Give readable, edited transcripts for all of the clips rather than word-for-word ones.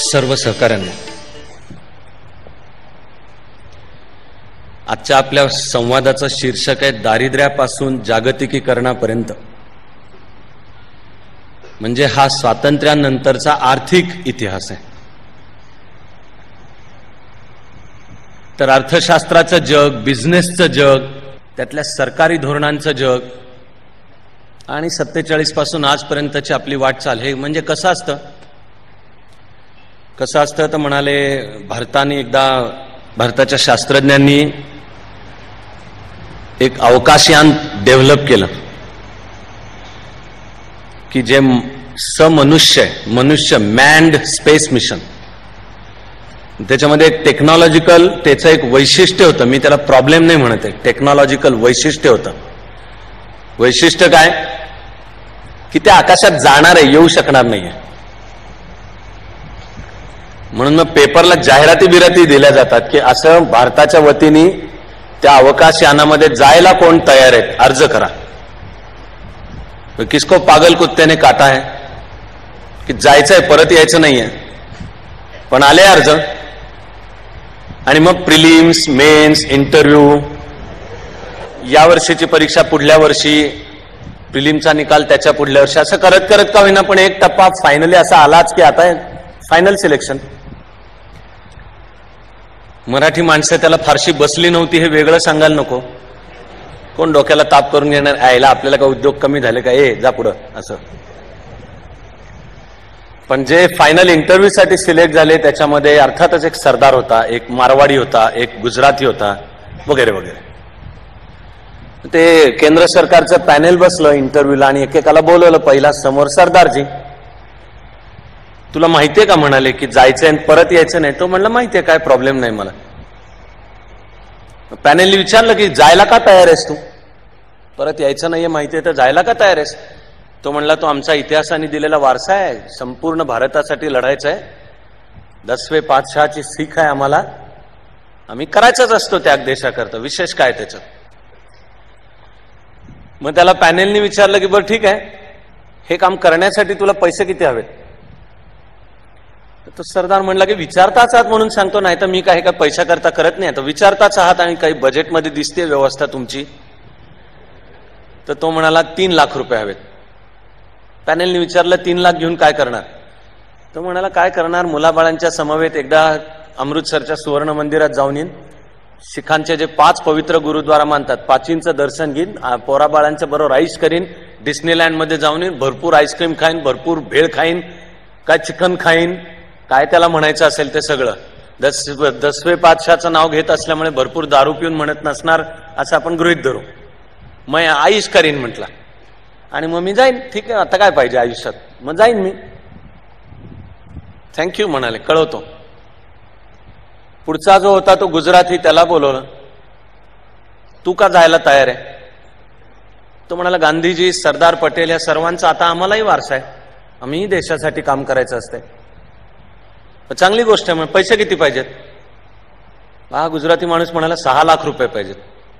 सर्व सहकाऱ्यांना आजच्या आपल्या संवादाचं शीर्षक आहे दारिद्र्यापासून जागतिकीकरणापर्यंत, म्हणजे हा स्वातंत्र्यानंतरचा आर्थिक इतिहास आहे. तर अर्थशास्त्राचं जग, बिझनेसचं जग, त्यातल्या सरकारी धोरणांचं जग आणि 47 पासून आजपर्यंतची आपली वाटचाल, हे म्हणजे कसं असतं तर म्हणाले, भारताच्या शास्त्रज्ञांनी एक अवकाशयान डेव्हलप केलं की जे मनुष्य मॅन्ड स्पेस मिशन, त्याच्यामध्ये एक टेक्नॉलॉजिकल त्याचं एक वैशिष्ट्य होतं. मी त्याला प्रॉब्लेम नाही म्हणत आहे, टेक्नॉलॉजिकल वैशिष्ट्य होतं. वैशिष्ट्य काय की ते आकाशात जाणार आहे, येऊ शकणार नाहीये. म्हणून मग पेपरला जाहिराती दिल्या जातात की असं भारताच्या वतीने त्या अवकाशयानामध्ये जायला कोण तयार आहेत, अर्ज करा. किसको पागल कुत्ते ने काटा है की जायचंय, परत यायचं नाहीये, पण आले अर्ज. आणि मग प्रिलिम्स, मेन्स, इंटरव्ह्यू, या वर्षीची परीक्षा पुढल्या वर्षी, प्रिलिमचा निकाल त्याच्या पुढल्या वर्षी, असं करत करत का होईना पण एक टप्पा फायनली असा आलाच की आता फायनल सिलेक्शन. मराठी माणसं त्याला फारशी बसली नव्हती हे वेगळं सांगायला नको. कोण डोक्याला ताप करून घेणार, यायला आपल्याला का उद्योग कमी झाले का, जा पुढं असं. पण जे फायनल इंटरव्ह्यू साठी सिलेक्ट झाले त्याच्यामध्ये अर्थातच एक सरदार होता, एक मारवाडी होता, एक गुजराती होता, वगैरे वगैरे. ते केंद्र सरकारचं पॅनेल बसलं इंटरव्ह्यूला आणि एकेकाला बोलवलं. पहिला समोर सरदारजी, तुला माहितीये का म्हणाले की जायचंय आणि परत यायचं नाही. तो म्हणला माहितीये, काय प्रॉब्लेम नाही मला. पॅनेलने विचारलं की जायला का तयार आहेस तू, परत यायचं नाहीये माहितीये तर जायला का तयार आहेस. तो म्हणला तो आमचा इतिहासाने दिलेला वारसा आहे, संपूर्ण भारतासाठी लढायचं आहे, 10वे पातशहाची सीख आहे आम्हाला, आम्ही करायचाच असतो त्याग देशाकरता, विशेष काय त्याचं. मग त्याला पॅनेलने विचारलं की बरं ठीक आहे, हे काम करण्यासाठी तुला पैसे किती हवेत. तो सरदार म्हणला की विचारताच आहात म्हणून सांगतो, नाही तर मी काही का पैसा करता करत नाही, तर विचारताच आहात आणि काही बजेटमध्ये दिसते व्यवस्था तुमची. तर तो म्हणाला 3 लाख रुपये हवेत. पॅनेलने विचारलं 3 लाख घेऊन काय करणार. तो म्हणाला काय करणार, मुलाबाळांच्या समवेत एकदा अमृतसरच्या सुवर्ण मंदिरात जाऊन येईन, शिखांचे जे 5 पवित्र गुरुद्वारा मानतात, 5चं दर्शन घेईन, पोराबाळांच्या बरोबर आईश करीन, डिस्नीलँड मध्ये जाऊन येईन, भरपूर आईस्क्रीम खाईन, भरपूर भेळ खाईन, काय चिकन खाईन, काय त्याला म्हणायचं असेल ते सगळं. 10वे पातशहाचं नाव घेत असल्यामुळे भरपूर दारू पिऊन म्हणत नसणार असं आपण गृहीत धरू. मग आईश करीन म्हटला आणि मग मी जाईन. ठीक आहे, आता काय पाहिजे आयुष्यात, मग जाईन मी. थँक्यू म्हणाले, कळवतो. पुढचा जो होता तो गुजराती, त्याला बोलवलं, तू का जायला तयार आहे. तो म्हणाला गांधीजी, सरदार पटेल या सर्वांचा आता आम्हालाही वारसा आहे, आम्ही देशासाठी काम करायचं असते. चांगली गोष्ट आहे, पैसे किती पाहिजेत. हा गुजराती माणूस म्हणाला 6 लाख रुपये पाहिजेत.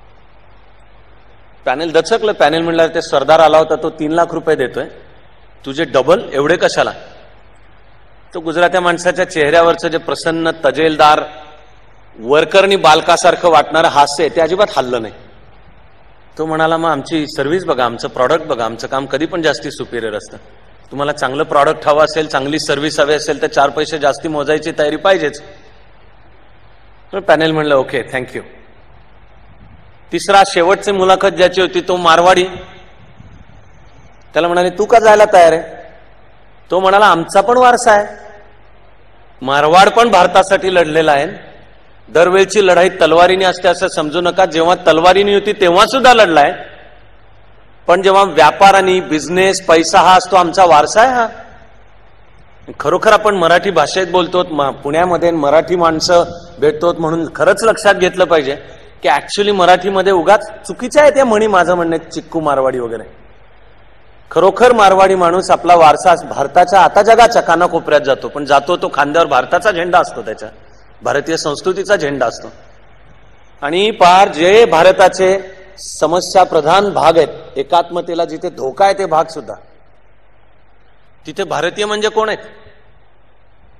पॅनेल दचकलं. पॅनेल म्हणलं ते सरदार आला होता तो 3 लाख रुपये देतोय, तुझे डबल एवढे कशाला. तो गुजरात्या माणसाच्या चेहऱ्यावरचं जे प्रसन्न तजेलदार वर्करनी बालकासारखं वाटणारं हास्य आहे ते अजिबात हललं नाही. तो म्हणाला मग आमची सर्व्हिस बघा, आमचं प्रॉडक्ट बघा, आमचं काम कधी पण जास्ती सुपिरियर असतं. तुम्हाला चांगलं प्रॉडक्ट हवं असेल, चांगली सर्व्हिस हवी असेल तर 4 पैसे जास्ती मोजायची तयारी पाहिजेच. पॅनेल म्हणलं ओके थँक्यू. तिसरा शेवटची मुलाखत ज्याची होती तो मारवाडी. त्याला म्हणाले तू का जायला तयार आहे. तो म्हणाला आमचा पण वारसा आहे, मारवाड पण भारतासाठी लढलेला आहे. दरवेळची लढाई तलवारीने असते असं समजू नका, जेव्हा तलवारीने होती तेव्हा सुद्धा लढलाय, पण जेव्हा व्यापार आणि बिझनेस, पैसा हा असतो आमचा वारसा आहे हा. खरोखर आपण मराठी भाषेत बोलतो, पुण्यामध्ये मराठी माणसं भेटतो म्हणून खरंच लक्षात घेतलं पाहिजे की ऍक्च्युली मराठीमध्ये उगाच चुकीच्या आहेत या म्हणी. माझं म्हणणं चिक्कू मारवाडी वगैरे. खरोखर मारवाडी माणूस आपला वारसा भारताच्या, आता जगाच्या कानाकोपऱ्यात जातो, पण जातो तो खांद्यावर भारताचा झेंडा असतो, त्याच्या भारतीय संस्कृतीचा झेंडा असतो. आणि पार जे भारताचे समस्या प्रधान भाग आहेत, एकात्मतेला जिथे धोका आहे ते भाग सुद्धा, तिथे भारतीय म्हणजे कोण आहेत.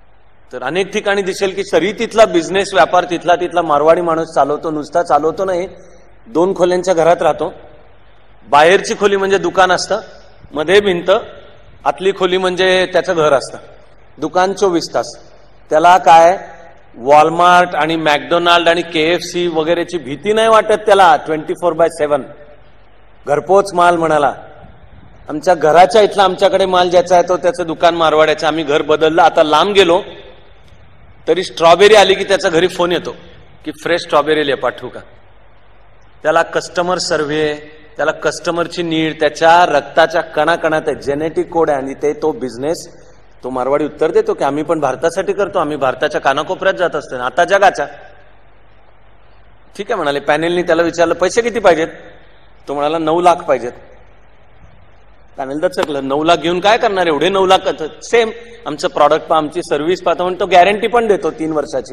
तर अनेक ठिकाणी दिसेल की शर्यतीतला बिझनेस व्यापार तिथला मारवाडी माणूस चालवतो, नुसता चालवतो नाही, 2 खोल्यांच्या घरात राहतो. बाहेरची खोली म्हणजे दुकान असतं, मध्ये भिंत, आतली खोली म्हणजे त्याचं घर असतं. दुकान 24 तास. त्याला काय वॉलमार्ट आणि मॅकडोनाल्ड आणि KFC वगैरेची भीती नाही वाटत त्याला. 24/7 घरपोच माल म्हणाला. आमच्या घराच्या इथला आमच्याकडे माल ज्याचा आहे तो त्याचं दुकान मारवाड्याचं. आम्ही घर बदललं, आता लांब गेलो तरी स्ट्रॉबेरी आली की त्याचा घरी फोन येतो की फ्रेश स्ट्रॉबेरी पाठवू का. त्याला कस्टमर सर्व्हे, त्याला कस्टमरची नीड त्याच्या रक्ताच्या कणाकणात आहे, जेनेटिक कोड आहे. आणि ते तो बिझनेस तो मारवाडी उत्तर देतो की आम्ही पण भारतासाठी करतो, आम्ही भारताच्या कानाकोपऱ्यात जात असतो, आता जगाच्या. ठीक आहे म्हणाले. पॅनेलनी त्याला विचारलं पैसे किती पाहिजेत, तो म्हणाला 9 लाख पाहिजेत. पॅनेल दचकलं, 9 लाख घेऊन काय करणार, एवढे 9 लाख. सेम आमचं प्रॉडक्ट पहा, आमची सर्व्हिस पाहतो, म्हणून तो गॅरंटी पण देतो 3 वर्षाची.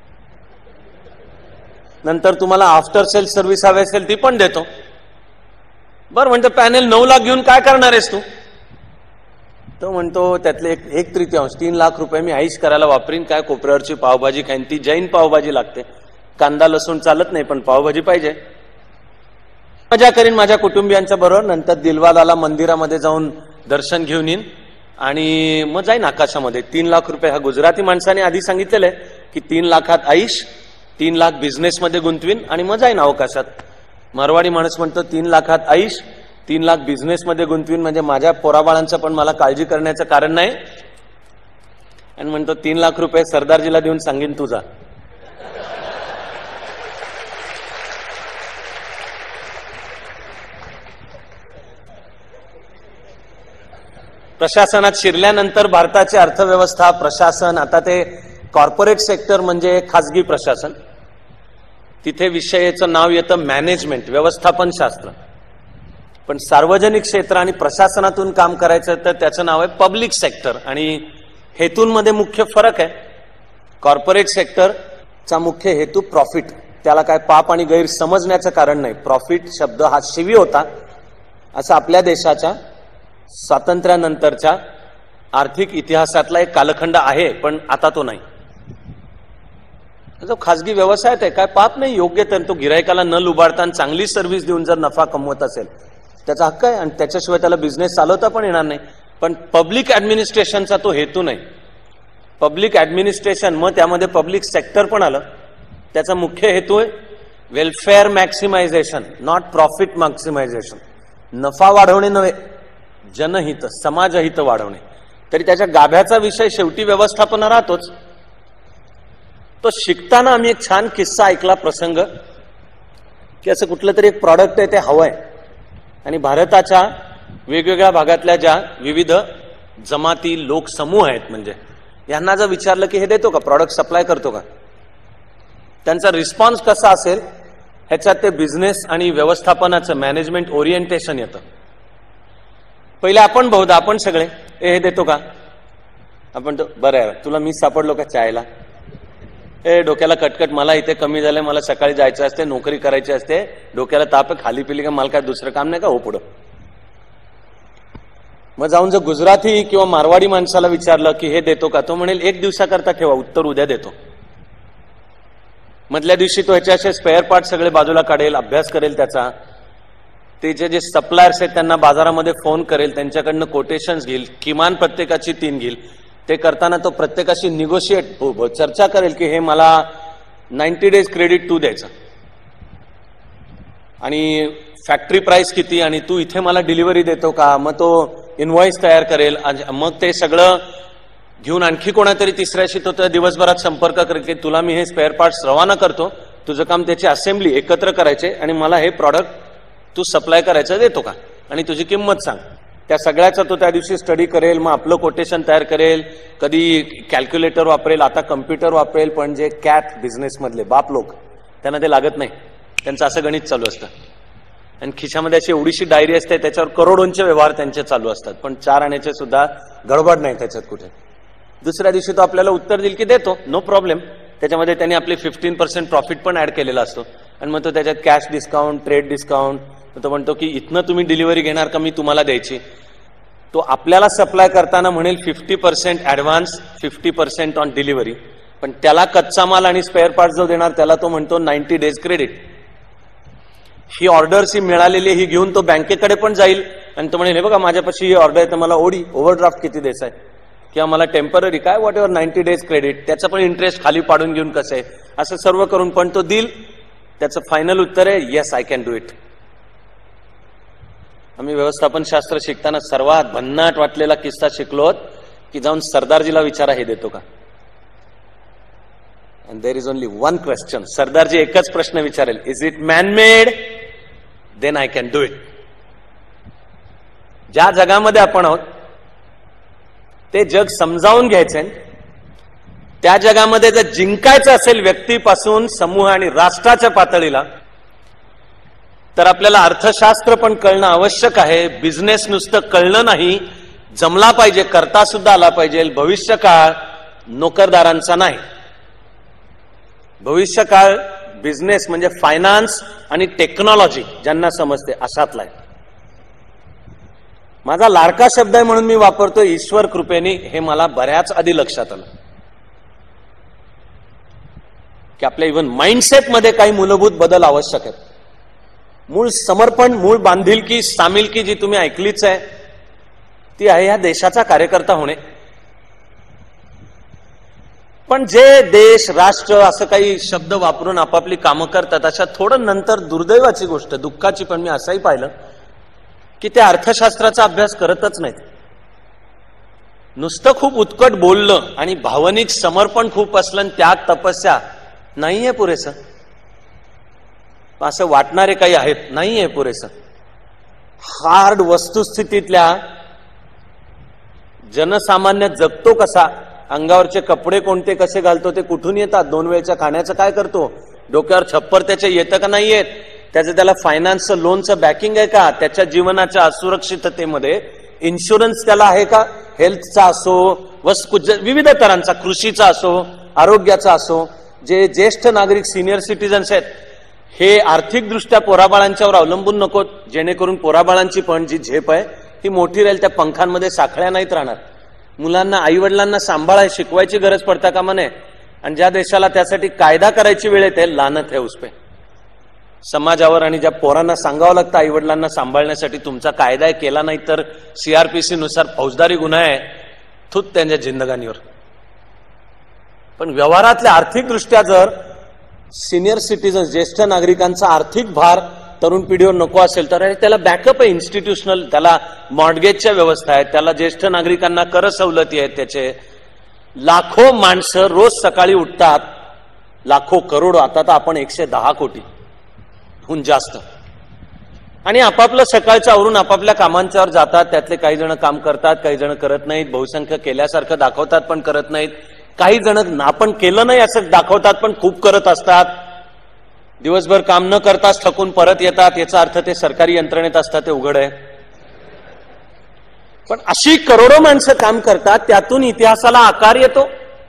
नंतर तुम्हाला आफ्टर सेल सर्व्हिस हवी असेल ती पण देतो. बरं म्हणतो पॅनेल 9 लाख घेऊन काय करणार आहेस तू. तो म्हणतो त्यातले 1/3 3 लाख रुपये मी आईश करायला वापरीन. काय कोपऱ्यावरची पावभाजी खाईन, ती जैन पावभाजी लागते, कांदा लसूण चालत नाही पण पावभाजी पाहिजे. मजा करीन माझ्या कुटुंबियांच्या बरोबर. नंतर दिलवालाला मंदिरामध्ये जाऊन दर्शन घेऊन येईन आणि मग जाईन आकाशामध्ये. 3 लाख रुपये हा गुजराती माणसाने आधी सांगितलेलं आहे की 3 लाखात आईश, 3 लाख बिझनेसमध्ये गुंतवीन आणि मग जाईन अवकाशात. मारवाडी माणूस म्हणतो 3 लाखात आईश, 3 लाख बिझनेसमध्ये गुंतवीन, म्हणजे माझ्या पोराबाळांचं पण मला काळजी करण्याचं कारण नाही. आणि म्हणतो 3 लाख रुपये सरदारजीला देऊन सांगेन तुझा. प्रशासनात शिरल्यानंतर भारताची अर्थव्यवस्था, प्रशासन, आता ते कॉर्पोरेट सेक्टर म्हणजे खासगी प्रशासन, तिथे विषयाचं नाव येतं मॅनेजमेंट, व्यवस्थापन शास्त्र. पण सार्वजनिक क्षेत्र आणि प्रशासनातून काम करायचं तर त्याचं नाव आहे पब्लिक सेक्टर. आणि हेतूंमध्ये मुख्य फरक आहे. कॉर्पोरेट सेक्टरचा मुख्य हेतू प्रॉफिट, त्याला काय पाप आणि गैर समजण्याचं कारण नाही. प्रॉफिट शब्द हा शिवी होता असं आपल्या देशाच्या स्वातंत्र्यानंतरच्या आर्थिक इतिहासातला एक कालखंड आहे, पण आता तो नाही. जो खासगी व्यवसायात आहे काय पाप नाही, योग्य तर तो गिरायकाला न लुबाडता चांगली सर्व्हिस देऊन जर नफा कमवत असेल त्याचा हक्क आहे आणि त्याच्याशिवाय त्याला बिझनेस चालवता पण येणार नाही. पण पब्लिक ऍडमिनिस्ट्रेशनचा तो हेतू नाही. पब्लिक ऍडमिनिस्ट्रेशन मग त्यामध्ये पब्लिक सेक्टर पण आलं, त्याचा मुख्य हेतू आहे welfare maximisation, not profit maximisation. नफा वाढवणे नव्हे, जनहित, समाजहित वाढवणे. तरी त्याच्या गाभ्याचा विषय शेवटी व्यवस्थापन राहतोच. तो शिकताना आम्ही एक छान किस्सा ऐकला, प्रसंग, की असं कुठलं तरी एक प्रॉडक्ट आहे ते हवंय आणि भारताच्या वेगवेगळ्या भागातल्या ज्या विविध जमाती लोक समूह आहेत म्हणजे यांना जर विचारलं की हे देतो का, प्रॉडक्ट सप्लाय करतो का, त्यांचा रिस्पॉन्स कसा असेल ह्याच्यात ते बिझनेस आणि व्यवस्थापनाचं मॅनेजमेंट ओरिएंटेशन येतं. पहिले आपण बहुधा आपण सगळे हे देतो का, आपण तो बरं आहे तुला मी सापडलो का चायला, डोक्याला कटकट, मला इथे कमी झालंय, मला सकाळी जायचं असते, नोकरी करायची असते, डोक्याला ताप आहे, खाली पिली का, मला काय दुसरं काम नाही का, हो पुढं. मग जाऊन जर गुजराती किंवा मारवाडी माणसाला विचारलं की हे देतो का, तो म्हणेल 1 दिवसाकरता ठेवा, उत्तर उद्या देतो. मधल्या दिवशी तो ह्याच्याशी स्पेअर पार्ट सगळे बाजूला काढेल, अभ्यास करेल त्याचा, त्याचे जे सप्लायर्स आहेत त्यांना बाजारामध्ये फोन करेल, त्यांच्याकडनं कोटेशन्स घेईल, किमान प्रत्येकाची 3 घेईल. ते करताना तो प्रत्येकाशी निगोशिएट चर्चा करेल की हे मला 90 डेज क्रेडिट तू द्यायचं आणि फॅक्टरी प्राइस किती आणि तू इथे मला डिलिव्हरी देतो का. मग तो इनव्हॉइस तयार करेल. मग ते सगळं घेऊन आणखी कोणातरी तिसऱ्याशी तो त्या दिवसभरात संपर्क करेल की तुला मी हे स्पेअर पार्ट्स रवाना करतो, तुझं काम त्याची असेंब्ली एकत्र करायचे आणि मला हे प्रॉडक्ट तू सप्लाय करायचं देतो का आणि तुझी किंमत सांग. त्या सगळ्याचा तो त्या दिवशी स्टडी करेल, मग आपलं कोटेशन तयार करेल, कधी कॅल्क्युलेटर वापरेल, आता कम्प्युटर वापरेल. पण जे कॅट बिझनेसमधले बाप लोक त्यांना ते लागत नाही, त्यांचं असं गणित चालू असतं आणि खिशामध्ये अशी एवढीशी डायरी असते त्याच्यावर करोडोंचे व्यवहार त्यांचे चालू असतात, पण 4 आण्याचे सुद्धा गडबड नाही त्याच्यात कुठे. दुसऱ्या दिवशी तो आपल्याला उत्तर देईल की देतो, नो प्रॉब्लेम. त्याच्यामध्ये त्यांनी आपली 15% प्रॉफिट पण ऍड केलेला असतो आणि मग तो त्याच्यात कॅश डिस्काउंट, ट्रेड डिस्काउंट, तो म्हणतो की इथनं तुम्ही डिलिव्हरी घेणार का मी तुम्हाला द्यायची. तो आपल्याला सप्लाय करताना म्हणेल 50% ऍडव्हान्स, 50% ऑन डिलिव्हरी, पण त्याला कच्चा माल आणि स्पेअर पार्ट जो देणार त्याला तो म्हणतो 90 डेज क्रेडिट. ही ऑर्डर्स ही मिळालेली ही घेऊन तो बँकेकडे पण जाईल आणि तो म्हणेल हे बघा माझ्यापाशी ही ऑर्डर आहे, तर मला ओडी ओव्हरड्राफ्ट किती द्यायचं आहे किंवा मला टेम्पररी काय वॉट एव्हर 90 डेज क्रेडिट, त्याचं पण इंटरेस्ट खाली पाडून घेऊन कसं आहे असं सर्व करून पण तो देईल. त्याचं फायनल उत्तर आहे yes I can do it. आम्ही व्यवस्थापन शास्त्र शिकताना सर्वात भन्नाट वाटलेला किस्सा शिकलो की जाऊन सरदारजीला विचारा हे देतो का. And there is only one question. Sardarji एकच प्रश्न विचारेल, is it man made, then I can do it. ज्या जगामध्ये आपण आहोत ते जग समजावून घ्यायचे, त्या जगामध्ये जर जिंकायचं असेल व्यक्तीपासून समूह आणि राष्ट्राच्या पातळीला, तर आपल्याला अर्थशास्त्र पण कळणं आवश्यक आहे. बिझनेस नुसतं कळणं नाही, जमला पाहिजे, करता सुद्धा आला पाहिजे. भविष्यकाळ नोकरदारांचा नाही. भविष्यकाळ बिझनेस म्हणजे फायनान्स आणि टेक्नॉलॉजी ज्यांना समजते अशातला आहे. माझा लाडका शब्द आहे म्हणून मी वापरतो ईश्वर कृपेने. हे मला बऱ्याच आधी लक्षात आलं की आपल्या इव्हन माइंडसेटमध्ये काही मूलभूत बदल आवश्यक आहेत. मूळ समर्पण, मूळ बांधिलकी, सामिलकी जी तुम्ही ऐकलीच आहे ती आहे या देशाचा कार्यकर्ता होणे. पण जे देश, राष्ट्र असं काही शब्द वापरून आपापली कामं करतात, अशा थोडं नंतर दुर्दैवाची गोष्ट, दुःखाची पण मी असंही पाहिलं की ते अर्थशास्त्राचा अभ्यास करतच नाहीत. नुसतं खूप उत्कट बोललं आणि भावनिक समर्पण खूप असलं आणि त्याग तपस्या नाहीये पुरेसं. असं वाटणारे काही आहेत, नाहीये पुरेसं. हार्ड वस्तुस्थितीतल्या जनसामान्य जगतो कसा, अंगावरचे कपडे कोणते कसे घालतो, ते कुठून येतात, 2 वेळच्या खाण्याचं काय करतो, डोक्यावर छप्पर त्याचे येतं का नाही येत, त्याचं त्याला फायनान्सचं लोनचं बॅकिंग आहे का, त्याच्या जीवनाच्या असुरक्षिततेमध्ये इन्शुरन्स त्याला आहे का, हेल्थचा असो, विविध तऱ्हांचा, कृषीचा असो, आरोग्याचा असो. जे ज्येष्ठ नागरिक सिनियर सिटीजन्स आहेत हे आर्थिकदृष्ट्या पोराबाळांच्यावर अवलंबून नको, जेणेकरून पोराबाळांची पण जी झेप आहे ही मोठी राहील. त्या पंखांमध्ये साखळ्या नाहीत राहणार. मुलांना आईवडिलांना सांभाळाय शिकवायची गरज पडता कामा नये. आणि ज्या देशाला त्यासाठी कायदा करायची वेळ येते, लानत है उसपे. समाजावर आणि ज्या पोरांना सांगावं लागतं आईवडिलांना सांभाळण्यासाठी तुमचा कायदा केला नाही तर CRPC नुसार फौजदारी गुन्हा आहे, थूत त्यांच्या जिंदगानीवर. पण व्यवहारातल्या आर्थिकदृष्ट्या जर सिनियर सिटीजन, ज्येष्ठ नागरिकांचा आर्थिक भार तरुण पिढीवर नको असेल तर त्याला बॅकअप आहे इन्स्टिट्यूशनल, त्याला मॉर्गेजच्या व्यवस्था आहेत, त्याला ज्येष्ठ नागरिकांना कर सवलती आहेत. त्याचे लाखो माणसं रोज सकाळी उठतात, लाखो करोड, आता तर आपण 110 कोटी हून जास्त, आणि आपापलं सकाळचं आवरून आपापल्या कामांच्यावर जातात. त्यातले काही जण काम करतात, काही जण करत नाहीत. बहुसंख्य केल्यासारखं दाखवतात पण करत नाहीत. काही जण आपण केलं नाही असं दाखवतात पण खूप करत असतात. दिवसभर काम न करताच थकून परत येतात. याचा अर्थ ते सरकारी यंत्रणेत असतात, ते उघड आहे. पण अशी करोडो माणसं काम करतात, त्यातून इतिहासाला आकार येतो.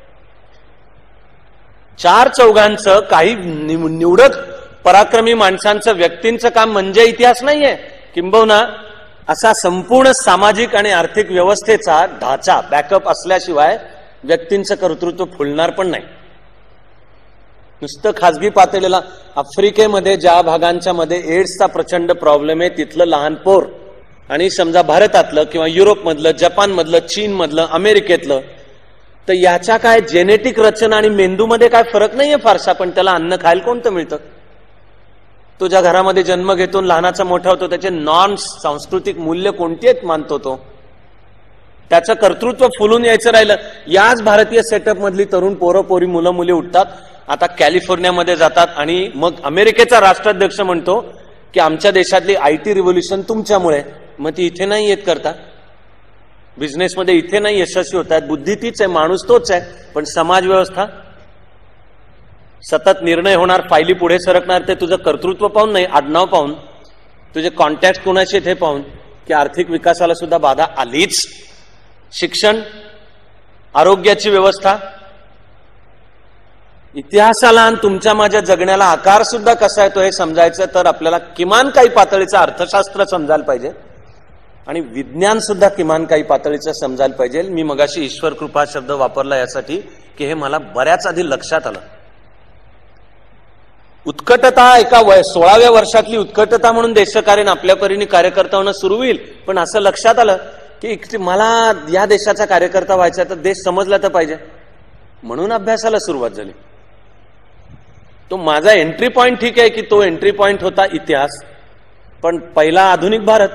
4-4 काही निवडक पराक्रमी माणसांचं, व्यक्तींचं काम म्हणजे इतिहास नाहीये. किंबहुना असा संपूर्ण सामाजिक आणि आर्थिक व्यवस्थेचा ढाचा, बॅकअप असल्याशिवाय व्यक्तींचं कर्तृत्व फुलणार पण नाही. नुसतं खाजगी पातळीला आफ्रिकेमध्ये ज्या भागांच्या मध्ये एड्सचा प्रचंड प्रॉब्लेम आहे, तिथलं लहान पोर आणि समजा भारतातलं किंवा युरोपमधलं, जपानमधलं, चीनमधलं, अमेरिकेतलं, तर याच्या काय जेनेटिक रचना आणि मेंदूमध्ये काय फरक नाहीये फारसा, पण त्याला अन्न खायला कोणतं मिळतं. तो ज्या घरामध्ये जन्म घेतो, लहानाचा मोठा होतो, त्याचे नॉन सांस्कृतिक मूल्य कोणती आहेत मानतो तो, त्याचं कर्तृत्व फुलून यायचं राहिलं. याच भारतीय सेटअप मधली तरुण पोरं, पोरी, मुलं, मुली उठतात, आता कॅलिफोर्नियामध्ये जातात आणि मग अमेरिकेचा राष्ट्राध्यक्ष म्हणतो की आमच्या देशातली IT रिव्होल्युशन तुमच्यामुळे. मग ती इथे नाही येत करता, बिझनेसमध्ये इथे नाही यशस्वी होत आहेत. बुद्धी तीच आहे, माणूस तोच आहे, पण समाज व्यवस्था, सतत निर्णय होणार, फायली पुढे सरकणार, ते तुझं कर्तृत्व पाहून नाही, आडनाव पाहून, तुझे कॉन्टॅक्ट कोणाचे हे पाहून, की आर्थिक विकासाला सुद्धा बाधा आलीच. शिक्षण, आरोग्याची व्यवस्था, इतिहासाला आणि तुमच्या माझ्या जगण्याला आकार सुद्धा कसा येतो हे समजायचं तर आपल्याला किमान काही पातळीचं अर्थशास्त्र समजायला पाहिजे. आणि विज्ञान सुद्धा किमान काही पातळीचं समजायला पाहिजे. मी मगाशी ईश्वर कृपा शब्द वापरला यासाठी की हे मला बऱ्याच आधी लक्षात आलं. उत्कटता एका 16व्या वर्षातली उत्कटता म्हणून देशकार्य आपल्या परीने कार्यकर्ता होणं सुरू होईल. पण असं लक्षात आलं की मला या देशाचा कार्यकर्ता व्हायचा तर देश समजला तर पाहिजे, म्हणून अभ्यासाला सुरुवात झाली. तो माझा एंट्री पॉइंट ठीक आहे की तो एंट्री पॉइंट होता इतिहास, पण पहिला आधुनिक भारत.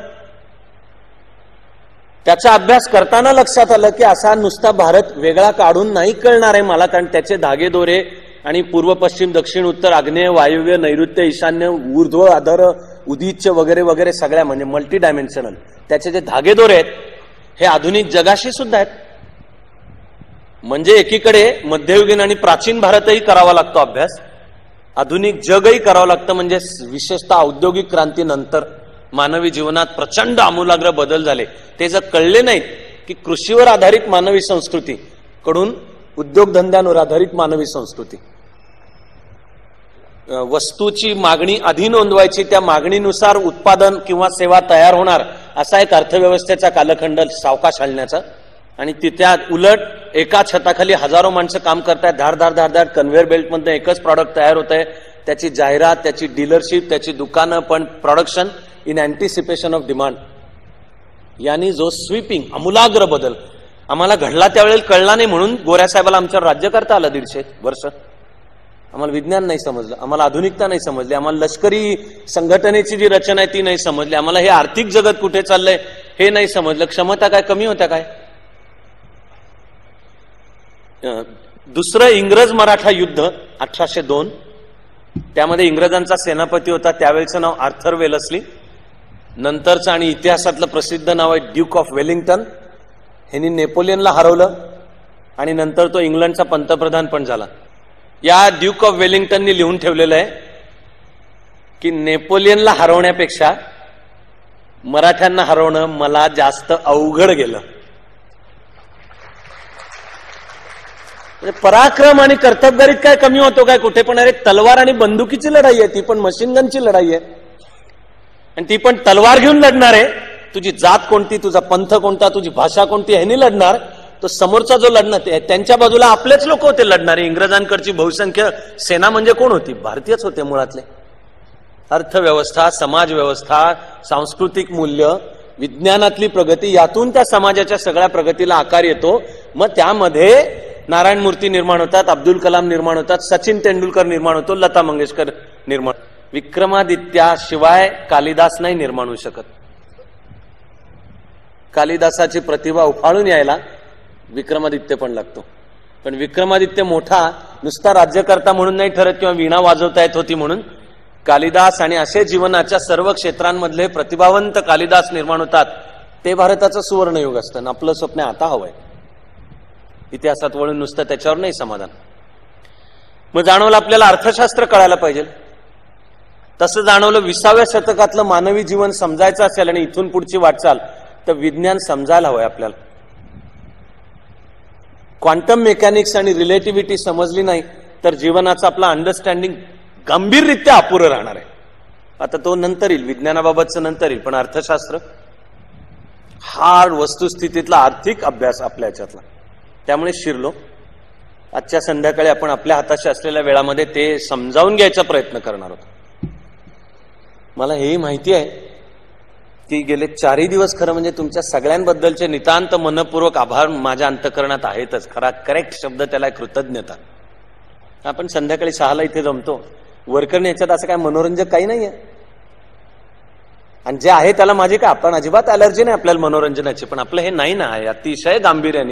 त्याचा अभ्यास करताना लक्षात आलं की असा नुसता भारत वेगळा काढून नाही कळणार आहे मला, कारण त्याचे धागेदोरे आणि पूर्व पश्चिम दक्षिण उत्तर आग्नेय वायव्य नैऋत्य ईशान्य ऊर्ध्व अधर उदीच्च वगैरे वगैरे सगळ्या म्हणजे मल्टी डायमेन्शनल त्याचे जे धागेदोरे आहेत हे आधुनिक जगाशी सुद्धा आहेत. म्हणजे एकीकडे मध्ययुगीन आणि प्राचीन भारतही करावा लागतो अभ्यास, आधुनिक जगही करावं लागतं. म्हणजे विशेषतः औद्योगिक क्रांतीनंतर मानवी जीवनात प्रचंड आमूलाग्र बदल झाले. ते जर कळले नाहीत की कृषीवर आधारित मानवी संस्कृती कडून उद्योगधंद्यांवर आधारित मानवी संस्कृती, वस्तूची मागणी आधी नोंदवायची, त्या मागणीनुसार उत्पादन किंवा सेवा तयार होणार, असा एक अर्थव्यवस्थेचा कालखंड सावकाश हलण्याचा. आणि त्या उलट एका छताखाली हजारो माणसं काम करतायत, धाड धाड धाड धाड कन्व्हेअर बेल्टमध्ये एकच प्रॉडक्ट तयार होत आहे, त्याची जाहिरात, त्याची डीलरशिप, त्याची दुकानं, पण production in anticipation of demand. यांनी जो स्वीपिंग आमूलाग्र बदल आम्हाला घडला त्यावेळेला कळला नाही, म्हणून गोऱ्या साहेबाला आमच्यावर राज्य करता आलं 150 वर्ष. आम्हाला विज्ञान नाही समजलं, आम्हाला आधुनिकता नाही समजली, आम्हाला लष्करी संघटनेची जी रचना आहे ती नाही समजली, आम्हाला हे आर्थिक जगत कुठे चाललंय हे नाही समजलं. क्षमता काय कमी होत्या काय? दुसरं इंग्रज मराठा युद्ध 1802, त्यामध्ये इंग्रजांचा सेनापती होता त्यावेळेचं नाव आर्थर वेलस्ली. नंतरचं आणि इतिहासातलं प्रसिद्ध नाव आहे ड्यूक ऑफ वेलिंग्टन. ह्यांनी नेपोलियनला हरवलं आणि नंतर तो इंग्लंडचा पंतप्रधान पण झाला. या ड्यूक ऑफ वेलिंग्टननी लिहून ठेवलेलं आहे की नेपोलियनला हरवण्यापेक्षा मराठ्यांना हरवणं मला जास्त अवघड गेलं. पराक्रम आणि कर्तबगारीत काय कमी होतो काय कुठे? पण अरे तलवार आणि बंदुकीची लढाई आहे, ती पण मशीन गनची लढाई आहे, आणि ती पण तलवार घेऊन लढणार आहे. तुझी जात कोणती, तुझा पंथ कोणता, तुझी भाषा कोणती ह्यानी लढणार. तो समोरचा जो लढणार त्यांच्या बाजूला आपलेच लोक होते लढणारे. इंग्रजांकडची बहुसंख्य सेना म्हणजे कोण होती? भारतीयच होते मुळातले. अर्थव्यवस्था, समाज व्यवस्था, सांस्कृतिक मूल्य, विज्ञानातली प्रगती, यातून त्या समाजाच्या सगळ्या प्रगतीला आकार येतो. मग त्यामध्ये नारायण मूर्ती निर्माण होतात, अब्दुल कलाम निर्माण होतात, सचिन तेंडुलकर निर्माण होतो, लता मंगेशकर निर्माण. विक्रमादित्याशिवाय कालिदास नाही निर्माण होऊ शकत. कालिदासाची प्रतिभा उफाळून यायला विक्रमादित्य पण लागतो. पण विक्रमादित्य मोठा नुसता राज्यकर्ता म्हणून नाही ठरत किंवा वीणा वाजवता येत होती म्हणून. कालिदास आणि असे जीवनाच्या सर्व क्षेत्रांमधले प्रतिभावंत कालिदास निर्माण होतात. ते भारताचं सुवर्णयुग असतं. आपलं स्वप्न आता हवंय. इतिहासात वळून नुसतं त्याच्यावर नाही समाधान. मग जाणवलं आपल्याला अर्थशास्त्र कळायला पाहिजे. तसं जाणवलं 20व्या शतकातलं मानवी जीवन समजायचं असेल आणि इथून पुढची वाटचाल तर विज्ञान समजायला हवंय आपल्याला. क्वांटम मेकॅनिक्स आणि रिलेटिव्हिटी समजली नाही तर जीवनाचं आपलं अंडरस्टँडिंग गंभीररित्या अपुरं राहणार आहे. आता तो नंतर येईल, विज्ञानाबाबतचं नंतर येईल, पण अर्थशास्त्र हार्ड वस्तुस्थितीतला आर्थिक अभ्यास आपल्या ह्याच्यातला. त्यामुळे शिरलो. आजच्या संध्याकाळी आपण आपल्या हाताशी असलेल्या वेळामध्ये ते समजावून घ्यायचा प्रयत्न करणार आहोत. मला हेही माहिती आहे की गेले 4 दिवस खरं म्हणजे तुमच्या सगळ्यांबद्दलचे नितांत मनपूर्वक आभार माझ्या अंतकरणात आहेतच. खरा करेक्ट शब्द त्याला कृतज्ञता. आपण संध्याकाळी 6ला इथे जमतो. वर्करने याच्यात असं काय मनोरंजक काही नाहीये, आणि जे आहे त्याला माझी काय, आपण अजिबात अलर्जी नाही आपल्याला मनोरंजनाची. पण आपलं हे नाही ना आहे, अतिशय गांभीर्याने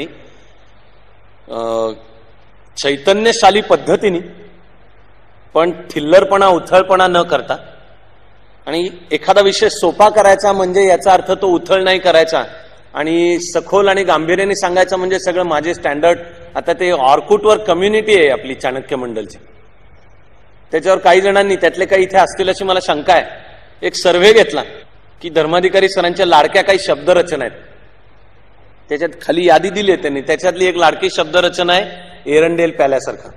चैतन्यशाली पद्धतीने पण थिल्लरपणा उथळपणा न करता. आणि एखादा विषय सोपा करायचा म्हणजे याचा अर्थ तो उथळ नाही करायचा, आणि सखोल आणि गांभीर्याने सांगायचं म्हणजे सगळं माझे स्टँडर्ड. आता ते ऑर्कुटवर कम्युनिटी आहे आपली चाणक्य मंडलची, त्याच्यावर काही जणांनी, त्यातले काही इथे असतील अशी मला शंका आहे, एक सर्व्हे घेतला की धर्माधिकारी सरांच्या लाडक्या काही शब्दरचना आहेत. त्याच्यात खाली यादी दिली आहे त्यांनी, त्याच्यातली एक लाडकी शब्दरचना आहे एरंडेल प्याल्यासारखा.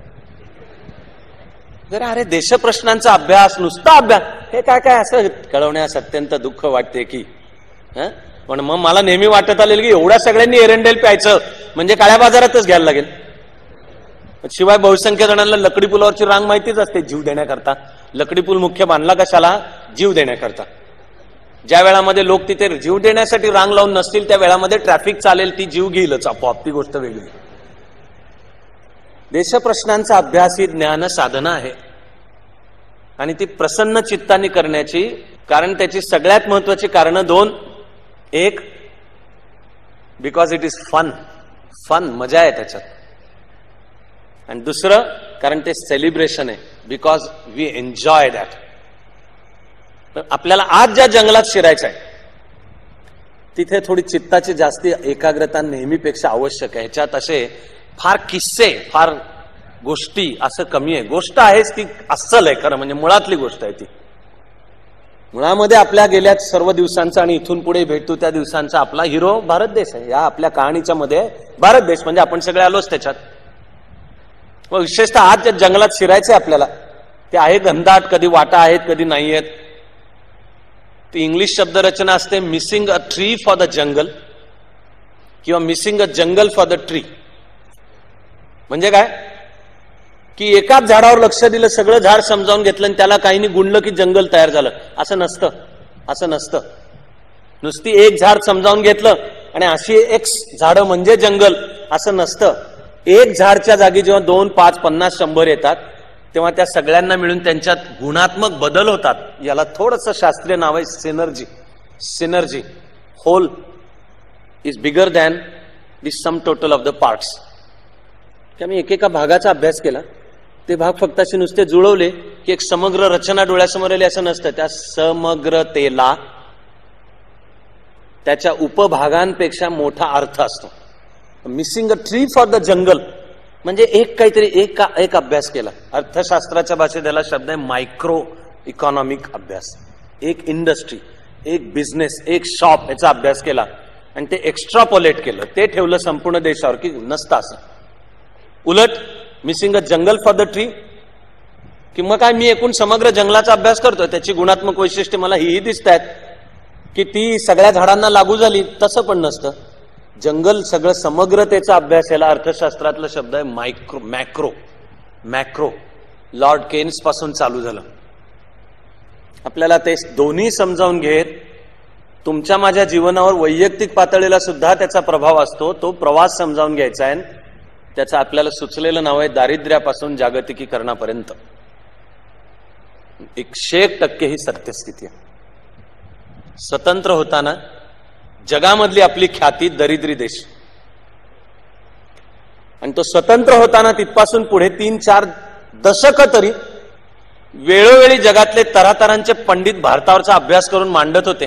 जरा अरे देशप्रश्नांचा अभ्यास, नुसता अभ्यास, हे काय काय असं कळवण्यास अत्यंत दुःख वाटते की पण मग मला नेहमी वाटत आलेलं की एवढ्या सगळ्यांनी एरंडेल प्यायचं म्हणजे काळ्या बाजारातच घ्यायला लागेल. शिवाय बहुसंख्य जणांना लकडी पुलावरची रांग माहितीच असते, जीव देण्याकरता. लकडी पूल मुख्य बांधला कशाला? जीव देण्याकरता. ज्या वेळामध्ये लोक तिथे जीव देण्यासाठी रांग लावून नसतील त्या वेळामध्ये ट्रॅफिक चालेल, ती जीव घेईलच आपोआप, ती गोष्ट वेगळी. देशप्रश्नांचा अभ्यास ही ज्ञान साधना आहे आणि ती प्रसन्न चित्ताने करण्याची. कारण त्याची सगळ्यात महत्वाची कारण दोन. एक, बिकॉज इट इज फन, मजा आहे त्याच्यात. आणि दुसरं कारण ते सेलिब्रेशन आहे, बिकॉज वी एन्जॉय दॅट. आपल्याला आज ज्या जंगलात शिरायचं आहे तिथे थोडी चित्ताची जास्ती एकाग्रता नेहमीपेक्षा आवश्यक आहे. ह्याच्यात असे फार किस्से, फार गोष्टी असं कमी आहे. गोष्ट आहेच ती अस्सल आहे खरं म्हणजे, मुळातली गोष्ट आहे ती. मुळामध्ये आपल्या गेल्या सर्व दिवसांचा आणि इथून पुढे भेटतो त्या दिवसांचा आपला हिरो भारत देश आहे. या आपल्या कहाणीच्या मध्ये भारत देश म्हणजे आपण सगळे आलोच त्याच्यात. व विशेषतः आज ज्या जंगलात शिरायचे आपल्याला ते आहे घनदाट, कधी वाटा आहेत कधी नाही आहेत. ती इंग्लिश शब्दरचना असते missing a tree for the jungle किंवा missing a jungle for the tree. म्हणजे काय की एकाच झाडावर लक्ष दिलं, सगळं झाड समजावून घेतलं आणि त्याला काही नाही गुणलं की जंगल तयार झालं, असं नसतं. असं नसतं. नुसती एक झाड समजावून घेतलं आणि अशी एक्स झाडं म्हणजे जंगल असं नसतं. एक झाडच्या जागी जेव्हा 2, 5, 50, 100 येतात तेव्हा त्या सगळ्यांना मिळून त्यांच्यात गुणात्मक बदल होतात. याला थोडंसं शास्त्रीय नाव आहे synergy. Whole is bigger than the sum total of the parts. आम्ही एकेका भागाचा अभ्यास केला, ते भाग फक्त असे नुसते जुळवले की एक समग्र रचना डोळ्यासमोर आली असं नसतं. त्या समग्रतेला त्याच्या उपभागांपेक्षा मोठा अर्थ असतो. Missing a tree for the jungle म्हणजे एक काहीतरी एक अभ्यास केला. अर्थशास्त्राच्या भाषेत त्याला शब्द आहे मायक्रो इकॉनॉमिक अभ्यास. एक इंडस्ट्री, एक बिझनेस, एक शॉप याचा अभ्यास केला आणि ते एक्स्ट्रापोलेट केलं, ते ठेवलं संपूर्ण देशावर की नसतं असं. उलट missing a jungle for the tree किंवा काय, मी एकूण समग्र जंगलाचा अभ्यास करतोय, त्याची गुणात्मक वैशिष्ट्ये मला ही दिसत आहेत की ती सगळ्या झाडांना लागू झाली, तसं पण नसतं. जंगल सगळं समग्रतेचा अभ्यास याला अर्थशास्त्रातला शब्द आहे मॅक्रो. लॉर्ड केन्स पासून चालू झालं. आपल्याला ते दोन्ही समजावून घेत तुमच्या माझ्या जीवनावर वैयक्तिक पातळीला सुद्धा त्याचा प्रभाव असतो. तो प्रवास समजावून घ्यायचा आहे. त्याचं आपल्याला सुचलेलं नाव आहे दारिद्र्यापासून जागतिकीकरणापर्यंत. 100% ही सत्यस्थिती आहे. स्वतंत्र होताना जगामधली आपली ख्याती दरिद्री देश, आणि तो स्वतंत्र होताना तिथपासून पुढे 3-4 दशक तरी वेळोवेळी जगातले तऱ्हातऱ्हांचे पंडित भारतावरचा अभ्यास करून मांडत होते.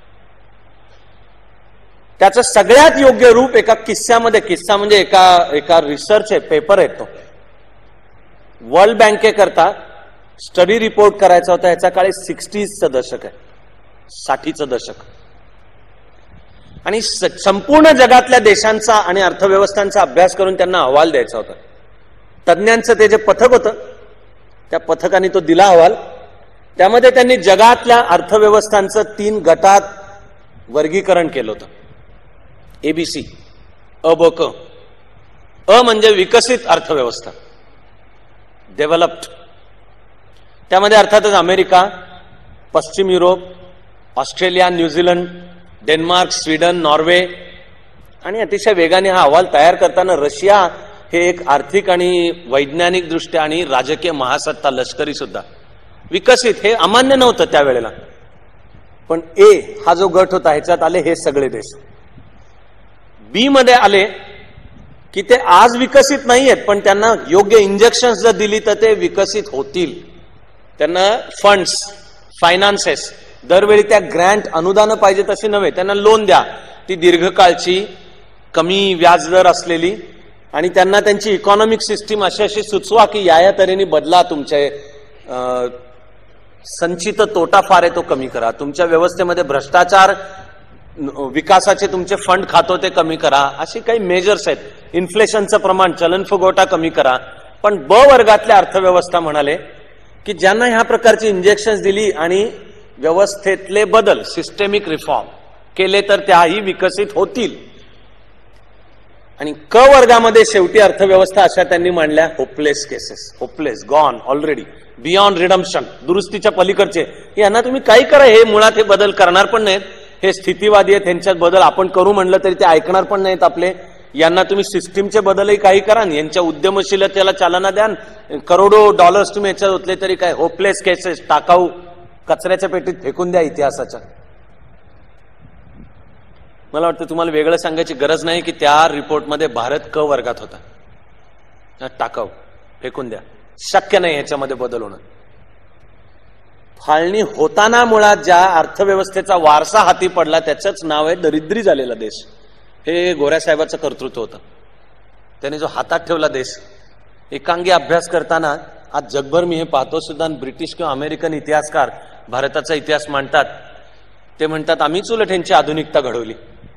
त्याचं सगळ्यात योग्य रूप एका किस्स्यामध्ये, किस्सा म्हणजे एका रिसर्च आहे, पेपर आहे तो. वर्ल्ड बँकेकरता स्टडी रिपोर्ट करायचा होता. ह्याच्या काळी 60चं दशक आहे, 60चं दशक. आणि संपूर्ण जगातल्या देशांचा आणि अर्थव्यवस्थांचा अभ्यास करून त्यांना अहवाल द्यायचा होता. तज्ञांचं ते जे पथक होतं त्या पथकाने तो दिला अहवाल. त्यामध्ये त्यांनी जगातल्या अर्थव्यवस्थांचं 3 गटात वर्गीकरण केलं होतं. ABC, अ ब क. अ म्हणजे विकसित अर्थव्यवस्था, डेव्हलप्ड. त्यामध्ये अर्थातच अमेरिका, पश्चिम Europe, Australia, New Zealand, Denmark, Sweden, Norway. आणि अतिशय वेगाने हा अहवाल तयार करताना रशिया हे एक आर्थिक आणि वैज्ञानिक दृष्ट्या आणि राजकीय महासत्ता, लष्करी सुद्धा विकसित, हे अमान्य नव्हतं त्यावेळेला. पण ए हा जो गट होता ह्याच्यात आले हे सगळे देश. बी मध्ये आले की ते आज विकसित नाही आहेत, पण त्यांना योग्य इंजेक्शन्स जर दिली तर ते विकसित होतील. त्यांना फंड्स, फायनान्सेस, दरवेळी त्या ग्रँट, अनुदान पाहिजे तशी नव्हे, त्यांना लोन द्या, ती दीर्घकाळची, कमी व्याजदर असलेली, आणि त्यांना त्यांची इकॉनॉमिक सिस्टीम अशी सुचवा की या तऱ्हेने बदला, तुमचे संचित तोटा फार आहे तो कमी करा, तुमच्या व्यवस्थेमध्ये भ्रष्टाचार, विकासाचे तुमचे फंड खातो ते कमी करा, अशी काही मेजर्स आहेत. इन्फ्लेशनचं प्रमाण, चलनफुगवटा कमी करा. पण ब वर्गातल्या अर्थव्यवस्था म्हणाले की ज्यांना ह्या प्रकारची इंजेक्शन्स दिली आणि व्यवस्थेतले बदल, सिस्टेमिक रिफॉर्म केले तर त्याही विकसित होतील. आणि क वर्गामध्ये शेवटी अर्थव्यवस्था अशा त्यांनी मांडल्या hopeless cases, hopeless, gone, already, beyond redemption, दुरुस्तीच्या पलीकडचे. यांना तुम्ही काही करा, हे मुळात हे बदल करणार पण नाहीत, हे स्थितीवादी आहेत, त्यांच्यात बदल आपण करू म्हणलं तरी ते ऐकणार पण नाहीत आपले. यांना तुम्ही सिस्टीमचे बदलही काही करा, यांच्या उद्यमशीलतेला चालना द्या, करोडो डॉलर्स तुम्ही याच्यात ओतले तरी काय. होपलेस केसेस, टाकाऊ, कचऱ्याच्या पेटीत फेकून द्या इतिहासाच्या. मला वाटतं तुम्हाला वेगळं सांगायची गरज नाही की त्या रिपोर्टमध्ये भारत क वर्गात होता. टाकाऊ, फेकून द्या, शक्य नाही ह्याच्यामध्ये बदल होणं. फाळणी होताना मुळात ज्या अर्थव्यवस्थेचा वारसा हाती पडला त्याचंच नाव आहे दरिद्री झालेला देश. हे गोऱ्या साहेबाचं कर्तृत्व होतं, त्याने जो हातात ठेवला देश. एकांगी अभ्यास करताना आज जगभर मी हे पाहतो सुद्धा, ब्रिटिश किंवा अमेरिकन इतिहासकार भारताचा इतिहास मांडतात, ते म्हणतात आम्हीच उलट ह्यांची आधुनिकता घडवली.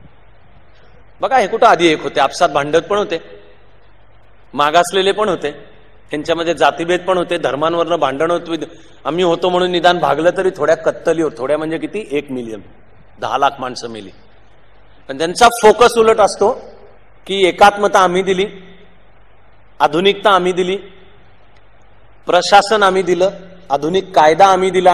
बघा, हे कुठं आधी एक होते, आपसात भांडत पण होते, मागासलेले पण होते, त्यांच्यामध्ये जातीभेद पण होते, धर्मांवरनं भांडण होत. आम्ही होतो म्हणून निदान भागलं तरी थोड्या कत्तलीवर, थोड्या म्हणजे किती, 1 मिलियन, 10 लाख माणसं मेली. पण त्यांचा फोकस उलट असतो की एकात्मता आम्ही दिली, आधुनिकता आम्ही दिली, प्रशासन आम्ही दिलं, आधुनिक कायदा आम्ही दिला,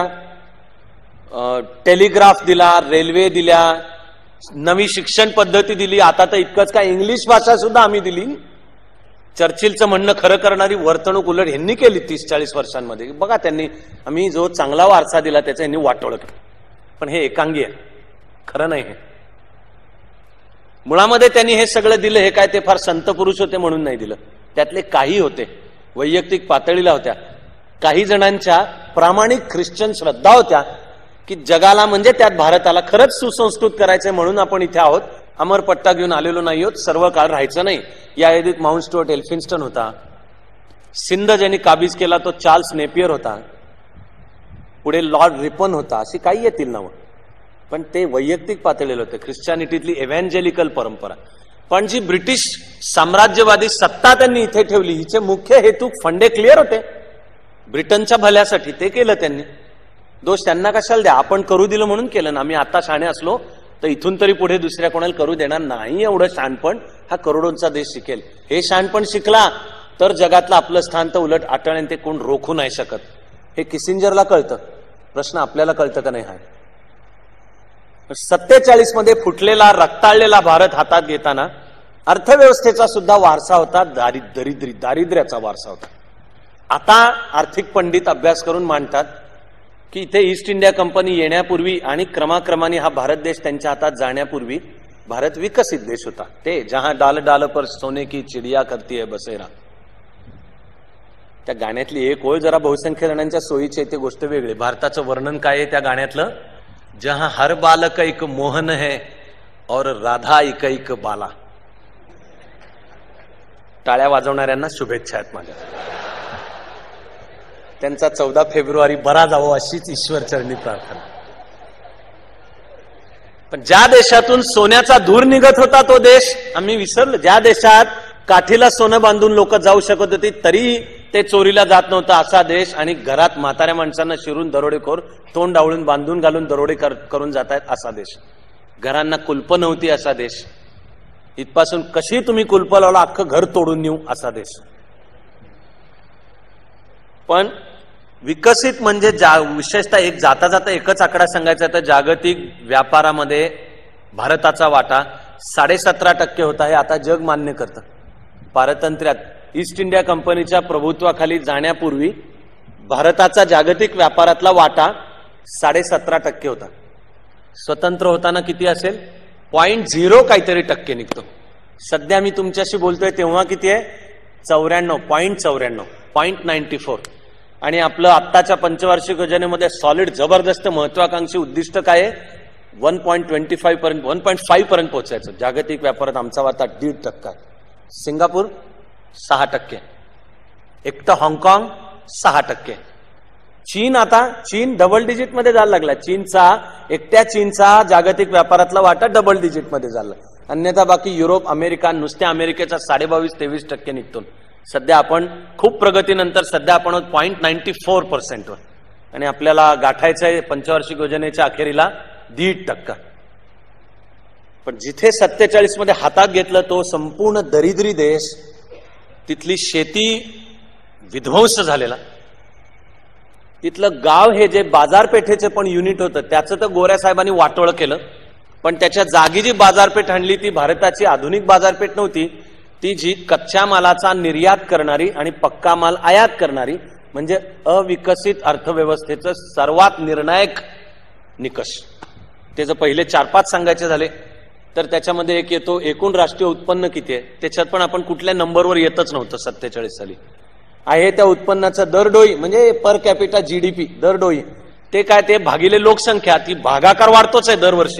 टेलिग्राफ दिला, रेल्वे दिल्या, नवी शिक्षण पद्धती दिली. आता तर इतकंच काय, इंग्लिश भाषा सुद्धा आम्ही दिली. चर्चिलचं म्हणणं खरं करणारी वर्तणूक उलट ह्यांनी केली 30-40 वर्षांमध्ये. बघा, त्यांनी आम्ही जो चांगला वारसा दिला त्याचं ह्यांनी वाटोळं केलं. पण हे एकांगी आहे, खरं नाही. हे मुळामध्ये त्यांनी हे सगळं दिलं, हे काय ते फार संत पुरुष होते म्हणून नाही दिलं. त्यातले काही होते वैयक्तिक पातळीला होत्या, काही जणांच्या प्रामाणिक ख्रिश्चन श्रद्धा होत्या की जगाला म्हणजे त्यात भारताला खरंच सुसंस्कृत करायचंय म्हणून आपण इथे आहोत. अमरपट्टा घेऊन आलेलो नाही आहोत, सर्व काळ राहायचं नाही. या यादीत माउंट स्टुअर्ट एल्फिन्स्टन होता, सिंध ज्यांनी काबीज केला तो चार्ल्स नेपियर होता, पुढे लॉर्ड रिपन होता, अशी काही येतील नावं. पण ते वैयक्तिक पातळीला होते, ख्रिश्चॅनिटीतली एव्हॅन्जेलिकल परंपरा. पण जी ब्रिटिश साम्राज्यवादी सत्ता त्यांनी इथे ठेवली, हिचे मुख्य हेतू फंडे क्लिअर होते, ब्रिटनच्या भल्यासाठी. ते केलं त्यांनी. दोष त्यांना कशाला द्या, आपण करू दिलं म्हणून केलं ना. आम्ही आता शहाणे असलो तर इथून तरी पुढे दुसऱ्या कोणाला करू देणार नाही. एवढं शहाणपण हा करोडोंचा देश शिकेल. हे शहाणपण शिकला तर जगातलं आपलं स्थान तर उलट अटळ, ते कोण रोखू नाही शकत. हे किसिंजरला कळतं, प्रश्न आपल्याला कळतं का नाही. हा 47 मध्ये फुटलेला रक्ताळलेला भारत हातात घेताना अर्थव्यवस्थेचा सुद्धा वारसा होता, दारिद्र्याचा वारसा होता. आता आर्थिक पंडित अभ्यास करून मांडतात की इथे ईस्ट इंडिया कंपनी येण्यापूर्वी आणि क्रमाक्रमाने हा भारत देश त्यांच्या हातात जाण्यापूर्वी भारत विकसित देश होता. ते जहां डाल डाल पर सोने की चिडिया करती है बसेरा, त्या गाण्यातली एक ओळ जरा बहुसंख्य जणांच्या सोयीची आहे, ते गोष्ट वेगळी. भारताचं वर्णन काय आहे त्या गाण्यातलं, जहां हर बालक एक मोहन है और राधा एक बाला. टाळ्या वाजवणाऱ्यांना शुभेच्छा आहेत माझ्या. त्यांचा 14 फेब्रुवारी बरा जावो अशीच ईश्वरचरणी प्रार्थना. पण ज्या देशातून सोन्याचा धूर निघत होता तो देश आम्ही विसरलो. ज्या देशात काठीला सोनं बांधून लोक जाऊ शकत होती तरी ते चोरीला जात नव्हतं असा देश, आणि घरात म्हाताऱ्या माणसांना शिरून दरोडेखोर तोंड डावळून बांधून घालून दरोडे करून जात आहेत असा देश, घरांना कुलप नव्हती असा देश, इथपासून कशी तुम्ही कुलप लावला अख्खं घर तोडून नेऊ असा देश. पण विकसित म्हणजे विशेषतः एक जाता जाता एकच आकडा सांगायचा तर जागतिक व्यापारामध्ये भारताचा वाटा 17.5% होता. हे आता जग मान्य करतं. पारतंत्र्यात ईस्ट इंडिया कंपनीच्या प्रभुत्वाखाली जाण्यापूर्वी भारताचा जागतिक व्यापारातला वाटा 17.5% होता. स्वतंत्र होताना किती असेल, 0.0 काहीतरी टक्के निघतो. सध्या मी तुमच्याशी बोलतोय तेव्हा किती आहे, 94.94 0.94. आणि आपलं आत्ताच्या पंचवार्षिक योजनेमध्ये सॉलिड जबरदस्त महत्वाकांक्षी उद्दिष्ट काय आहे, 1.25 पर्यंत 1.5 पर्यंत पोहोचायचं. जागतिक व्यापारात आमचा वाटा 1.5%. सिंगापूर 6%, एकटं हाँगकाँग 6%. चीन, आता चीन डबल डिजिट मध्ये जायला लागला. एकट्या चीनचा जागतिक व्यापारातला वाटा डबल डिजिट मध्ये झाला. अन्यथा बाकी युरोप, अमेरिका, नुसत्या अमेरिकेचा 22-23% निघतो. सध्या आपण खूप प्रगतीनंतर सध्या आपण 0.94% वर, आणि आपल्याला गाठायचं आहे पंचवार्षिक योजनेच्या अखेरीला 1.5%. पण जिथे 47 मध्ये हातात घेतलं तो संपूर्ण दरिद्री देश, तिथली शेती विध्वंस झालेला, तिथलं गाव हे जे बाजारपेठेचे पण युनिट होतं त्याचं तर गोऱ्या साहेबांनी वाटोळं केलं, पण त्याच्या जागी जी बाजारपेठ आणली ती भारताची आधुनिक बाजारपेठ नव्हती, ती जी कच्च्या मालाचा निर्यात करणारी आणि पक्का माल आयात करणारी, म्हणजे अविकसित अर्थव्यवस्थेचं सर्वात निर्णायक निकष. ते जर पहिले 4-5 सांगायचे झाले तर त्याच्यामध्ये एक येतो एकूण राष्ट्रीय उत्पन्न किती आहे, त्याच्यात पण आपण कुठल्या नंबरवर येतच नव्हतं 47 साली. आहे त्या उत्पन्नाचं दरडोई म्हणजे पर कॅपिटा जीडीपी दरडोई, ते काय ते भागिले लोकसंख्या, ती भागाकार वाढतोच आहे दरवर्षी,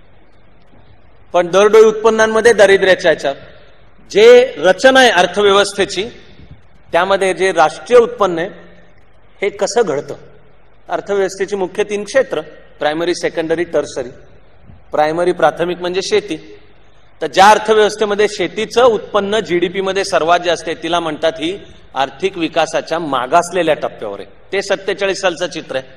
पण दरडोई उत्पन्नांमध्ये दारिद्र्याच्या ह्याच्यात जे रचना आहे अर्थव्यवस्थेची त्यामध्ये जे राष्ट्रीय उत्पन्न आहे हे कसं घडतं. अर्थव्यवस्थेची मुख्य 3 क्षेत्र, प्रायमरी, सेकंडरी, टर्सरी. प्रायमरी प्राथमिक म्हणजे शेती. तर ज्या अर्थव्यवस्थेमध्ये शेतीचं उत्पन्न जीडीपी मध्ये सर्वात जास्त आहे तिला म्हणतात ही आर्थिक विकासाच्या मागासलेल्या टप्प्यावर आहे. ते 47 सालचं चित्र आहे.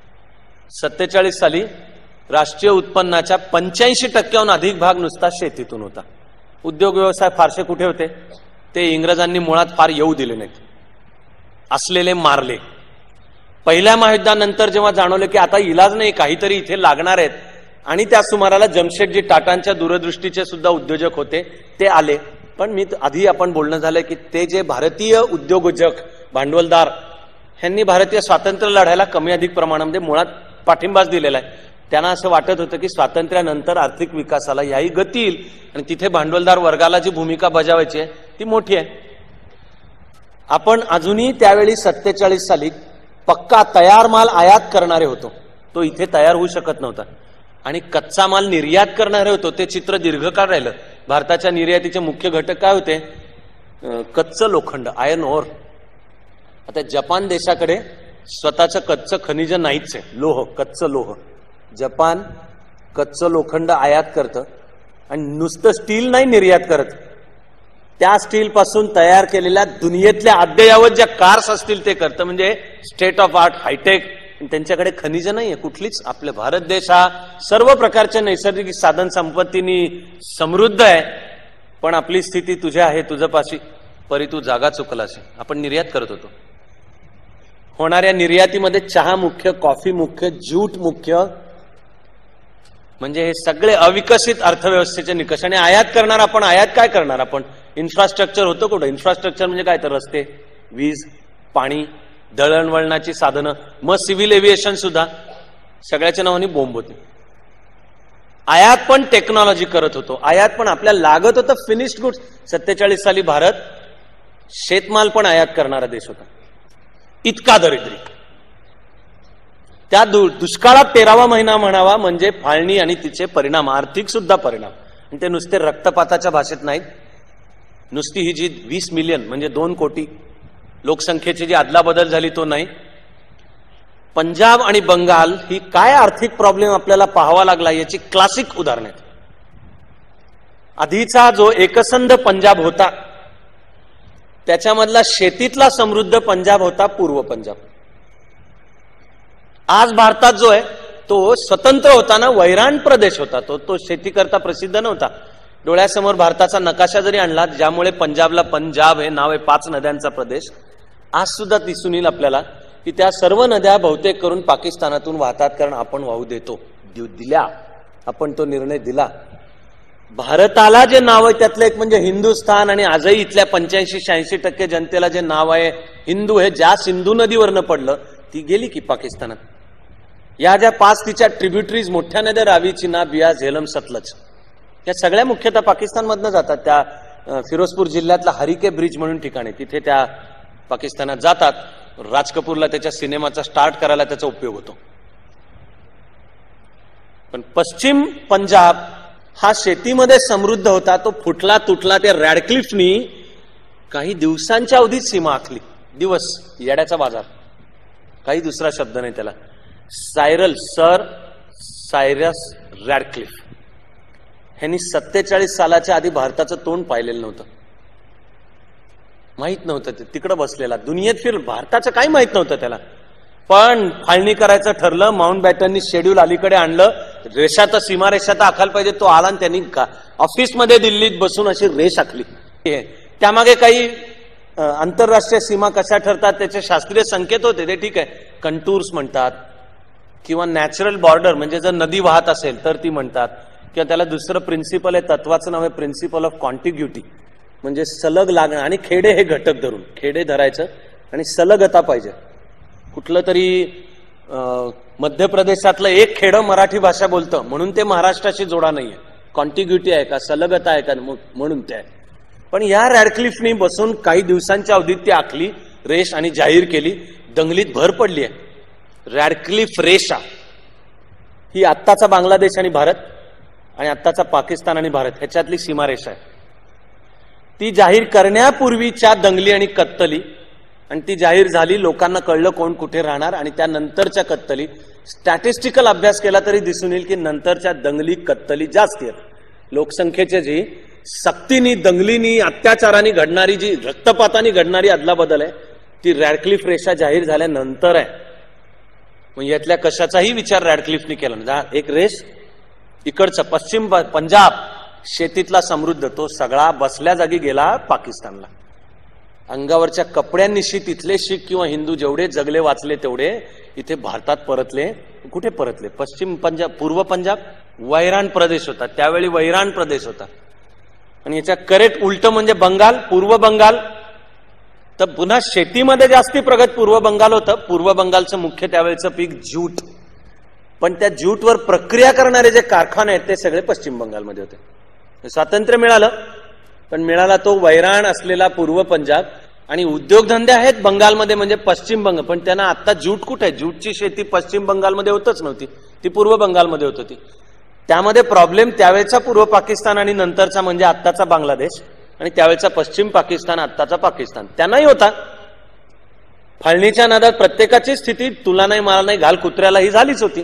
47 साली राष्ट्रीय उत्पन्नाच्या 85% अधिक भाग नुसता शेतीतून होता. उद्योग व्यवसाय फारसे कुठे होते, ते इंग्रजांनी मुळात फार येऊ दिले नाहीत, असलेले मारले. पहिल्या महायुद्धानंतर जेव्हा जाणवलं की आता इलाज नाही, काहीतरी इथे लागणार आहेत, आणि त्या सुमाराला जमशेदजी टाटांच्या दूरदृष्टीचे सुद्धा उद्योजक होते, ते आले. पण मी आधी आपण बोलणं झालं की ते जे भारतीय उद्योजक भांडवलदार ह्यांनी भारतीय स्वातंत्र्य लढायला कमी अधिक प्रमाणामध्ये मुळात पाठिंबाच दिलेला आहे. त्यांना असं वाटत होतं की स्वातंत्र्यानंतर आर्थिक विकासाला याही गती येईल आणि तिथे भांडवलदार वर्गाला जी भूमिका बजावायची आहे ती मोठी आहे. आपण अजूनही त्यावेळी 47 साली पक्का तयार माल आयात करणारे होतो, तो इथे तयार होऊ शकत नव्हता, आणि कच्चा माल निर्यात करणारे होतो. ते चित्र दीर्घकाळ राहिलं. भारताच्या निर्यातीचे मुख्य घटक काय होते, कच्चं लोखंड, आयर्न ओर. आता जपान देशाकडे स्वतःचं कच्चं खनिज नाहीच आहे, लोह, कच्चं लोह. जपान कच्चं लोखंड आयात करतं आणि नुसतं स्टील नाही निर्यात करत, त्या स्टील पासून तयार केलेल्या दुनियेतल्या अद्ययावत ज्या कार्स असतील ते करतं, म्हणजे स्टेट ऑफ आर्ट, हायटेक. त्यांच्याकडे खनिज नाहीये कुठलीच. आपले भारत देश हा सर्व प्रकारच्या नैसर्गिक साधन संपत्तीनी समृद्ध आहे, पण आपली स्थिती तुझ्या आहे तुझपाशी परी तू जागा चुकलास. आपण निर्यात करत होतो. होणाऱ्या निर्यातीमध्ये चहा मुख्य, कॉफी मुख्य, ज्यूट मुख्य, म्हणजे हे सगळे अविकसित अर्थव्यवस्थेचे निकष. आणि आयात करणार आपण, आयात काय करणार आपण, इन्फ्रास्ट्रक्चर होतं कुठं. इन्फ्रास्ट्रक्चर म्हणजे काय तर रस्ते, वीज, पाणी, दळणवळणाची साधनं, मग सिव्हिल एव्हिएशन सुद्धा सगळ्याच्या नावाने बोंब होते. आयात पण टेक्नॉलॉजी करत होतो, आयात पण आपल्याला लागत होतं फिनिश्ड गुड्स. 47 साली भारत शेतमाल पण आयात करणारा देश होता. इतका दरिद्री. त्या दुष्काळात 13वा महिना म्हणावा म्हणजे फाळणी आणि तिचे परिणाम, आर्थिक सुद्धा परिणाम. आणि ते नुसते रक्तपाताच्या भाषेत नाहीत, नुसती ही जी 20 मिलियन म्हणजे 2 कोटी लोकसंख्येची जी अदलाबदल झाली तो नाही. पंजाब आणि बंगाल ही काय आर्थिक प्रॉब्लेम आपल्याला पाहावा लागला याची क्लासिक उदाहरण आहेत. आधीचा जो एकसंध पंजाब होता त्याच्यामधला शेतीतला समृद्ध पंजाब होता पूर्व पंजाब. आज भारतात जो आहे तो स्वतंत्र होता ना, वैराण प्रदेश होता तो शेती करता प्रसिद्ध नव्हता. डोळ्यासमोर भारताचा नकाशा जरी आणला, ज्यामुळे पंजाबला पंजाब हे नाव आहे, 5 नद्यांचा प्रदेश, आज सुद्धा दिसून येईल आपल्याला की त्या सर्व नद्या बहुतेक करून पाकिस्तानातून वाहतात, कारण आपण वाहू देतो, दिल्या, आपण तो निर्णय दिला. भारताला जे नाव आहे त्यातलं एक म्हणजे हिंदुस्थान, आणि आजही इथल्या 85-86% जनतेला जे नाव आहे हिंदू, हे ज्या सिंधू नदीवरनं पडलं ती गेली की पाकिस्तानात. या ज्या 5 तिच्या ट्रिब्युटरीज मोठ्या नद्या, रावी, चिना, बियास, झेलम, सतलज, या सगळ्या मुख्यतः पाकिस्तानमधनं जातात. त्या फिरोजपूर जिल्ह्यातला हरिके ब्रिज म्हणून ठिकाणी, तिथे त्या पाकिस्तानात जातात. राज कपूरला त्याच्या सिनेमाचा स्टार्ट करायला त्याचा उपयोग होतो. पण पश्चिम पंजाब हा शेतीमध्ये समृद्ध होता, तो फुटला तुटला. त्या रॅडक्लिफनी काही दिवसांच्या अवधीत सीमा आखली. दिवस, येड्याचा बाजार, काही दुसरा शब्द नाही त्याला. सर सायरस रॅडक्लिफ ह्यांनी 47 सालाच्या आधी भारताचं तोंड पाहिलेलं नव्हतं, माहित नव्हतं. ते तिकडं बसलेला, दुनियेत फिर, भारताचं काही माहित नव्हतं त्याला. पण फाळणी करायचं ठरलं, माउंट बॅटननी शेड्यूल अलीकडे आणलं रेषा तर सीमारेषा तर आखायला पाहिजे, तो आला आणि त्यांनी ऑफिसमध्ये दिल्लीत बसून अशी रेष आखली. त्यामागे काही आंतरराष्ट्रीय सीमा कशा ठरतात त्याचे शास्त्रीय संकेत होते, ते ठीक आहे. कंटूर्स म्हणतात किंवा नॅचरल बॉर्डर, म्हणजे जर नदी वाहत असेल तर ती म्हणतात, किंवा त्याला दुसरं प्रिन्सिपल आहे, तत्वाचं नाव आहे प्रिन्सिपल ऑफ कॉन्टिग्युटी, म्हणजे सलग लागणं. आणि खेडे हे घटक धरून, खेडे धरायचं आणि सलगता पाहिजे. कुठलं तरी मध्य प्रदेशातलं एक खेडं मराठी भाषा बोलतं म्हणून ते महाराष्ट्राशी जोडा नाहीये, कॉन्टिग्युटी आहे का, सलगता आहे का, म्हणून ते आहे. पण या रॅडक्लिफनी बसून काही दिवसांच्या अवधीत ती आखली रेष आणि जाहीर केली. दंगलीत भर पडली आहे. रॅडक्लिफ रेषा ही आत्ताचा बांगलादेश आणि भारत आणि आत्ताचा पाकिस्तान आणि भारत ह्याच्यातली सीमारेषा आहे. ती जाहीर करण्यापूर्वीच्या दंगली आणि कत्तली, आणि ती जाहीर झाली, लोकांना कळलं कोण कुठे राहणार, आणि त्यानंतरच्या कत्तली, स्टॅटिस्टिकल अभ्यास केला तरी दिसून येईल की नंतरच्या दंगली कत्तली जास्त आहेत. लोकसंख्येचे जी सक्तीनी, दंगलीनी, अत्याचारांनी घडणारी, जी रक्तपातानी घडणारी अदलाबदल आहे, ती रॅडक्लिफ रेषा जाहीर झाल्यानंतर आहे. मग यातल्या कशाचाही विचार रॅडक्लिफनी केला ना. एक रेष, इकडचं पश्चिम पंजाब शेतीतला समृद्ध, तो सगळा बसल्या जागी गेला पाकिस्तानला. अंगावरच्या कपड्यांनिशी तिथले शीख किंवा हिंदू जेवढे जगले वाचले तेवढे इथे भारतात परतले. कुठे परतले? पश्चिम पंजाब, पूर्व पंजाब वैराण प्रदेश होता, त्यावेळी वैराण प्रदेश होता. आणि याच्या करेक्ट उलट म्हणजे बंगाल, पूर्व बंगाल. तर पुन्हा शेतीमध्ये जास्ती प्रगत पूर्व बंगाल होतं. पूर्व बंगालचं मुख्य त्यावेळेचं पीक ज्यूट, पण त्या ज्यूटवर प्रक्रिया करणारे जे कारखाने आहेत ते सगळे पश्चिम बंगालमध्ये होते. स्वातंत्र्य मिळालं, पण मिळाला तो वैराण असलेला पूर्व पंजाब. आणि उद्योगधंदे आहेत बंगालमध्ये म्हणजे पश्चिम बंगाल, पण त्यांना आता ज्यूट कुठे आहे? ज्यूटची शेती पश्चिम बंगालमध्ये होतच नव्हती, ती पूर्व बंगालमध्ये होत होती. त्यामध्ये प्रॉब्लेम त्यावेळेचा पूर्व पाकिस्तान आणि नंतरचा म्हणजे आत्ताचा बांगलादेश, आणि त्यावेळेचा पश्चिम पाकिस्तान, आत्ताचा पाकिस्तान, त्यांनाही होता. फाळणीच्या नादात प्रत्येकाची स्थिती तुला नाही मला नाही घाल कुत्र्याला ही झालीच होती,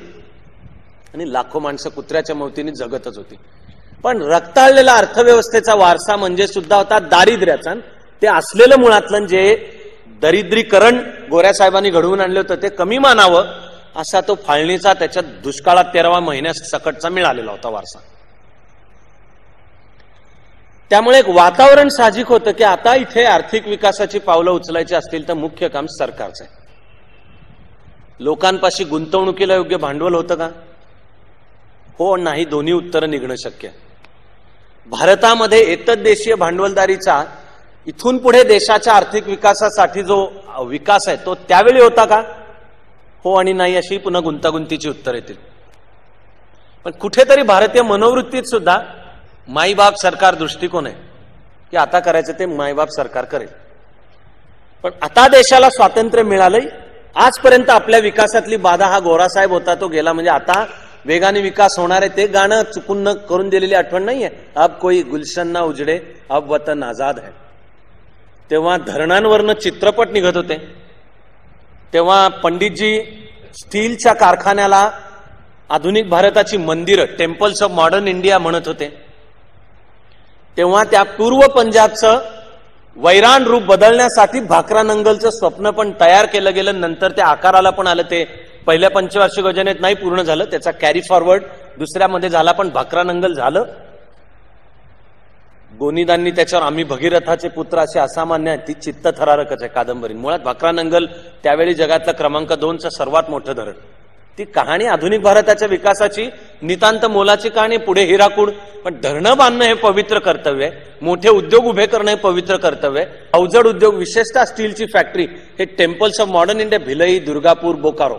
आणि लाखो माणसं कुत्र्याच्या मौतीने जगतच होती. पण रक्ताळलेला अर्थव्यवस्थेचा वारसा म्हणजे सुद्धा होता दारिद्र्याचा. ते असलेलं मुळातलं जे दरिद्रीकरण गोऱ्या साहेबांनी घडवून आणलं होतं ते कमी मानावं असा तो फाळणीचा, त्याच्यात दुष्काळात 13व्या महिन्यात सकटचा मिळालेला होता वारसा. त्यामुळे एक वातावरण साहजिक होतं की आता इथे आर्थिक विकासाची पावलं उचलायची असतील तर मुख्य काम सरकारचं आहे. लोकांपाशी गुंतवणुकीला योग्य भांडवल होतं का? हो नाही, दोन्ही उत्तरं निघणं शक्य आहे. भारतामध्ये एतद्देशीय भांडवलदारीचा इथून पुढे देशाच्या आर्थिक विकासासाठी जो विकास आहे तो त्यावेळी होता का? हो आणि नाही अशी पुन्हा गुंतागुंतीची उत्तर येतील. पण कुठेतरी भारतीय मनोवृत्तीत सुद्धा माईबाप सरकार दृष्टिकोन आहे की आता करायचं ते माईबाप सरकार करेल. पण आता देशाला स्वातंत्र्य मिळालंय, आजपर्यंत आपल्या विकासातली बाधा हा गोरासाहेब होता, तो गेला. म्हणजे आता वेगाने विकास होणार आहे, ते गाणं चुकून न करून दिलेली आठवण नाहीये. अब कोई गुलशन ना उजडे, अब वतन आजाद है. तेव्हा धरणांवरनं चित्रपट निघत होते, तेव्हा पंडितजी स्टीलच्या कारखान्याला आधुनिक भारताची मंदिरं, टेम्पल्स ऑफ मॉडर्न इंडिया म्हणत होते. तेव्हा त्या पूर्व पंजाबचं वैराण रूप बदलण्यासाठी भाकरानंगलचं स्वप्न पण तयार केलं गेलं. नंतर त्या आकाराला पण आलं. ते पहिल्या पंचवार्षिक योजनेत नाही पूर्ण झालं, त्याचा कॅरी फॉरवर्ड दुसऱ्यामध्ये झाला, पण भाकरानंगल झालं. गोनीदांनी त्याच्यावर आम्ही भगीरथाचे पुत्र असे असामान्य आहेत, ती चित्तथरारकच आहे कादंबरी. मुळात भाकरानंगल त्यावेळी जगातलं क्रमांक 2चं सर्वात मोठं धरण. ती कहाणी आधुनिक भारताच्या विकासाची नितांत मोलाची कहाणी. पुढे हिराकूड, पण धरणं बांधणं हे पवित्र कर्तव्य आहे. मोठे उद्योग उभे करणं हे पवित्र कर्तव्य आहे. अवजड उद्योग, विशेषतः स्टीलची फॅक्टरी, हे temples of modern India Bhilai, Durgapur, Bokaro,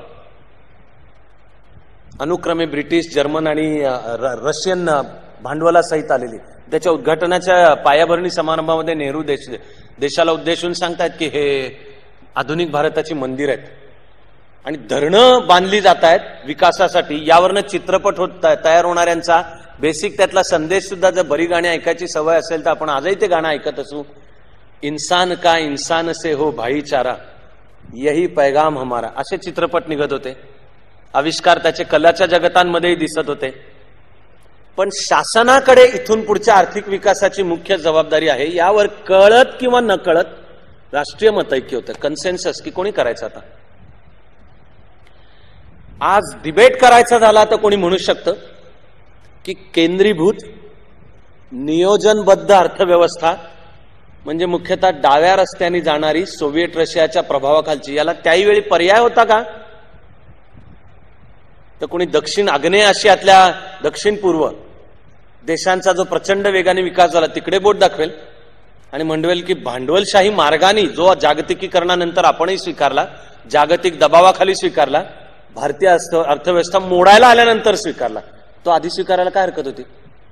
अनुक्रमे ब्रिटिश, जर्मन आणि रशियन भांडवलासहित आलेली. त्याच्या उद्घाटनाच्या पायाभरणी समारंभामध्ये नेहरू देशाला उद्देशून सांगतात की हे आधुनिक भारताची मंदिर आहेत आणि धरणं बांधली जात आहेत विकासासाठी. यावरनं चित्रपट तयार होणाऱ्यांचा बेसिक त्यातला संदेश सुद्धा, जर बरी गाणी ऐकायची सवय असेल तर आपण आजही ते गाणं ऐकत असू. इंसान का इंसान से हो भाईचारा, यही पैगाम हमारा, असे चित्रपट निघत होते. आविष्कार त्याचे कलाच्या जगतांमध्येही दिसत होते. पण शासनाकडे इथून पुढच्या आर्थिक विकासाची मुख्य जबाबदारी आहे. यावर कळत किंवा न कळत राष्ट्रीय मतैक्य होतं, कन्सेन्सस, की कोणी करायचं. आता आज डिबेट करायचा झाला तर कोणी म्हणू शकतं की केंद्रीभूत नियोजनबद्ध अर्थव्यवस्था म्हणजे मुख्यतः डाव्या रस्त्याने जाणारी सोव्हिएट रशियाच्या प्रभावाखालची, याला त्याही वेळी पर्याय होता का? तर कोणी दक्षिण आग्नेय आशियातल्या दक्षिण पूर्व देशांचा जो प्रचंड वेगाने विकास झाला तिकडे बोट दाखवेल आणि म्हणवेल की भांडवलशाही मार्गाने जो जागतिकीकरणानंतर आपणही स्वीकारला, जागतिक दबावाखाली स्वीकारला, भारतीय अर्थव्यवस्था मोडायला आल्यानंतर स्वीकारला, तो आधी स्वीकारायला काय हरकत होती?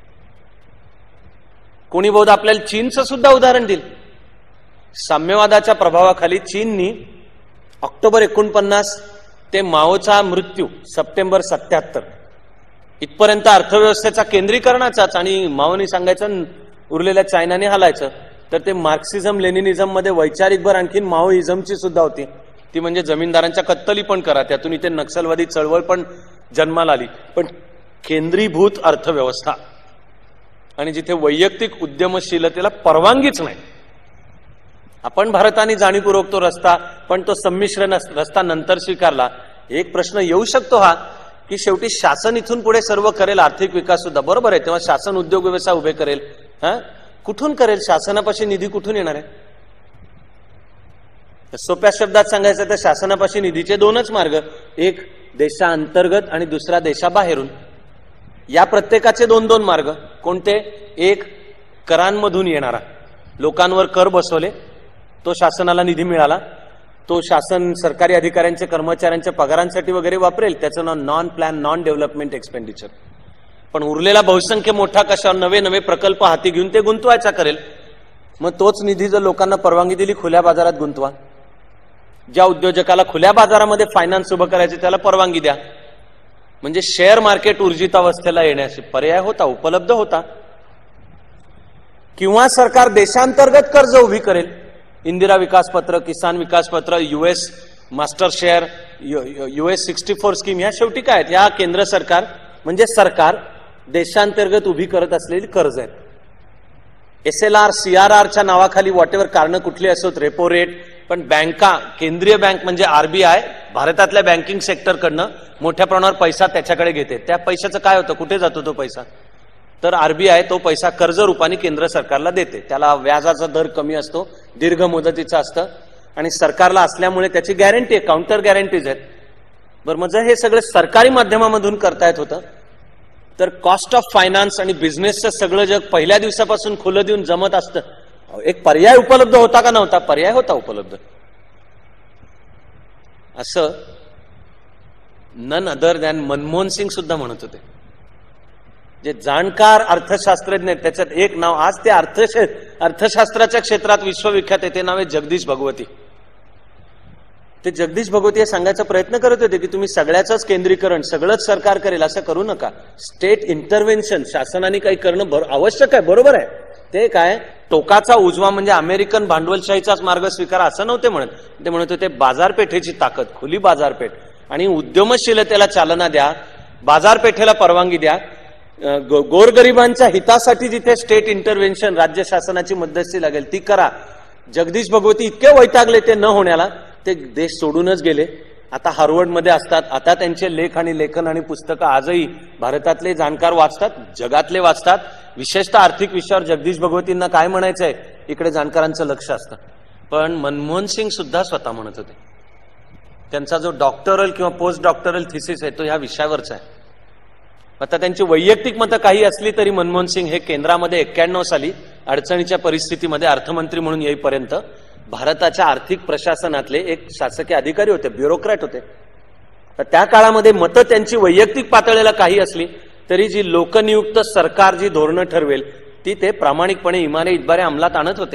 कोणी बहुधा आपल्याला चीनचं सुद्धा उदाहरण देईल. साम्यवादाच्या प्रभावाखाली चीननी ऑक्टोबर 49 ते माओचा मृत्यू सप्टेंबर 77 इथपर्यंत अर्थव्यवस्थेचा केंद्रीकरणाचाच, आणि माओनी सांगायचं उरलेल्या चायनाने हालायचं, तर ते मार्क्सिझम लेनिनिझम मध्ये वैचारिक भर आणखीन माओइझमची सुद्धा होती, ती म्हणजे जमीनदारांच्या कत्तली पण करा, त्यातून इथे नक्षलवादी चळवळ पण जन्माला आली. पण केंद्रीभूत अर्थव्यवस्था आणि जिथे वैयक्तिक उद्यमशीलतेला परवानगीच नाही. आपण भारताने जाणीवपूर्वक तो रस्ता, पण तो संमिश्र रस्ता नंतर स्वीकारला. एक प्रश्न येऊ शकतो हा की शेवटी शासन इथून पुढे सर्व करेल, आर्थिक विकास सुद्धा बरोबर आहे, तेव्हा शासन उद्योग व्यवसाय उभे करेल, कुठून करेल? शासनापाशी निधी कुठून येणार आहे? सोप्या शब्दात सांगायचं तर शासनापाशी निधीचे दोनच मार्ग, एक देशांतर्गत आणि दुसरा देशाबाहेरून. या प्रत्येकाचे दोन दोन मार्ग. कोणते? एक करांमधून येणारा, लोकांवर कर बसवले, तो शासनाला निधी मिळाला, तो शासन सरकारी अधिकाऱ्यांच्या कर्मचाऱ्यांच्या पगारांसाठी वगैरे वापरेल, त्याचं नाव non plan non development expenditure. पण उरलेला बहुसंख्य मोठा कशावर नवे नवे प्रकल्प हाती घेऊन ते गुंतवायचा करेल. मग तोच निधी जर लोकांना परवानगी दिली खुल्या बाजारात गुंतवा, ज्या उद्योजकाला खुल्या बाजारामध्ये फायनान्स उभं करायचे त्याला परवानगी द्या, म्हणजे शेअर मार्केट ऊर्जितावस्थेला येण्याचे पर्याय होता, उपलब्ध होता. किंवा सरकार देशांतर्गत कर्ज उभी करेल, इंदिरा विकास पत्र, किसान Vikas Patra, US master share, US 64 scheme, ह्या शेवटी काय आहेत? या केंद्र सरकार म्हणजे सरकार देशांतर्गत उभी करत असलेली कर्ज आहेत. SLR CRRच्या नावाखाली व्हॉटेवर कारणं कुठली असोत, रेपो रेट, पण बँका, केंद्रीय बँक म्हणजे RBI भारतातल्या बँकिंग सेक्टरकडनं मोठ्या प्रमाणावर पैसा त्याच्याकडे घेते. त्या पैशाचं काय होतं? कुठे जातो तो पैसा? तर RBI तो पैसा कर्ज रूपाने केंद्र सरकारला देते. त्याला व्याजाचा दर कमी असतो, दीर्घ मुदतीचा असतं, आणि सरकारला असल्यामुळे त्याची गॅरंटी आहे, काउंटर गॅरंटीज आहेत. बरं, मग जर हे सगळं सरकारी माध्यमामधून करता येत होतं तर कॉस्ट ऑफ फायनान्स आणि बिझनेसचं सगळं जग पहिल्या दिवसापासून खुलं देऊन जमत असतं. एक पर्याय उपलब्ध होता का नव्हता? पर्याय होता उपलब्ध. असं none other than Manmohan Singh सुद्धा म्हणत होते, जे जाणकार अर्थशास्त्रज्ञ आहेत. त्याच्यात एक नाव आज ते अर्थशास्त्राच्या क्षेत्रात विश्वविख्यात आहे, ते नाव आहे जगदीश भगवती. ते जगदीश भगवती हे सांगायचा प्रयत्न करत होते की तुम्ही सगळ्याच केंद्रीकरण, सगळंच सरकार करेल असं करू नका. स्टेट इंटरव्हेन्शन, शासनाने काही करणं आवश्यक आहे, बरोबर आहे. ते काय टोकाचा उजवा म्हणजे अमेरिकन भांडवलशाहीचाच मार्ग स्वीकारा असं नव्हते म्हणत. ते म्हणत होते बाजारपेठेची ताकद, खुली बाजारपेठ आणि उद्यमशीलतेला चालना द्या, बाजारपेठेला परवानगी द्या, गोरगरिबांच्या हितासाठी जिथे स्टेट इंटरव्हेन्शन, राज्य शासनाची मध्यस्थी लागेल ती करा. जगदीश भगवती इतके वैतागले ते न होण्याला, ते देश सोडूनच गेले. आता हार्वर्डमध्ये असतात. आता त्यांचे लेख आणि लेखन आणि पुस्तकं आजही भारतातले जाणकार वाचतात, जगातले वाचतात. विशेषतः आर्थिक विषयावर जगदीश भगवतींना काय म्हणायचंय इकडे जाणकारांचं लक्ष असतं. पण मनमोहन सिंग सुद्धा स्वतः म्हणत होते, त्यांचा जो डॉक्टरल किंवा पोस्ट डॉक्टरल थिसिस आहे तो ह्या विषयावरचा आहे. आता त्यांची वैयक्तिक मतं काही असली तरी मनमोहन सिंग हे केंद्रामध्ये 91 साली अडचणीच्या परिस्थितीमध्ये अर्थमंत्री म्हणून येईपर्यंत भारताच्या आर्थिक प्रशासनातले एक शासकीय अधिकारी होते, ब्युरोक्रॅट होते. तर त्या काळामध्ये मतं त्यांची वैयक्तिक पातळीला काही असली तरी जी लोकनियुक्त सरकार जी धोरणं ठरवेल ती ते प्रामाणिकपणे इमाने इतबारे अंमलात आणत होते.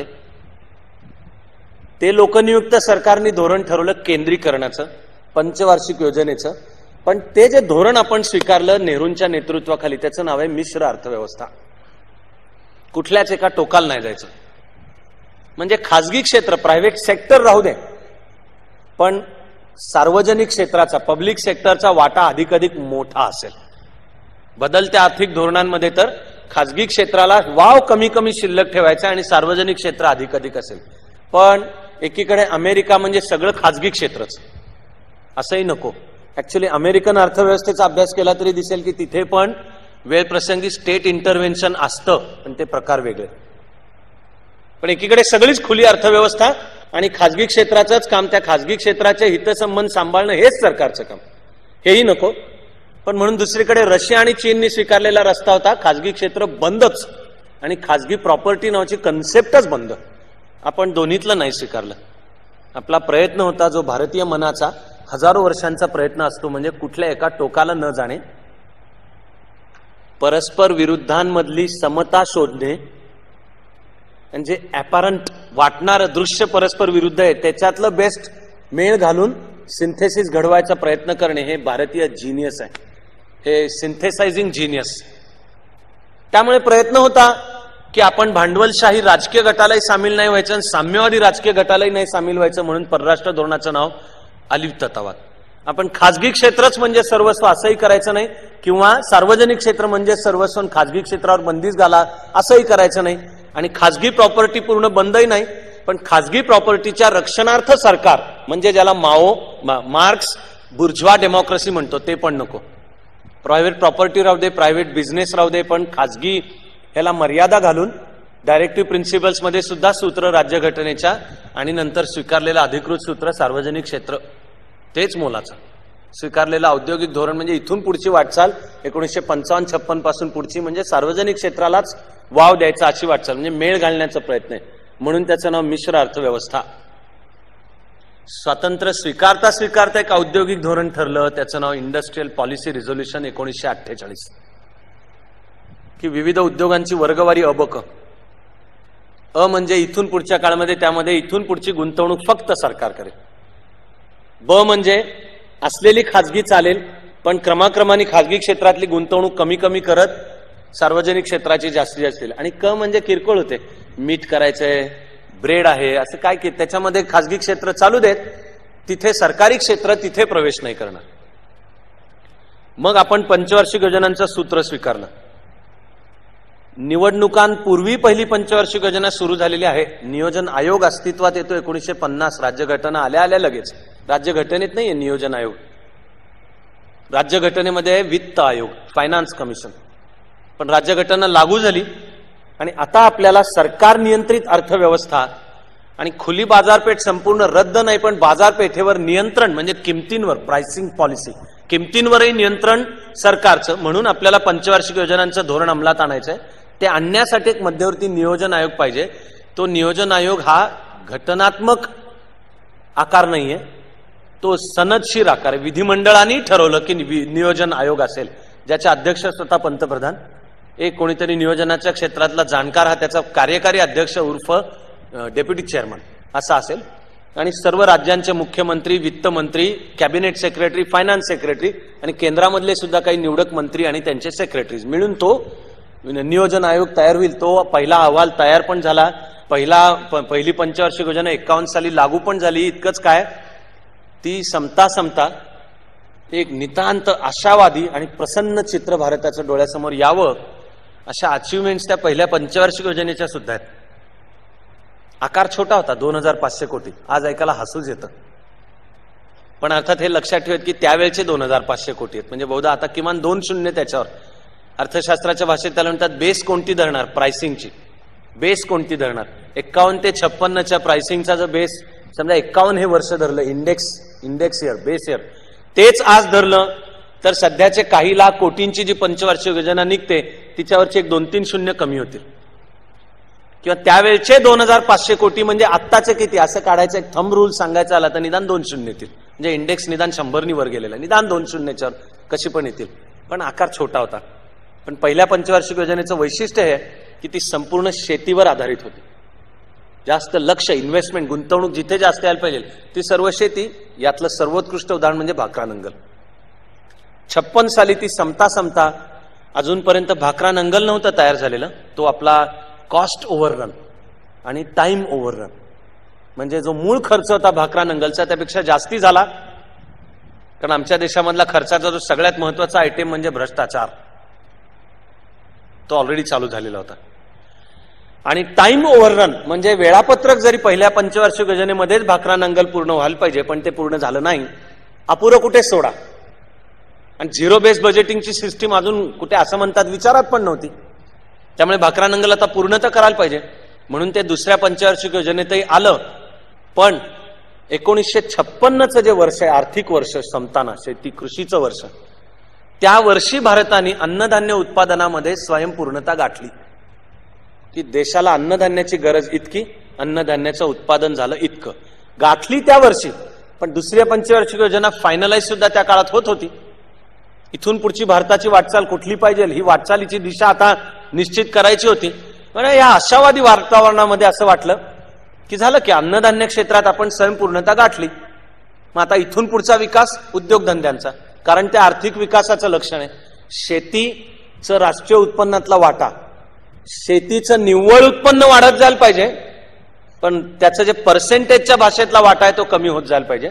ते लोकनियुक्त सरकारने धोरण ठरवलं केंद्रीकरणाचं, पंचवार्षिक योजनेचं. पण ते जे धोरण आपण स्वीकारलं नेहरूंच्या नेतृत्वाखाली, त्याचं नाव आहे मिश्र अर्थव्यवस्था. कुठल्याच एका टोकाला नाही जायचं, म्हणजे खाजगी क्षेत्र, प्रायव्हेट सेक्टर राहू दे, पण सार्वजनिक क्षेत्राचा, पब्लिक सेक्टरचा वाटा अधिकाधिक मोठा असेल. बदलत्या आर्थिक धोरणांमध्ये तर खाजगी क्षेत्राला वाव कमी कमी शिल्लक ठेवायचा आणि सार्वजनिक क्षेत्र अधिकाधिक असेल. पण एकीकडे अमेरिका म्हणजे सगळं खाजगी क्षेत्रच, असंही नको. ऍक्च्युली अमेरिकन अर्थव्यवस्थेचा अभ्यास केला तरी दिसेल की तिथे पण वेळप्रसंगी स्टेट इंटरव्हेन्शन असतं, पण ते प्रकार वेगळे. पण एकीकडे सगळीच खुली अर्थव्यवस्था आणि खाजगी क्षेत्राचंच काम, त्या खाजगी क्षेत्राचे हितसंबंध सांभाळणं हेच सरकारचं काम, हेही नको. पण म्हणून दुसरीकडे रशिया आणि चीननी स्वीकारलेला रस्ता होता खाजगी क्षेत्र बंदच आणि खाजगी प्रॉपर्टी नावाची कन्सेप्टच बंद. आपण दोन्हीतलं नाही स्वीकारलं. आपला प्रयत्न होता जो भारतीय मनाचा हजारो वर्षांचा प्रयत्न असतो, म्हणजे कुठल्या एका टोकाला न जाणे, परस्पर विरुद्धांमधली समता शोधणे, आणि जे ॲपरंट वाटणारं दृश्य परस्पर विरुद्ध आहे त्याच्यातलं बेस्ट मेळ घालून सिंथेसिस घडवायचा प्रयत्न करणे, हे भारतीय जिनियस आहे, हे सिंथेसायझिंग जिनियस. त्यामुळे प्रयत्न होता की आपण भांडवलशाही राजकीय गटालाही सामील नाही व्हायचं आणि साम्यवादी राजकीय गटालाही नाही सामील व्हायचं, म्हणून परराष्ट्र धोरणाचं नाव अलिप्ततावाद. आपण खाजगी क्षेत्रच म्हणजे सर्वस्व असंही करायचं नाही, किंवा सार्वजनिक क्षेत्र म्हणजे सर्वस्व आणि खाजगी क्षेत्रावर बंदीच घाला असंही करायचं नाही, आणि खाजगी प्रॉपर्टी पूर्ण बंदही नाही, पण खाजगी प्रॉपर्टीच्या रक्षणार्थ सरकार म्हणजे ज्याला मार्क्स बुर्जवा डेमोक्रेसी म्हणतो ते पण नको. प्रायव्हेट प्रॉपर्टी राहू दे, प्रायव्हेट बिझनेस राहू दे, पण खाजगी ह्याला मर्यादा घालून डायरेक्टिव्ह प्रिन्सिपल्समध्ये सुद्धा सूत्र राज्यघटनेच्या आणि नंतर स्वीकारलेलं अधिकृत सूत्र सार्वजनिक क्षेत्र तेच मोलाचं. स्वीकारलेलं औद्योगिक धोरण म्हणजे इथून पुढची वाटचाल 1955-56 पासून पुढची म्हणजे सार्वजनिक क्षेत्रालाच वाव द्यायचा अशी वाटचाल, म्हणजे मेळ घालण्याचा प्रयत्न आहे. म्हणून त्याचं नाव मिश्र अर्थव्यवस्था. स्वातंत्र्य स्वीकारता स्वीकारता एक औद्योगिक धोरण ठरलं, त्याचं नाव इंडस्ट्रियल पॉलिसी रिझोल्युशन 1948, की विविध उद्योगांची वर्गवारी अबक. अ म्हणजे इथून पुढच्या काळामध्ये त्यामध्ये इथून पुढची गुंतवणूक फक्त सरकार करेल. ब म्हणजे असलेली खाजगी चालेल, पण क्रमाक्रमाने खाजगी क्षेत्रातली गुंतवणूक कमी कमी करत सार्वजनिक क्षेत्राची जास्तीत जास्त. आणि क म्हणजे किरकोळ होते, मीठ करायचंय, ब्रेड आहे, असं काय की त्याच्यामध्ये खाजगी क्षेत्र चालू देत, तिथे सरकारी क्षेत्र तिथे प्रवेश नाही करणार. मग आपण पंचवार्षिक योजनांचं सूत्र स्वीकारलं. निवडणुकांपूर्वी पहिली पंचवार्षिक योजना सुरू झालेली आहे. नियोजन आयोग अस्तित्वात येतो 1950, राज्यघटना आल्या आल्या लगेच. राज्यघटनेत नाहीये नियोजन आयोग, राज्यघटनेमध्ये आहे वित्त आयोग, फायनान्स कमिशन. पण राज्यघटना लागू झाली आणि आता आपल्याला सरकार नियंत्रित अर्थव्यवस्था आणि खुली बाजारपेठ संपूर्ण रद्द नाही, पण बाजारपेठेवर नियंत्रण म्हणजे किमतींवर, प्राइसिंग पॉलिसी, किमतींवरही नियंत्रण सरकारचं. म्हणून आपल्याला पंचवार्षिक योजनांचं धोरण अंमलात आणायचं आहे. ते आणण्यासाठी एक मध्यवर्ती नियोजन आयोग पाहिजे. तो नियोजन आयोग हा घटनात्मक आकार नाहीये, तो सनदशीर आकार आहे. विधिमंडळाने ठरवलं की नियोजन आयोग असेल, ज्याचे अध्यक्ष स्वतः पंतप्रधान, एक कोणीतरी नियोजनाच्या क्षेत्रातला जाणकार हा त्याचा कार्यकारी अध्यक्ष उर्फ डेप्युटी चेअरमन असा असेल, आणि सर्व राज्यांचे मुख्यमंत्री, वित्तमंत्री, कॅबिनेट सेक्रेटरी, फायनान्स सेक्रेटरी आणि केंद्रामधले सुद्धा काही निवडक मंत्री आणि त्यांचे सेक्रेटरीज मिळून तो नियोजन आयोग तयार होईल. तो पहिला अहवाल तयार पण झाला. पहिली पंचवार्षिक योजना 51 साली लागू पण झाली. इतकंच काय, ती संपता एक नितांत आशावादी आणि प्रसन्न चित्र भारताचं डोळ्यासमोर यावं अशा अचिव्हमेंट्स त्या पहिल्या पंचवार्षिक योजनेच्या सुद्धा आहेत. आकार छोटा होता, 2500 कोटी. आज ऐकायला हसूच येतं, पण अर्थात हे लक्षात ठेवत की त्यावेळेचे 2500 कोटी आहेत, म्हणजे बहुधा आता किमान 2 शून्य त्याच्यावर. अर्थशास्त्राच्या भाषेत त्याला म्हणतात बेस कोणती धरणार, प्राइसिंगची बेस कोणती धरणार. 51 ते 56च्या प्राइसिंगचा जर बेस समजा 51 हे वर्ष धरलं, इंडेक्स इयर, बेस इयर, तेच आज धरलं तर सध्याचे काही लाख कोटींची जी पंचवार्षिक योजना निघते तिच्यावरचे 1-2-3 शून्य कमी होतील. किंवा त्यावेळचे 2500 कोटी म्हणजे आत्ताचे किती असं काढायचं एक थंब रूल सांगायचा आला तर निदान 2 शून्य येतील. म्हणजे इंडेक्स निदान 100 वर गेलेला, निदान 2 शून्याच्यावर कशी पण येतील, पण आकार छोटा होता. पण पहिल्या पंचवार्षिक योजनेचं वैशिष्ट्य हे की ती संपूर्ण शेतीवर आधारित होती. जास्त लक्ष, इन्व्हेस्टमेंट, गुंतवणूक जिथे जास्त यायला पाहिजे ती सर्व शेती. यातलं सर्वोत्कृष्ट उदाहरण म्हणजे भाकरा नंगल. 56 साली ती संपता अजूनपर्यंत भाकरा नंगल नव्हतं तयार झालेलं. तो आपला कॉस्ट ओव्हररन आणि टाइम ओव्हररन, म्हणजे जो मूळ खर्च होता भाकरा नंगलचा त्यापेक्षा जास्ती झाला. कारण आमच्या देशामधला खर्चाचा जो सगळ्यात महत्वाचा आयटेम म्हणजे भ्रष्टाचार, तो ऑलरेडी चालू झालेला होता. आणि टाइम ओव्हररन म्हणजे वेळापत्रक जरी पहिल्या पंचवार्षिक योजनेमध्येच भाकरा नंगल पूर्ण व्हायला पाहिजे, पण ते पूर्ण झालं नाही. अपुरं कुठे सोडा, आणि झिरो बेस बजेटिंगची सिस्टीम अजून कुठे असं म्हणतात विचारात पण नव्हती. त्यामुळे भाकरानंगल आता पूर्ण तर करायला पाहिजे म्हणून ते दुसऱ्या पंचवार्षिक योजनेतही आलं. पण 1956चं जे वर्ष आहे आर्थिक वर्ष संपताना शेती कृषीचं वर्ष, त्या वर्षी भारताने अन्नधान्य उत्पादनामध्ये स्वयंपूर्णता गाठली की देशाला अन्नधान्याची गरज इतकी, अन्नधान्याचं उत्पादन झालं इतकं गाठली त्या वर्षी. पण दुसऱ्या पंचवार्षिक योजना फायनलाइज सुद्धा त्या काळात होत होती. इथून पुढची भारताची वाटचाल कुठली पाहिजे ही वाटचालीची दिशा आता निश्चित करायची होती. पण या आशावादी वातावरणामध्ये असं वाटलं की झालं की अन्नधान्य क्षेत्रात आपण स्वयंपूर्णता गाठली, मग आता इथून पुढचा विकास उद्योगधंद्यांचा, कारण त्या आर्थिक विकासाचं लक्षण आहे. शेतीचं राष्ट्रीय उत्पन्नातला वाटा, शेतीचं निव्वळ उत्पन्न वाढत जायला पाहिजे, पण त्याचं जे पर्सेंटेजच्या भाषेतला वाटा आहे तो कमी होत जायला पाहिजे.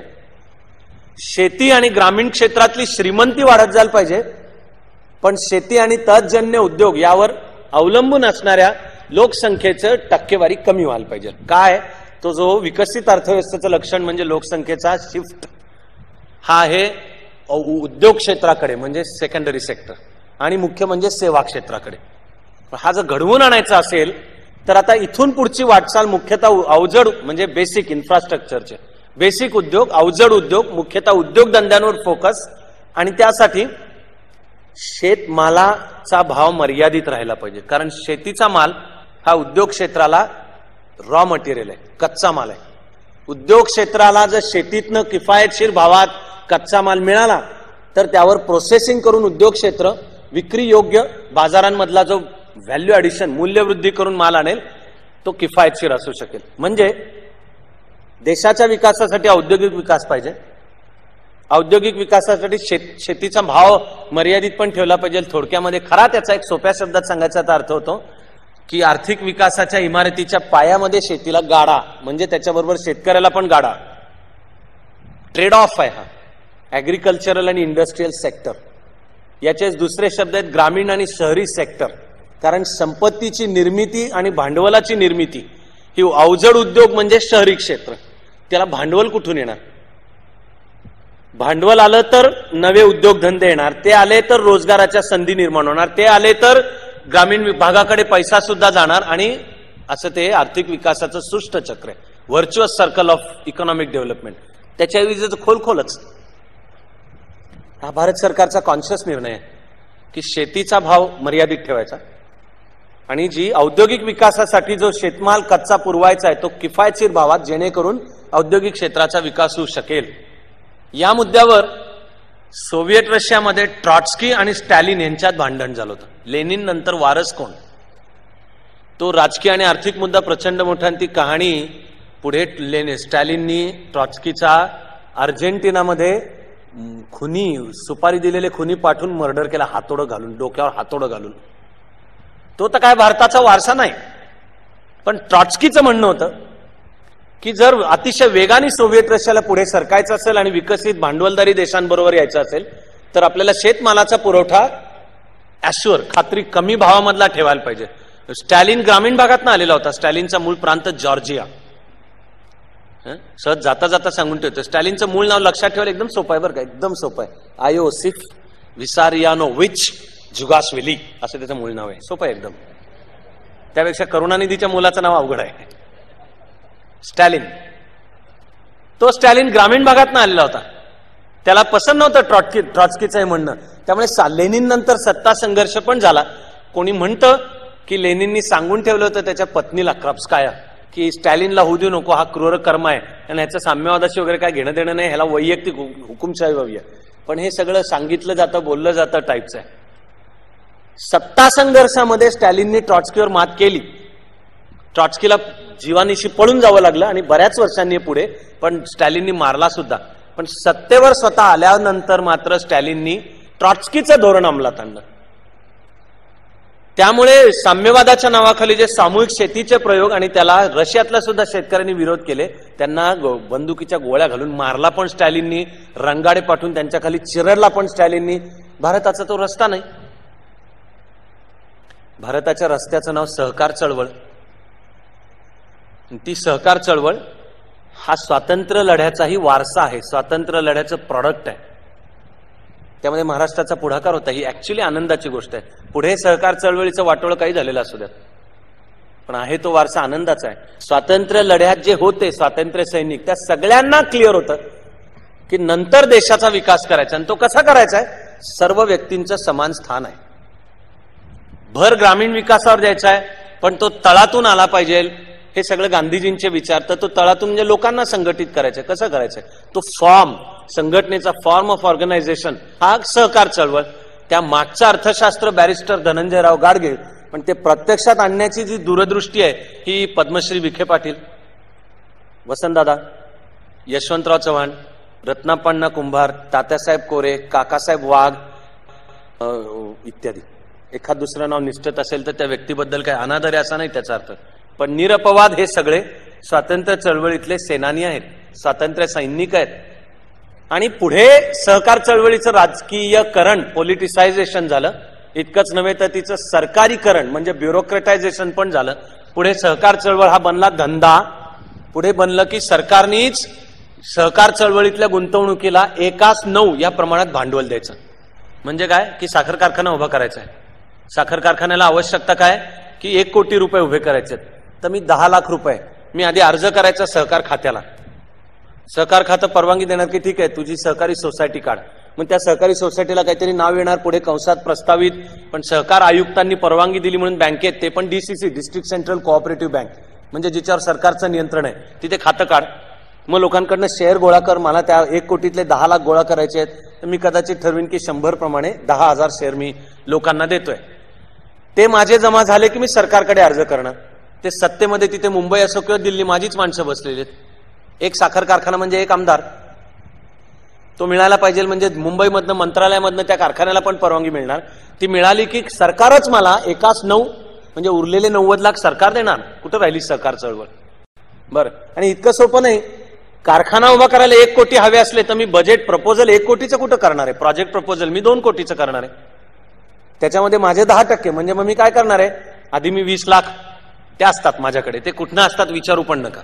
शेती आणि ग्रामीण क्षेत्रातली श्रीमंती वाढत जायला पाहिजे, पण शेती आणि तत्जन्य उद्योग यावर अवलंबून असणाऱ्या लोकसंख्येचं टक्केवारी कमी व्हायला पाहिजे. काय तो जो विकसित अर्थव्यवस्थेचं लक्षण म्हणजे लोकसंख्येचा शिफ्ट हा आहे उद्योग क्षेत्राकडे म्हणजे सेकंडरी सेक्टर, आणि मुख्य म्हणजे सेवा क्षेत्राकडे. हा जर घडवून आणायचा असेल तर आता इथून पुढची वाटचाल मुख्यतः अवजड म्हणजे बेसिक इन्फ्रास्ट्रक्चरचे, बेसिक उद्योग, अवजड उद्योग, मुख्यतः उद्योगधंद्यांवर फोकस, आणि त्यासाठी शेतमालाचा भाव मर्यादित राहिला पाहिजे. कारण शेतीचा माल हा उद्योग क्षेत्राला रॉ मटेरियल आहे, कच्चा माल आहे. उद्योग क्षेत्राला जर शेतीतनं किफायतशीर भावात कच्चा माल मिळाला तर त्यावर प्रोसेसिंग करून उद्योग क्षेत्र विक्री योग्य बाजारांमधला जो व्हॅल्यू ऍडिशन मूल्यवृद्धी करून माल आणेल तो किफायतशीर असू शकेल. म्हणजे देशाच्या विकासासाठी औद्योगिक विकास पाहिजे, औद्योगिक विकासासाठी शेतीचा भाव मर्यादित पण ठेवला पाहिजे. थोडक्यामध्ये खरा त्याचा एक सोप्या शब्दात सांगायचा अर्थ होतो की आर्थिक विकासाच्या इमारतीच्या पायामध्ये शेतीला गाडा, म्हणजे त्याच्याबरोबर शेतकऱ्याला पण गाडा. ट्रेड ऑफ आहे हा ऍग्रिकल्चरल आणि इंडस्ट्रीयल सेक्टर. याचेच दुसरे शब्द आहेत ग्रामीण आणि शहरी सेक्टर. कारण संपत्तीची निर्मिती आणि भांडवलाची निर्मिती ही अवजड उद्योग म्हणजे शहरी क्षेत्र, त्याला भांडवल कुठून येणार? भांडवल आलं तर नवे उद्योगधंदे येणार, ते आले तर रोजगाराच्या संधी निर्माण होणार, ते आले तर ग्रामीण भागाकडे पैसा सुद्धा जाणार, आणि असं ते आर्थिक विकासाचं सुष्ट चक्र आहे, virtuous circle of economic development. त्याच्याऐवजी खोलच हा भारत सरकारचा कॉन्शियस निर्णय आहे की शेतीचा भाव मर्यादित ठेवायचा आणि जी औद्योगिक विकासासाठी जो शेतमाल कच्चा पुरवायचा आहे तो किफायतशीर भावात, जेणेकरून औद्योगिक क्षेत्राचा विकास होऊ शकेल. या मुद्द्यावर सोव्हिएट रशियामध्ये ट्रॉट्स्की आणि स्टॅलिन यांच्यात भांडण झालं होतं. लेनिन नंतर वारस कोण, तो राजकीय आणि आर्थिक मुद्दा प्रचंड मोठा. ती कहाणी पुढे स्टॅलिननी ट्रॉट्स्कीचा अर्जेंटिनामध्ये खुनी, सुपारी दिलेले खुनी पाठवून मर्डर केला, हातोडं घालून, डोक्यावर हातोडं घालून. तो तर काय भारताचा वारसा नाही, पण ट्रॉट्स्कीचं म्हणणं होतं की जर अतिशय वेगाने सोव्हिएट रशियाला पुढे सरकायचं असेल आणि विकसित भांडवलदारी देशांबरोबर यायचं असेल तर आपल्याला शेतमालाचा पुरवठा ऍश्युअर, खात्री, कमी भावामधला ठेवायला पाहिजे. स्टॅलिन ग्रामीण भागातनं आलेला होता. स्टॅलिनचा मूळ प्रांत जॉर्जिया. सहज जाता जाता सांगून ठेवतो, स्टॅलिनचं मूळ नाव लक्षात ठेवायला एकदम सोपं आहे बरं का, एकदम सोपं आहे. आयोसिफ विसारियानोविच जुगाशविली असं त्याचं मूळ नाव आहे. सोपं आहे एकदम. त्यापेक्षा करुणानिधीच्या मुलाचं नाव अवघड आहे. स्टॅलिन, तो स्टॅलिन ग्रामीण भागातनं आलेला होता. त्याला पसंत नव्हतं ट्रॉट्स्कीचं हे म्हणणं. त्यामुळे लेनिन नंतर सत्ता संघर्ष पण झाला. कोणी म्हणतं की लेनिननी सांगून ठेवलं होतं त्याच्या पत्नीला क्राप्स्काया की स्टॅलिनला होऊ देऊ नको, हा क्रूर कर्म आहे आणि ह्याचं साम्यवादाशी वगैरे काय घेणं देणं नाही, ह्याला वैयक्तिक हुकुमशाही हवी आहे. पण हे सगळं सांगितलं जातं, बोललं जातं टाईपचं आहे. सत्ता संघर्षामध्ये स्टॅलिननी ट्रॉट्स्कीवर मात केली. ट्रॉट्स्कीला जीवानिशी पळून जावं लागलं आणि बऱ्याच वर्षांनी पुढे पण स्टॅलिननी मारला सुद्धा. पण सत्तेवर स्वतः आल्यानंतर मात्र स्टॅलिननी ट्रॉट्स्कीचं धोरण अंमलात आणलं. त्यामुळे साम्यवादाच्या नावाखाली जे सामूहिक शेतीचे प्रयोग आणि त्याला रशियातल्या सुद्धा शेतकऱ्यांनी विरोध केले, त्यांना बंदुकीच्या गोळ्या घालून मारला पण स्टॅलिननी, रंगाडे पाठवून त्यांच्या खाली चिरडला पण स्टॅलिननी. भारताचा तो रस्ता नाही. भारताच्या रस्त्याचं नाव सहकार चळवळ. ती सहकार चळवळ हा स्वातंत्र्य लढ्याचाही वारसा आहे, स्वातंत्र्य लढ्याचं प्रॉडक्ट आहे. त्यामध्ये महाराष्ट्राचा पुढाकार होता. ही ऍक्च्युली आनंदाची गोष्ट आहे. पुढे सहकार चळवळीचं वाटोळं काही झालेलं असू द्या, पण आहे तो वारसा आनंदाचा आहे. स्वातंत्र्य लढ्यात जे होते स्वातंत्र्य सैनिक, त्या सगळ्यांना क्लिअर होतं की नंतर देशाचा विकास करायचा, आणि तो कसा करायचा आहे? सर्व व्यक्तींचं समान स्थान आहे. भर ग्रामीण विकासावर द्यायचा आहे, पण तो तळातून आला पाहिजे. हे सगळं गांधीजींचे विचार. तर तो तळातून म्हणजे लोकांना संघटित करायचं. कसं करायचंय? तो फॉर्म, संघटनेचा फॉर्म ऑफ ऑर्गनायझेशन हा सहकार चळवळ. त्या मागचं अर्थशास्त्र बॅरिस्टर धनंजयराव गाडगे, पण ते प्रत्यक्षात आणण्याची जी दूरदृष्टी आहे ही पद्मश्री विखे पाटील, वसंतदादा, यशवंतराव चव्हाण, रत्नापण्णा कुंभार, तात्यासाहेब कोरे, काकासाहेब वाघ इत्यादी. एखाद दुसरं नाव निष्ठत असेल तर त्या व्यक्तीबद्दल काही अनादर आहे असा नाही त्याचा अर्थ, पण निरपवाद हे सगळे स्वातंत्र्य चळवळीतले सेनानी आहेत, स्वातंत्र्य सैनिक आहेत. आणि पुढे सहकार चळवळीचं राजकीयकरण, पॉलिटिसायझेशन झालं. इतकंच नव्हे तर तिचं सरकारीकरण म्हणजे ब्युरोक्रेटायझेशन पण झालं. पुढे सहकार चळवळ हा बनला धंदा. पुढे बनलं की सरकारनेच सहकार चळवळीतल्या गुंतवणुकीला 1:9 या प्रमाणात भांडवल द्यायचं. म्हणजे काय? की साखर कारखाना उभा करायचा आहे. साखर कारखान्याला आवश्यकता काय? की 1 कोटी रुपये उभे करायचे. तर मी 10 लाख रुपये मी आधी अर्ज करायचा सहकार खात्याला. सहकार खातं परवानगी देणार की ठीक आहे तुझी सहकारी सोसायटी काढ. मग त्या सहकारी सोसायटीला काहीतरी नाव येणार पुढे कंसात प्रस्तावित, पण सहकार आयुक्तांनी परवानगी दिली म्हणून बँकेत, ते पण DCC, district central cooperative bank, म्हणजे जिच्यावर सरकारचं नियंत्रण आहे, तिथे खातं काढ. मग लोकांकडनं शेअर गोळा कर. मला त्या 1 कोटीतले 10 लाख गोळा करायचे आहेत, तर मी कदाचित ठरवीन की 100 प्रमाणे 10,000 शेअर मी लोकांना देतोय. ते माझे जमा झाले की मी सरकारकडे अर्ज करणार. ते सत्तेमध्ये तिथे मुंबई असो किंवा दिल्ली माझीच माणसं बसलेली आहेत. एक साखर कारखाना म्हणजे एक आमदार, तो मिळायला पाहिजे. म्हणजे मुंबईमधनं मंत्रालयामधनं त्या कारखान्याला पण परवानगी मिळणार. ती मिळाली की सरकारच मला 1:9 म्हणजे उरलेले 90 लाख सरकार देणार. कुठं राहिली सरकार चळवळ? बरं, आणि इतकं सोपं नाही. कारखाना उभा करायला 1 कोटी हवे असले तर मी बजेट प्रपोजल 1 कोटीचं कुठं करणार आहे? प्रोजेक्ट प्रपोजल मी 2 कोटीचं करणार आहे. त्याच्यामध्ये माझे 10% म्हणजे मग मी काय करणार आहे? आधी मी 20 लाख, त्या असतात माझ्याकडे, ते कुठनं असतात विचारू पण नका.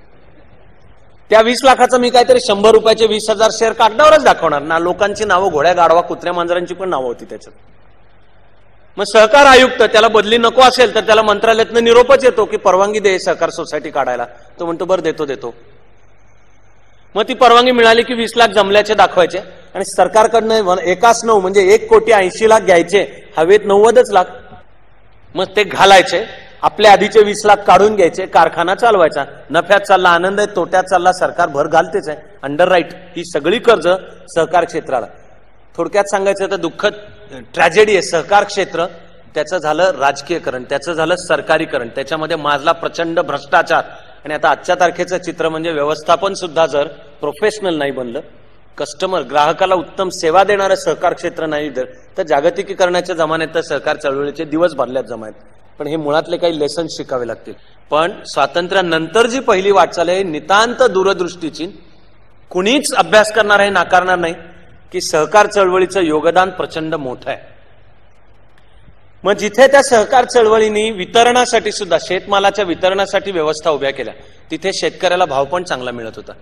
त्या 20 लाखाचं मी काहीतरी 100 रुपयाचे 20,000 शेअर कागदावरच दाखवणार ना. लोकांची नावं, घोड्या गाढवा कुत्र्या मांजरांची पण नावं होती त्याच्यात. मग सहकार आयुक्त, त्याला बदली नको असेल तर त्याला मंत्रालयातनं निरोपच येतो की परवानगी दे सहकार सोसायटी काढायला. तो म्हणतो बरं देतो. मग ती परवानगी मिळाली की 20 लाख जमल्याचे दाखवायचे, आणि सरकारकडनं 1:9 म्हणजे 1 कोटी 80 लाख घ्यायचे, हवेत 90च लाख. मग ते घालायचे, आपले आधीचे 20 लाख काढून घ्यायचे, कारखाना चालवायचा. नफ्यात चालला आनंद आहे, तोट्यात चालला सरकार भर घालतेच आहे. अंडरराईट ही सगळी कर्ज सहकार क्षेत्राला. थोडक्यात सांगायचं तर दुःखद ट्रॅजेडी आहे. सहकार क्षेत्र त्याचं झालं राजकीयकरण, त्याचं झालं सरकारीकरण, त्याच्यामध्ये माजला प्रचंड भ्रष्टाचार. आणि आता आजच्या तारखेचं चित्र म्हणजे व्यवस्थापन सुद्धा जर प्रोफेशनल नाही बनलं, कस्टमर ग्राहकाला उत्तम सेवा देणारं सहकार क्षेत्र नाही तर जागतिकीकरणाच्या जमान्यात तर सहकार चळवळीचे दिवस भरल्यात जमान्यात. पण हे मुळातले काही लेसन शिकावे लागतील. पण स्वातंत्र्यानंतर जी पहिली वाटचाल आहे नितांत दूरदृष्टीची, कुणीच अभ्यास करणार आहे नाकारणार नाही की सहकार चळवळीचं योगदान प्रचंड मोठं आहे. मग जिथे त्या सहकार चळवळीने वितरणासाठी सुद्धा, शेतमालाच्या वितरणासाठी व्यवस्था उभ्या केल्या, तिथे शेतकऱ्याला भाव पण चांगला मिळत होता.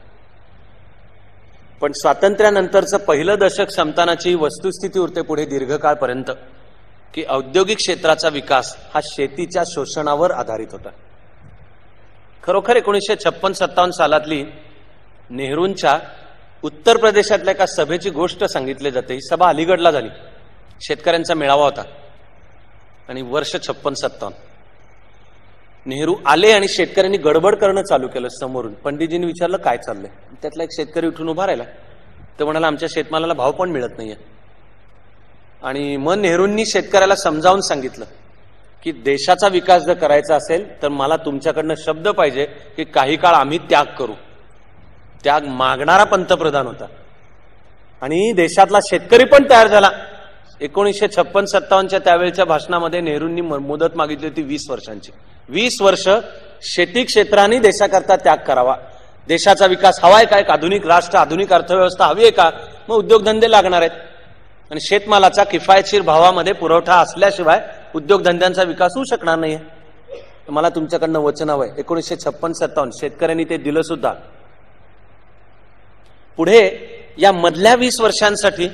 पण स्वातंत्र्यानंतरचं पहिलं दशक संपतानाची वस्तुस्थिती उरते पुढे दीर्घकाळपर्यंत की औद्योगिक क्षेत्राचा विकास हा शेतीच्या शोषणावर आधारित होता. खरोखर 1956-57 सालातली नेहरूंच्या उत्तर प्रदेशातल्या एका सभेची गोष्ट सांगितली जाते. ही सभा अलीगडला झाली, शेतकऱ्यांचा मेळावा होता, आणि वर्ष 56-57 नेहरू आले आणि शेतकऱ्यांनी गडबड करणं चालू केलं समोरून. पंडितजींनी विचारलं काय चाललंय? त्यातला एक शेतकरी उठून उभा राहिला. तो म्हणाला आमच्या शेतमालाला भाव पण मिळत नाहीये. आणि मग नेहरूंनी शेतकऱ्याला समजावून सांगितलं की देशाचा विकास जर करायचा असेल तर मला तुमच्याकडनं शब्द पाहिजे की काही काळ आम्ही त्याग करू. त्याग मागणारा पंतप्रधान होता आणि देशातला शेतकरी पण तयार झाला. 1956-57च्या त्यावेळच्या भाषणामध्ये नेहरूंनी मुदत मागितली होती 20 वर्षांची. 20 वर्ष शेती क्षेत्राने देशाकरता त्याग करावा. देशाचा विकास हवाय काय? आधुनिक राष्ट्र, आधुनिक अर्थव्यवस्था हवी आहे का? मग उद्योगधंदे लागणार आहेत, आणि शेतमालाचा किफायतशीर भावामध्ये पुरवठा असल्याशिवाय उद्योगधंद्यांचा विकास होऊ शकणार नाहीये. मला तुमच्याकडनं वचन हवंय. 1956-57 शेतकऱ्यांनी ते दिलं सुद्धा. पुढे या मधल्या 20 वर्षांसाठी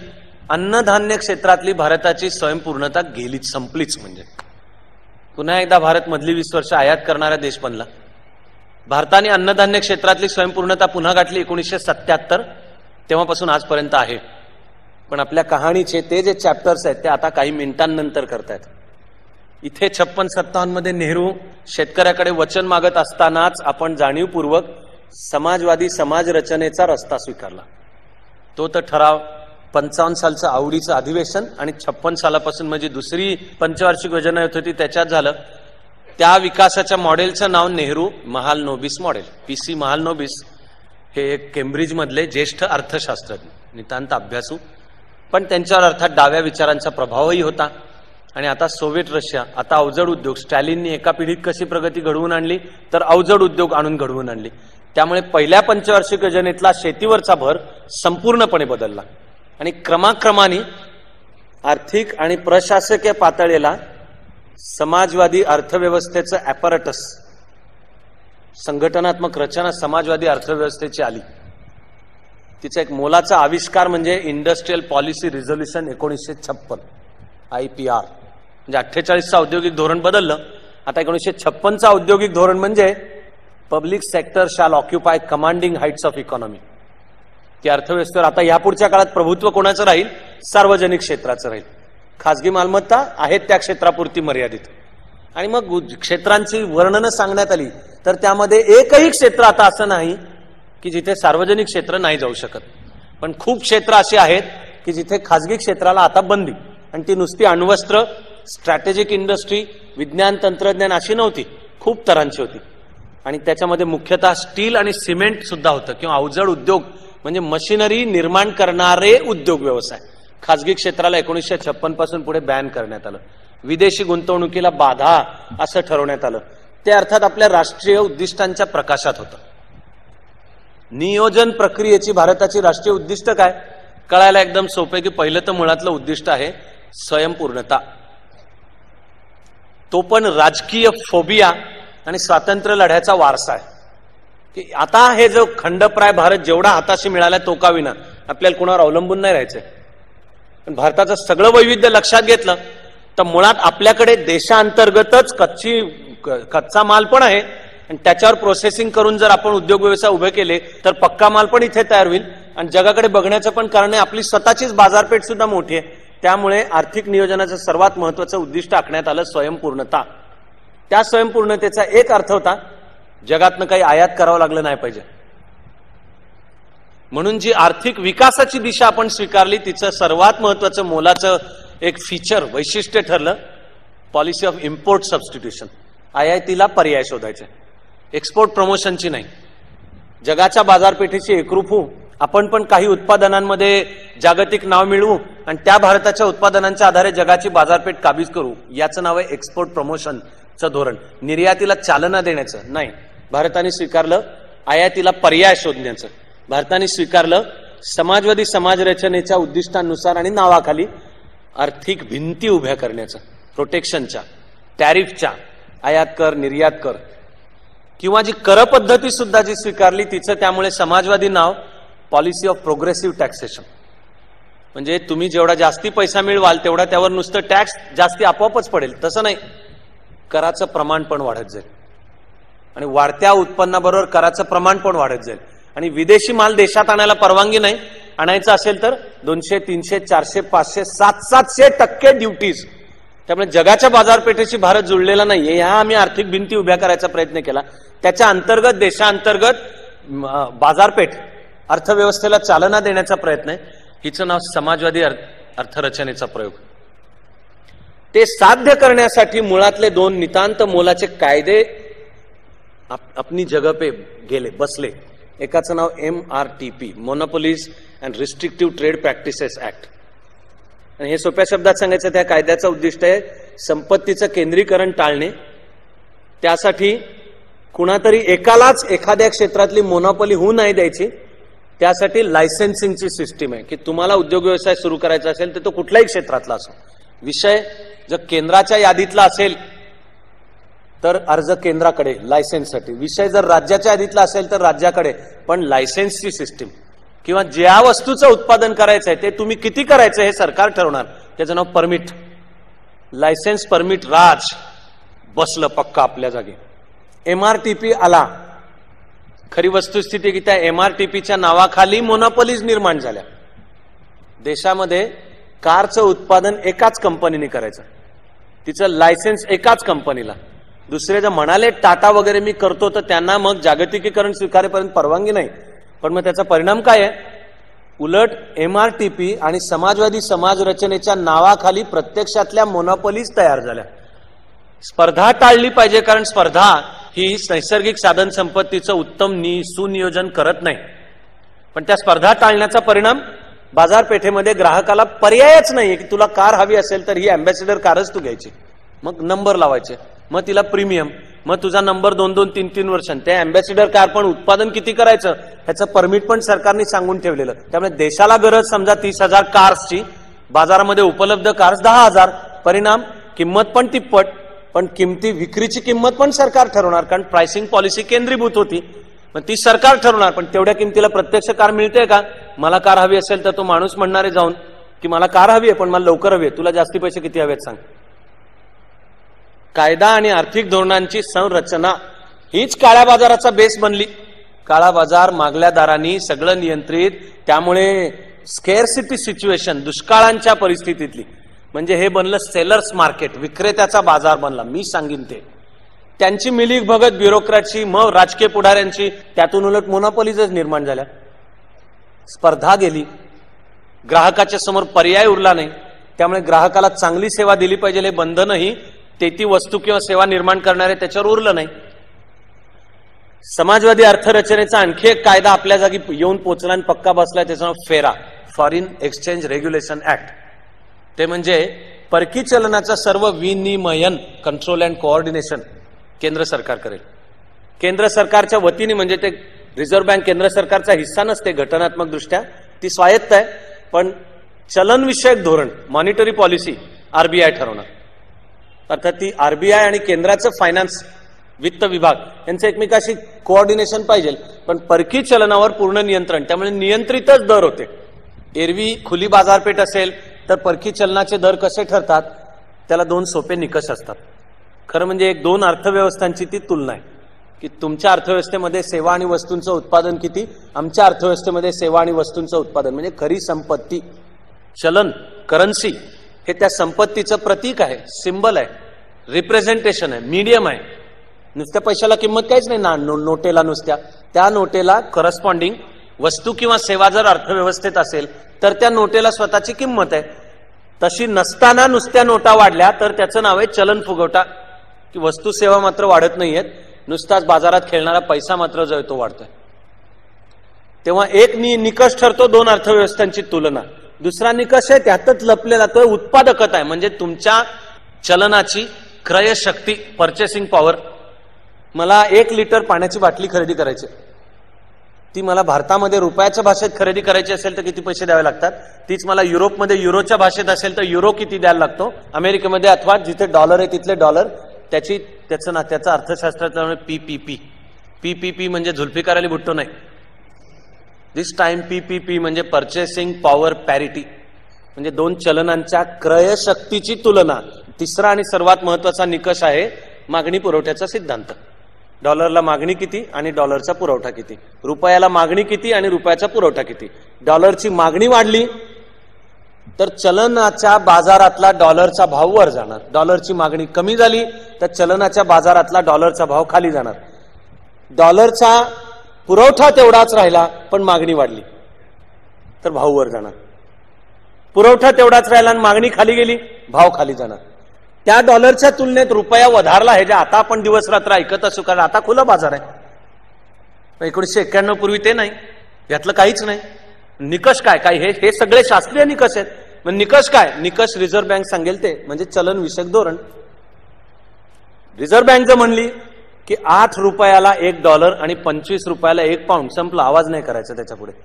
अन्नधान्य क्षेत्रातली भारताची स्वयंपूर्णता गेलीच, संपलीच. म्हणजे पुन्हा एकदा भारत मधली 20 वर्ष आयात करणारा देश बनला. भारताने अन्नधान्य क्षेत्रातली स्वयंपूर्णता पुन्हा गाठली 1977, तेव्हापासून आजपर्यंत आहे. पण आपल्या कहाणीचे ते जे चॅप्टर्स आहेत ते आता काही मिनिटांनंतर करतायत. इथे 56-57 मध्ये नेहरू शेतकऱ्याकडे वचन मागत असतानाच आपण जाणीवपूर्वक समाजवादी समाज रचनेचा रस्ता स्वीकारला. तो तर ठराव 55 सालचं आवडीचं अधिवेशन आणि 56 सालापासून म्हणजे दुसरी पंचवार्षिक योजना येत होती त्याच्यात झालं. त्या विकासाच्या मॉडेलचं नाव नेहरू महालनोबिस मॉडेल. PC महालनोबिस हे एक केम्ब्रिज मधले ज्येष्ठ अर्थशास्त्रज्ञ, नितांत अभ्यासू, पण त्यांच्यावर अर्थात डाव्या विचारांचा प्रभावही होता. आणि आता सोव्हिएट रशिया, आता अवजड उद्योग. स्टॅलिननी एका पिढीत कशी प्रगती घडवून आणली तर अवजड उद्योग आणून घडवून आणली. त्यामुळे पहिल्या पंचवार्षिक योजनेतला शेतीवरचा भर संपूर्णपणे बदलला आणि क्रमाक्रमाने आर्थिक आणि प्रशासकीय पातळीला समाजवादी अर्थव्यवस्थेचं ॲपॅरेटस, संघटनात्मक रचना समाजवादी अर्थव्यवस्थेची आली. तिचा एक मोलाचा आविष्कार म्हणजे इंडस्ट्रियल पॉलिसी रिझोल्युशन 1956 IPR. म्हणजे 48चं औद्योगिक धोरण बदललं. आता 1956चं औद्योगिक धोरण म्हणजे public sector shall occupy commanding heights of economy. की अर्थव्यवस्थेवर आता यापुढच्या काळात प्रभुत्व कोणाचं राहील? सार्वजनिक क्षेत्राचं राहील. खासगी मालमत्ता आहेत त्या क्षेत्रापुरती मर्यादित. आणि मग क्षेत्रांची वर्णनं सांगण्यात आली तर त्यामध्ये एकही क्षेत्र आता असं नाही की जिथे सार्वजनिक क्षेत्र नाही जाऊ शकत. पण खूप क्षेत्र अशी आहेत की जिथे खासगी क्षेत्राला आता बंदी, आणि ती नुसती अण्वस्त्र, स्ट्रॅटेजिक इंडस्ट्री, विज्ञान तंत्रज्ञान अशी नव्हती, खूप तऱ्हांची होती. आणि त्याच्यामध्ये मुख्यतः स्टील आणि सिमेंट सुद्धा होतं, किंवा अवजड उद्योग म्हणजे मशिनरी निर्माण करणारे उद्योग व्यवसाय खासगी क्षेत्राला 1956 पासून पुढे बॅन करण्यात आलं. विदेशी गुंतवणुकीला बाधा असं ठरवण्यात आलं. ते अर्थात आपल्या राष्ट्रीय उद्दिष्टांच्या प्रकाशात होतं. नियोजन प्रक्रियेची भारताची राष्ट्रीय उद्दिष्ट काय कळायला एकदम सोपे की पहिलं तर मुळातलं उद्दिष्ट आहे स्वयंपूर्णता. तो पण राजकीय फोबिया आणि स्वातंत्र्य लढ्याचा वारसा आहे. की आता हे जो खंडप्राय भारत जेवढा हाताशी मिळाला तो का विना, आपल्याला कोणावर अवलंबून नाही राहायचंय. पण भारताचं सगळं वैविध्य लक्षात घेतलं तर मुळात आपल्याकडे देशांतर्गतच कच्चा माल पण आहे, आणि त्याच्यावर प्रोसेसिंग करून जर आपण उद्योग व्यवसाय उभे केले तर पक्का माल पण इथे तयार होईल. आणि जगाकडे बघण्याचं पण कारण आहे, आपली स्वतःचीच बाजारपेठ सुद्धा मोठी आहे. त्यामुळे आर्थिक नियोजनाचं सर्वात महत्वाचं उद्दिष्ट आखण्यात आलं स्वयंपूर्णता. त्या स्वयंपूर्णतेचा एक अर्थ होता जगातनं काही आयात करावं लागलं नाही पाहिजे. म्हणून जी आर्थिक विकासाची दिशा आपण स्वीकारली तिचं सर्वात महत्वाचं मोलाचं एक फीचर, वैशिष्ट्य ठरलं पॉलिसी ऑफ इम्पोर्ट सबस्टिट्यूशन. आयातीला पर्याय शोधायचे, एक्सपोर्ट प्रमोशनची नाही. जगाच्या बाजारपेठेची एकरूप होऊ, आपण पण काही उत्पादनांमध्ये जागतिक नाव मिळवू आणि त्या भारताच्या उत्पादनांच्या आधारे जगाची बाजारपेठ काबीज करू. याचं नाव आहे एक्सपोर्ट प्रमोशनचं धोरण. निर्यातीला चालना देण्याचं नाही. भारताने स्वीकारलं आयातीला पर्याय शोधण्याचं. भारताने स्वीकारलं समाजवादी समाज रचनेच्या उद्दिष्टांनुसार आणि नावाखाली आर्थिक भिंती उभ्या करण्याचं, प्रोटेक्शनच्या, टॅरिफच्या, आयात कर, निर्यात कर, किंवा जी कर पद्धती सुद्धा जी स्वीकारली तिचं त्यामुळे समाजवादी नाव पॉलिसी ऑफ प्रोग्रेसिव्ह टॅक्सेशन. म्हणजे तुम्ही जेवढा जास्ती पैसा मिळवाल तेवढा त्यावर नुसतं टॅक्स जास्ती आपोआपच पडेल, तसं नाही, कराचं प्रमाण पण वाढत जाईल. आणि वाढत्या उत्पन्नाबरोबर कराचं प्रमाण पण वाढत जाईल. आणि विदेशी माल देशात आणायला परवानगी नाही. आणायचं असेल तर 200, 300, 400, 500, 700% ड्युटीज. त्यामुळे जगाच्या बाजारपेठेशी भारत जुळलेला नाहीये. ह्या आम्ही आर्थिक भिंती उभ्या करायचा प्रयत्न केला. त्याच्या अंतर्गत देशांतर्गत बाजारपेठ अर्थव्यवस्थेला चालना देण्याचा प्रयत्न आहे. हिचं नाव समाजवादी अर्थरचनेचा प्रयोग. ते साध्य करण्यासाठी मुळातले दोन नितांत मोलाचे कायदे अपनी जगह पे गेले, बसले. एकाचं नाव MRTP, monopolies and restrictive trade practices act. आणि हे सोप्या शब्दात सांगायचं, त्या कायद्याचं उद्दिष्ट आहे संपत्तीचं केंद्रीकरण टाळणे. त्यासाठी कुणातरी एकालाच एखाद्या क्षेत्रातली मोनोपोली होऊ नाही द्यायची. त्यासाठी लायसेन्सिंगची सिस्टीम आहे की तुम्हाला उद्योग व्यवसाय सुरू करायचा असेल तर तो कुठल्याही क्षेत्रातला असो. विषय जर केंद्राच्या यादीतला असेल तर अर्ज केंद्राकडे लायसेन्ससाठी. विषय जर राज्याच्या यादीतला असेल तर राज्याकडे, पण लायसेन्सची सिस्टीम. किंवा ज्या वस्तूचं उत्पादन करायचं आहे ते तुम्ही किती करायचं हे सरकार ठरवणार. त्याचं नाव परमिट. लायसेन्स परमिट राज बसलं पक्का आपल्या जागी. MRTP आला. खरी वस्तुस्थिती की त्या MRTPच्या नावाखाली मोनोपॉलीज निर्माण झाल्या. देशामध्ये कारचं उत्पादन एकाच कंपनीने करायचं, तिचं लायसेन्स एकाच कंपनीला. दुसरे जर म्हणाले टाटा वगैरे मी करतो तर त्यांना मग जागतिकीकरण स्वीकारेपर्यंत परवानगी नाही. पण मग त्याचा परिणाम काय आहे? उलट MRTP आणि समाजवादी समाज रचनेच्या नावाखाली प्रत्यक्षातल्या मोनोपॉलीज तयार झाल्या. स्पर्धा टाळली पाहिजे, कारण स्पर्धा ही नैसर्गिक साधन संपत्तीचं उत्तम सुनियोजन करत नाही. पण त्या स्पर्धा टाळण्याचा परिणाम बाजारपेठेमध्ये ग्राहकाला पर्यायच नाही की तुला कार हवी असेल तर ही अँबॅसेडर कारच तू घ्यायची, मग नंबर लावायचे, मग तिला प्रीमियम, मग तुझा नंबर 2-2, 3-3 वर्षांनी. त्या अँबॅसेडर कार पण उत्पादन किती करायचं ह्याचं परमिट पण सरकारने सांगून ठेवलेलं. त्यामुळे देशाला गरज समजा 30,000 कार्सची, बाजारामध्ये उपलब्ध कार्स 10,000. परिणाम किंमत पण तिप्पट, पण विक्रीची किंमत पण सरकार ठरवणार, कारण प्राइसिंग पॉलिसी केंद्रीभूत होती. मग ती सरकार ठरवणार. पण तेवढ्या किमतीला प्रत्यक्ष कार मिळते का? मला कार हवी असेल तर तो माणूस म्हणणार आहे जाऊन की मला कार हवी आहे पण मला लवकर हवी आहे, तुला जास्ती पैसे किती हवेत सांग. कायदा आणि आर्थिक धोरणांची संरचना हीच काळ्या बाजाराचा बेस बनली. काळा बाजार मागल्या दारांनी सगळं नियंत्रित. त्यामुळे स्केअरसिटी सिच्युएशन, दुष्काळांच्या परिस्थितीतली, म्हणजे हे बनलं सेलर्स मार्केट, विक्रेत्याचा बाजार बनला. मी सांगीन ते त्यांची मिलीग भगत ब्युरोक्रॅटची, मग राजकीय पुढाऱ्यांची, त्यातून उलट मोनोपॉलीजच निर्माण झाल्या. स्पर्धा गेली, ग्राहकाच्या समोर पर्याय उरला नाही. त्यामुळे ग्राहकाला चांगली सेवा दिली पाहिजे हे बंधनही ती वस्तू किंवा सेवा निर्माण करणारे त्याच्यावर उरलं नाही. समाजवादी अर्थरचनेचा आणखी एक कायदा आपल्या जागी येऊन पोचला आणि पक्का बसलाय, त्याचं नाव फेरा, फॉरेन एक्सचेंज रेग्युलेशन ऍक्ट. ते म्हणजे परकी चलनाचा सर्व विनिमयन, कंट्रोल अँड कोऑर्डिनेशन केंद्र सरकार करेल. केंद्र सरकारच्या वतीने, म्हणजे ते रिझर्व्ह बँक केंद्र सरकारचा हिस्सा नसते घटनात्मक दृष्ट्या, ती स्वायत्त आहे. पण चलनविषयक धोरण, मॉनिटरी पॉलिसी RBI ठरवणार. अर्थात ती RBI आणि केंद्राचं फायनान्स, वित्त विभाग यांचं एकमेकाशी कोऑर्डिनेशन पाहिजे. पण परकी चलनावर पूर्ण नियंत्रण, त्यामुळे नियंत्रितच दर होते. एरवी खुली बाजारपेठ असेल तर परकी चलनाचे दर कसे ठरतात, त्याला 2 सोपे निकष असतात. खरं म्हणजे 2 अर्थव्यवस्थांची ती तुलना आहे की तुमच्या अर्थव्यवस्थेमध्ये सेवा आणि वस्तूंचं उत्पादन किती, आमच्या अर्थव्यवस्थेमध्ये सेवा आणि वस्तूंचं उत्पादन. म्हणजे खरी संपत्ती, चलन, करन्सी हे त्या संपत्तीचं प्रतीक आहे, सिंबल आहे, रिप्रेझेंटेशन आहे, मीडियम आहे. नुसत्या पैशाला किंमत काहीच नाही ना, नोटेला नुसत्या. त्या नोटेला करस्पॉन्डिंग वस्तू किंवा सेवा जर अर्थव्यवस्थेत असेल तर त्या नोटेला स्वतःची किंमत आहे. तशी नसताना नुसत्या नोटा वाढल्या तर त्याचं नाव आहे चलन फुगवटा, की वस्तू सेवा मात्र वाढत नाहीयेत, नुसताच बाजारात खेळणारा पैसा मात्र जो आहे तो वाढतोय. तेव्हा एक निकष ठरतो 2 अर्थव्यवस्थांची तुलना. दुसरा निकष आहे त्यातच लपलेला, तो उत्पादकता आहे. म्हणजे तुमच्या चलनाची क्रयशक्ती, पर्चेसिंग पॉवर. मला 1 लिटर पाण्याची बाटली खरेदी करायची, ती मला भारतामध्ये रुपयाच्या भाषेत खरेदी करायची असेल तर किती पैसे द्यावे लागतात, तीच मला युरोपमध्ये युरोच्या भाषेत असेल तर युरो किती द्यायला लागतो, अमेरिकेमध्ये अथवा जिथे डॉलर आहे तिथले डॉलर. त्याचा अर्थशास्त्राचा PPP म्हणजे जुल्फिकार अली भुट्टो नाही, दिस टाइम PPP म्हणजे पर्चेसिंग पॉवर पॅरिटी, म्हणजे 2 चलनांच्या क्रयशक्तीची तुलना. तिसरा आणि सर्वात महत्वाचा निकष आहे मागणी पुरवठ्याचा सिद्धांत. डॉलरला मागणी किती आणि डॉलरचा पुरवठा किती, रुपयाला मागणी किती आणि रुपयाचा पुरवठा किती. डॉलरची मागणी वाढली तर चलनाच्या बाजारातला डॉलरचा भाव वर जाणार, डॉलरची मागणी कमी झाली तर चलनाच्या बाजारातला डॉलरचा भाव खाली जाणार. डॉलरचा पुरवठा तेवढाच राहिला पण मागणी वाढली तर भाव वर जाणार. पुरवठा तेवढाच राहिला आणि मागणी खाली गेली, भाव खाली जाणार. त्या डॉलरच्या तुलनेत रुपया वधारला आहे, जे आता आपण दिवस रात्र ऐकत असू, कारण आता खुला बाजार आहे. 1991 पूर्वी ते नाही, यातलं काहीच नाही. निकष काय काय हे सगळे शास्त्रीय निकष आहेत. मग निकष काय, निकष रिझर्व्ह बँक सांगेल ते, म्हणजे चलन विषयक धोरण. रिझर्व्ह बँक जर म्हणली की 8 रुपयाला $1 आणि 25 रुपयाला £1, संपला, आवाज नाही करायचा त्याच्या पुढे.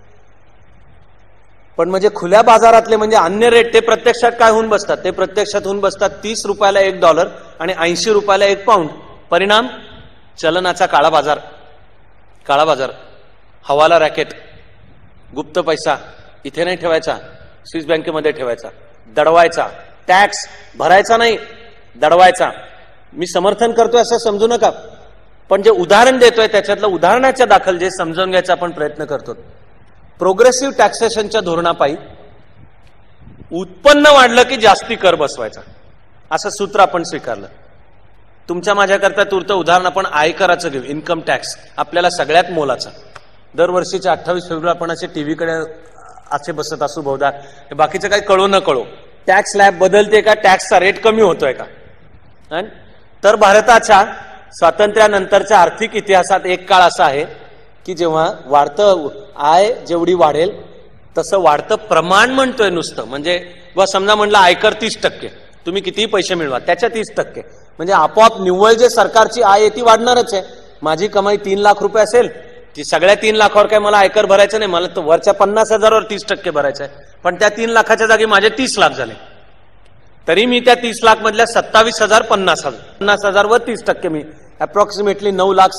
पण म्हणजे खुल्या बाजारातले म्हणजे अन्य रेट ते प्रत्यक्षात काय होऊन बसतात, ते प्रत्यक्षात होऊन बसतात 30 रुपयाला $1 आणि 80 रुपयाला £1. परिणाम चलनाचा काळा बाजार, हवाला रॅकेट. गुप्त पैसा इथे नाही ठेवायचा, स्विस बँकेमध्ये ठेवायचा, दडवायचा, टॅक्स भरायचा नाही, दडवायचा. मी समर्थन करतोय असं समजू नका, पण जे उदाहरण देतोय त्याच्यातलं उदाहरणाच्या दाखल जे समजून घ्यायचा आपण प्रयत्न करतो. प्रोग्रेसिव्ह टॅक्सेशनच्या धोरणापायी उत्पन्न वाढलं की जास्ती कर बसवायचा, असं सूत्र आपण स्वीकारलं. तुमच्या माझ्याकरता तूर्त उदाहरण आपण आयकराचं घेऊ. इन्कम टॅक्स आपल्याला सगळ्यात मोलाचा. दरवर्षीच्या 28 फेब्रुवारी आपण असे टीव्हीकडे असे बसत असू बहुधा, बाकीचं काही कळो न कळो टॅक्स स्लॅब बदलते का, टॅक्सचा रेट कमी होतोय का. तर भारताच्या स्वातंत्र्यानंतरच्या आर्थिक इतिहासात एक काळ असा आहे की जेव्हा वाढतं आय जेवढी वाढेल तसं वाढतं प्रमाण म्हणतोय नुसतं. म्हणजे समजा म्हणलं आयकर 30%, तुम्ही कितीही पैसे मिळवा त्याच्या 30%, म्हणजे आपोआप निव्वळ जे सरकारची आय आहे ती वाढणारच आहे. माझी कमाई 3 लाख रुपये असेल, ती सगळ्या 3 लाखावर काय मला आयकर भरायचं नाही, मला तर वरच्या 50,000वर 30% भरायचं आहे. पण त्या 3 लाखाच्या जागी माझे 30 लाख झाले, तरी मी त्या 30 लाख मधल्या 27,000 50,000 वर 30% मी अप्रॉक्सिमेटली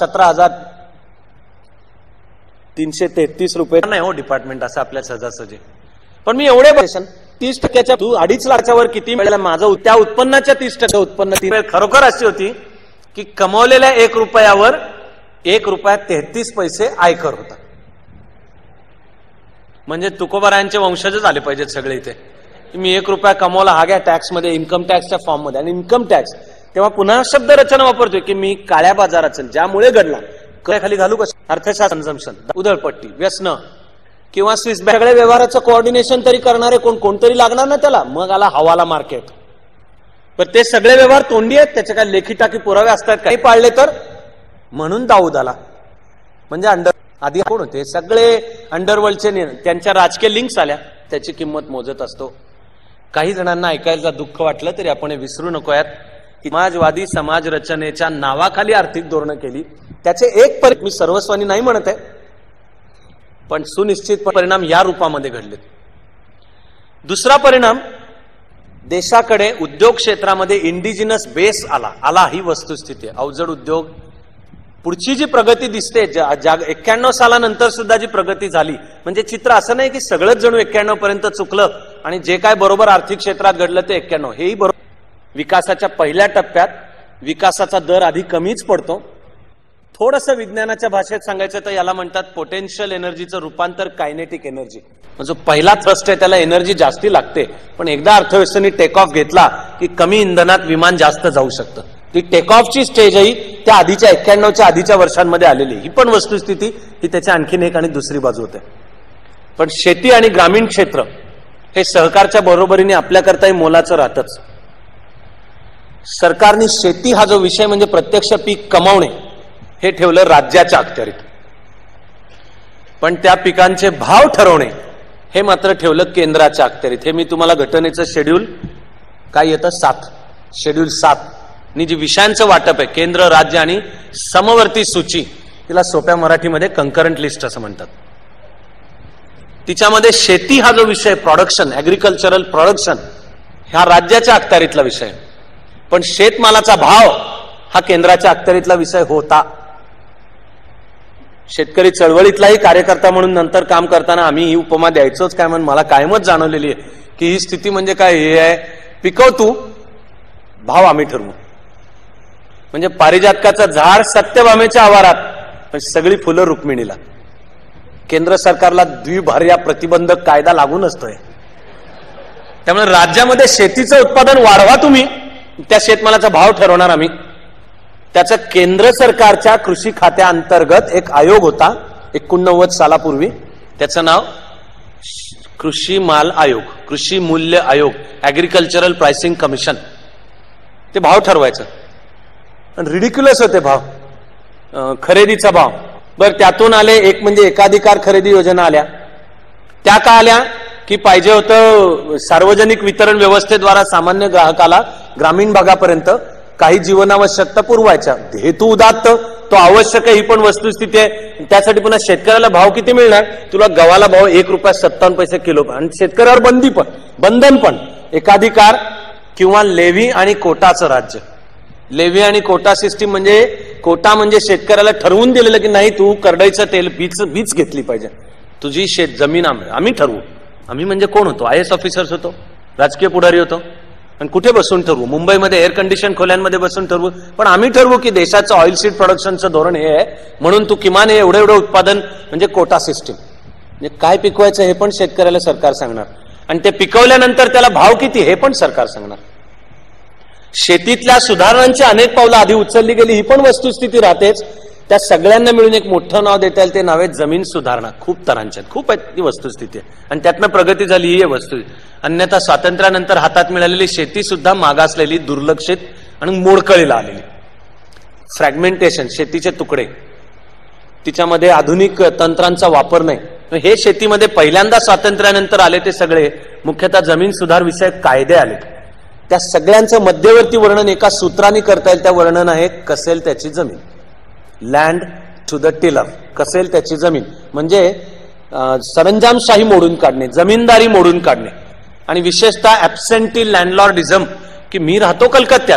9,17,333 रुपये नाही हो डिपार्टमेंट असं आपल्या सहजासहजी. पण मी एवढे 30%च्या 2.5 लाखाच्या वर किती मिळालं माझं, त्या उत्पन्नाच्या 30% उत्पन्न खरोखर अशी होती की कमवलेल्या 1 रुपयावर 1 रुपया 33 पैसे आयकर होता. म्हणजे तुकोबारायांचे वंशजच आले पाहिजेत सगळे इथे. मी 1 रुपया कमवला, हा घ्या टॅक्समध्ये, इन्कम टॅक्सच्या फॉर्म मध्ये. आणि इन्कम टॅक्स तेव्हा पुन्हा शब्द रचना वापरतोय की मी काळ्या बाजाराचं ज्यामुळे घडला खाली घालू कसं, अर्थशास्त्र, कन्झम्पशन, उधळपट्टी, व्यसन किंवा स्विस बँक, सगळे व्यवहाराचं कोऑर्डिनेशन तरी करणारे कोणतरी लागणार ना त्याला. मग आला हवाला मार्केट. पण ते सगळे व्यवहार तोंडी आहेत, त्याचे काय लेखी टाकी पुरावे असतात, काही पाळले तर. म्हणून दाऊद आला. म्हणजे आधी कोण होते सगळे अंडरवर्ल्डचे, त्यांच्या राजकीय लिंक्स आल्या, त्याची किंमत मोजत असतो. काही जणांना ऐकायला दुःख वाटलं तरी आपण हे विसरू नकोयात की समाजवादी समाज रचनेच्या नावाखाली आर्थिक धोरणं केली. त्याचे एक मी सर्वस्वानी नाही म्हणत आहे, पण सुनिश्चित परिणाम या रूपामध्ये घडले. दुसरा परिणाम, देशाकडे उद्योग क्षेत्रामध्ये इंडिजिनस बेस आला ही वस्तुस्थिती आहे. अवजड उद्योग, पुढची जी प्रगती दिसते 91 सालानंतर सुद्धा जी प्रगती झाली, म्हणजे चित्र असं नाही की सगळंच जणू 91 पर्यंत चुकलं आणि जे काय बरोबर आर्थिक क्षेत्रात घडलं ते 91, हेही बरोबर. विकासाच्या पहिल्या टप्प्यात विकासाचा दर आधी कमीच पडतो. थोडंसं विज्ञानाच्या भाषेत सांगायचं तर याला म्हणतात पोटेन्शियल एनर्जीचं रूपांतर कायनेटिक एनर्जी. म्हणजे पहिला थ्रस्ट आहे त्याला एनर्जी जास्ती लागते, पण एकदा अर्थव्यवस्थेने टेक ऑफ घेतला की कमी इंधनात विमान जास्त जाऊ शकतं. ती टेक ऑफची स्टेज ही त्या आधीच्या 91च्या आधीच्या वर्षांमध्ये आलेली. ही पण वस्तुस्थिती ही त्याच्या आणखीन एक आणि दुसरी बाजू होते. पण शेती आणि ग्रामीण क्षेत्र हे सहकारच्या बरोबरीने आपल्याकरताही मोलाचं राहतच. सरकारने शेती हा जो विषय म्हणजे प्रत्यक्ष पीक कमावणे हे ठेवलं राज्याच्या अखत्यारीत, पण त्या पिकांचे भाव ठरवणे हे मात्र ठेवलं केंद्राच्या अखत्यारीत. हे मी तुम्हाला घटनेचं शेड्यूल काय येतं 7, शेड्यूल 7 नि जी विषयांचं वाटप आहे केंद्र राज्य आणि समवर्ती सूची, तिला सोप्या मराठीमध्ये कंकरंट लिस्ट असं म्हणतात. तिच्यामध्ये शेती हा जो विषय प्रोडक्शन, ऍग्रिकल्चरल प्रोडक्शन हा राज्याच्या अखत्यारीतला विषय, पण शेतमालाचा भाव हा केंद्राच्या अखत्यारीतला विषय होता. शेतकरी चळवळीतलाही कार्यकर्ता म्हणून नंतर काम करताना आम्ही ही उपमा द्यायचोच काय, म्हणून मला कायमच जाणवलेली आहे की ही स्थिती म्हणजे काय, हे आहे पिकव तू, भाव आम्ही ठरवू. म्हणजे पारिजातकाचं झाड सत्यभामेच्या आवारात, पण सगळी फुलं रुक्मिणीला. केंद्र सरकारला द्विभार्या प्रतिबंधक कायदा लागून असतोय. त्यामुळे राज्यामध्ये शेतीचं उत्पादन वाढवा तुम्ही, त्या शेतमालाचा भाव ठरवणार आम्ही. त्याचं केंद्र सरकारच्या कृषी खात्याअंतर्गत एक आयोग होता 89 सालापूर्वी, त्याचं नाव कृषी माल आयोग, कृषी मूल्य आयोग, ऍग्रिकल्चरल प्राइसिंग कमिशन. ते भाव ठरवायचं. रिडिक्युलस होते भाव, खरेदीचा भाव. बरं, त्यातून आले एक म्हणजे एकाधिकार खरेदी योजना आल्या. त्या का आल्या की पाहिजे होतं सार्वजनिक वितरण व्यवस्थेद्वारा सामान्य ग्राहकाला ग्रामीण भागापर्यंत काही जीवनावश्यकता पुरवायच्या. हेतू उदात्त, तो आवश्यक आहे, ही पण वस्तुस्थिती आहे. त्यासाठी पुन्हा शेतकऱ्याला भाव किती मिळणार, तुला गव्हाला भाव 1 रुपया 57 पैसे किलो, आणि शेतकऱ्यावर बंधन पण एकाधिकार किंवा लेव्ही आणि कोटाचं राज्य. लेव्ही आणि कोटा सिस्टीम म्हणजे कोटा म्हणजे शेतकऱ्याला ठरवून दिलेलं की नाही तू करडईचं तेल बीच घेतली पाहिजे. तुझी जमीन आम्ही ठरवू. आम्ही म्हणजे कोण होतो? IAS ऑफिसर्स होतो, राजकीय पुढारी होतो. आणि कुठे बसून ठरवू? मुंबईमध्ये एअर कंडिशन खोल्यांमध्ये बसून ठरवू. पण आम्ही ठरवू की देशाचं ऑइल सीड प्रोडक्शनचं धोरण हे आहे, म्हणून तू किमान हे एवढं उत्पादन, म्हणजे कोटा सिस्टीम. म्हणजे काय पिकवायचं हे पण शेतकऱ्याला सरकार सांगणार, आणि ते पिकवल्यानंतर त्याला भाव किती हे पण सरकार सांगणार. शेतीतल्या सुधारणांची अनेक पावलं आधी उचलली गेली, ही पण वस्तुस्थिती राहतेच. त्या सगळ्यांना मिळून एक मोठं नाव देता येईल, ते नाव आहे जमीन सुधारणा. खूप तरांच्या खूप आहेत, ती वस्तुस्थिती आहे, आणि त्यातनं प्रगती झाली ही आहे वस्तुस्थिती. अन्यथा स्वातंत्र्यानंतर हातात मिळालेली शेती सुद्धा मागासलेली, दुर्लक्षित आणि मोडकळीला आलेली. फ्रॅगमेंटेशन, शेतीचे तुकडे, तिच्यामध्ये आधुनिक तंत्रांचा वापर नाही. हे शेतीमध्ये पहिल्यांदा स्वातंत्र्यानंतर आले ते सगळे मुख्यतः जमीन सुधार विषयक कायदे आले. त्या सगळ्यांचं मध्यवर्ती वर्णन एका सूत्राने करता येईल. त्या वर्णन आहे कसेल त्याची जमीन. लँड टू द टिलर, कसेल त्याची जमीन म्हणजे सरंजामशाही मोडून काढणे, जमीनदारी मोडून काढणे, आणि विशेषतः ॲब्सेंटी लँडलॉर्डिझम, की मी राहतो कलकत्त्यात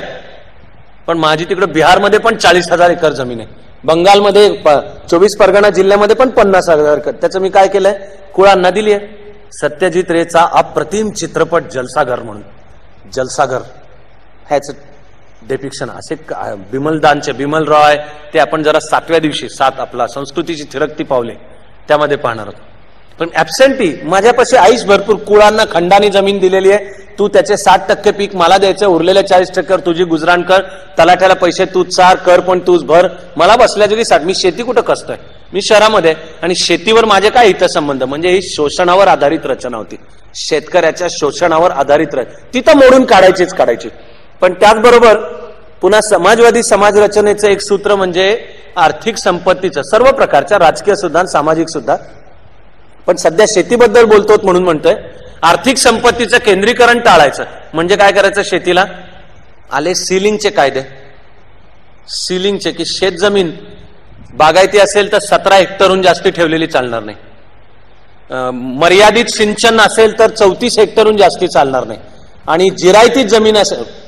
पण माझी तिकडे बिहारमध्ये पण 40,000 एकर जमीन आहे, बंगालमध्ये 24 परगणा जिल्ह्यामध्ये पण 50,000 एकर. त्याचं मी काय केलंय? कुळांना दिली आहे. सत्यजित रेचा अप्रतिम चित्रपट जलसाघर म्हणून, जलसाघर ह्याच डेपिक्शन असे बिमलदानचे, बिमल रॉय, ते आपण जरा 7व्या दिवशी, 7 आपला संस्कृतीची थिरकती पावले त्यामध्ये पाहणार आहोत. पण ॲब्सेंटी, माझ्यापाशी आईश भरपूर, कुळांना खंडानी जमीन दिलेली आहे, तू त्याचे 60% पीक मला द्यायचं, उरलेल्या 40% तुझी गुजराण कर, तलाठ्याला पैसे तूच चार, कर पण तूच भर, मला बसल्या जरी 60. मी शेती कुठं कसतोय? मी शहरामध्ये, आणि शेतीवर माझे काय हितसंबंध? म्हणजे ही शोषणावर आधारित रचना होती, शेतकऱ्याच्या शोषणावर आधारित ती तर मोडून काढायचीच काढायची. पण त्याचबरोबर पुन्हा समाजवादी समाज रचनेचं एक सूत्र म्हणजे आर्थिक संपत्तीचं, सर्व प्रकारच्या, राजकीय सुद्धा सामाजिक सुद्धा, पण सध्या शेतीबद्दल बोलतो म्हणून म्हणतोय, आर्थिक संपत्तीचं केंद्रीकरण टाळायचं. म्हणजे काय करायचं? शेतीला आले सीलिंगचे कायदे, सीलिंगचे, की शेत जमीन बागायती असेल तर 17 हेक्टरहून जास्ती ठेवलेली चालणार नाही, मर्यादित सिंचन असेल तर 34 हेक्टरहून जास्ती चालणार नाही, आणि जिरायती जमीन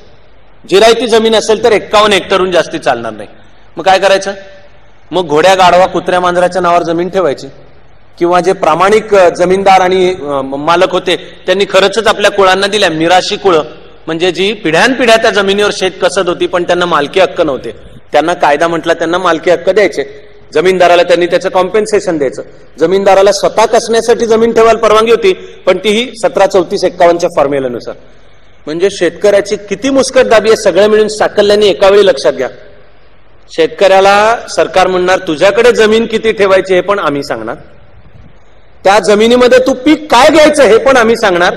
असेल तर 51 हेक्टरहून जास्ती चालणार नाही. मग काय करायचं? मग घोड्या, गाढवा, कुत्र्या, मांजराच्या नावावर जमीन ठेवायची, किंवा जे प्रामाणिक जमीनदार आणि मालक होते त्यांनी खरंच आपल्या कुळांना दिल्या. मिराशी कुळं म्हणजे जी पिढ्यानपिढ्या त्या जमिनीवर शेत कसत होती पण त्यांना मालकी हक्क नव्हते, त्यांना कायदा म्हटला त्यांना मालकी हक्क द्यायचे. जमीनदाराला त्यांनी त्याचं कॉम्पेन्सेशन द्यायचं. जमीनदाराला स्वतः कसण्यासाठी जमीन ठेवायला परवानगी होती, पण तीही 1734-51 फॉर्म्युल्यानुसार. म्हणजे शेतकऱ्याची किती मुस्कटदाबी आहे सगळं मिळून साकल्याने एकावेळी लक्षात घ्या. शेतकऱ्याला सरकार म्हणणार तुझ्याकडे जमीन किती ठेवायची हे पण आम्ही सांगणार, त्या जमिनीमध्ये तू पीक काय घ्यायचं हे पण आम्ही सांगणार.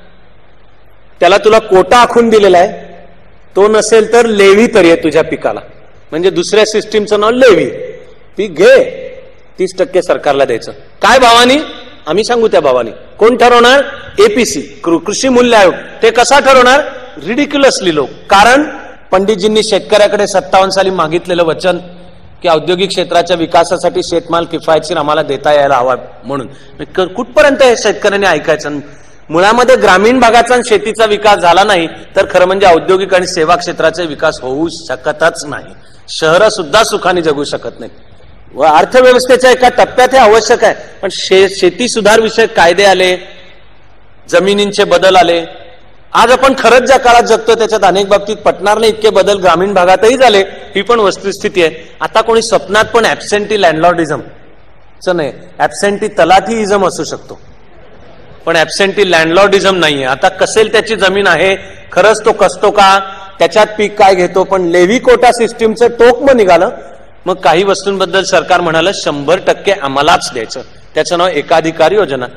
त्याला तुला कोटा आखून दिलेला आहे, तो नसेल तर लेव्ही तरी आहे तुझ्या पिकाला, म्हणजे दुसऱ्या सिस्टीमचं नाव लेव्ही. पीक घे, 30% सरकारला द्यायचं. काय भावानी? आम्ही सांगू त्या भावानी. कोण ठरवणार? APC, कृषी मूल्य आयोग. ते कसा ठरवणार? रिडिक्युलसली लोक. कारण पंडितजींनी शेतकऱ्याकडे 57 साली मागितलेलं वचन की औद्योगिक क्षेत्राच्या विकासासाठी शेतमाल किफायतशीर आम्हाला देता यायला हवा म्हणून. कुठपर्यंत हे शेतकऱ्यांनी ऐकायचं? मुळामध्ये ग्रामीण भागाचा आणि शेतीचा विकास झाला नाही तर खरं म्हणजे औद्योगिक आणि सेवा क्षेत्राचा विकास होऊ शकतच नाही. शहरं सुद्धा सुखाने जगू शकत नाहीत. व अर्थव्यवस्थेच्या एका टप्प्यात हे आवश्यक आहे. पण शेती सुधार विषयक कायदे आले, जमिनींचे बदल आले. आज आपण खरंच ज्या काळात जगतो त्याच्यात अनेक बाबतीत पटणार नाही इतके बदल ग्रामीण भागातही झाले, ही पण वस्तुस्थिती आहे. आता कोणी स्वप्नात पण ॲब्सेंटी लँडलॉर्डिझम नाही, ॲब्सेंटी तलाठीइझम असू शकतो, पण ॲब्सेंटी लँडलॉर्डिझम नाहीये. आता कसेल त्याची जमीन आहे, खरंच तो कसतो का, त्याच्यात पीक काय घेतो. पण लेव्ही कोटा सिस्टीमचं टोक मग निघालं. मग काही वस्तूंबद्दल सरकार म्हणालं 100% आम्हालाच द्यायचं. त्याचं नाव एकाधिकार योजना.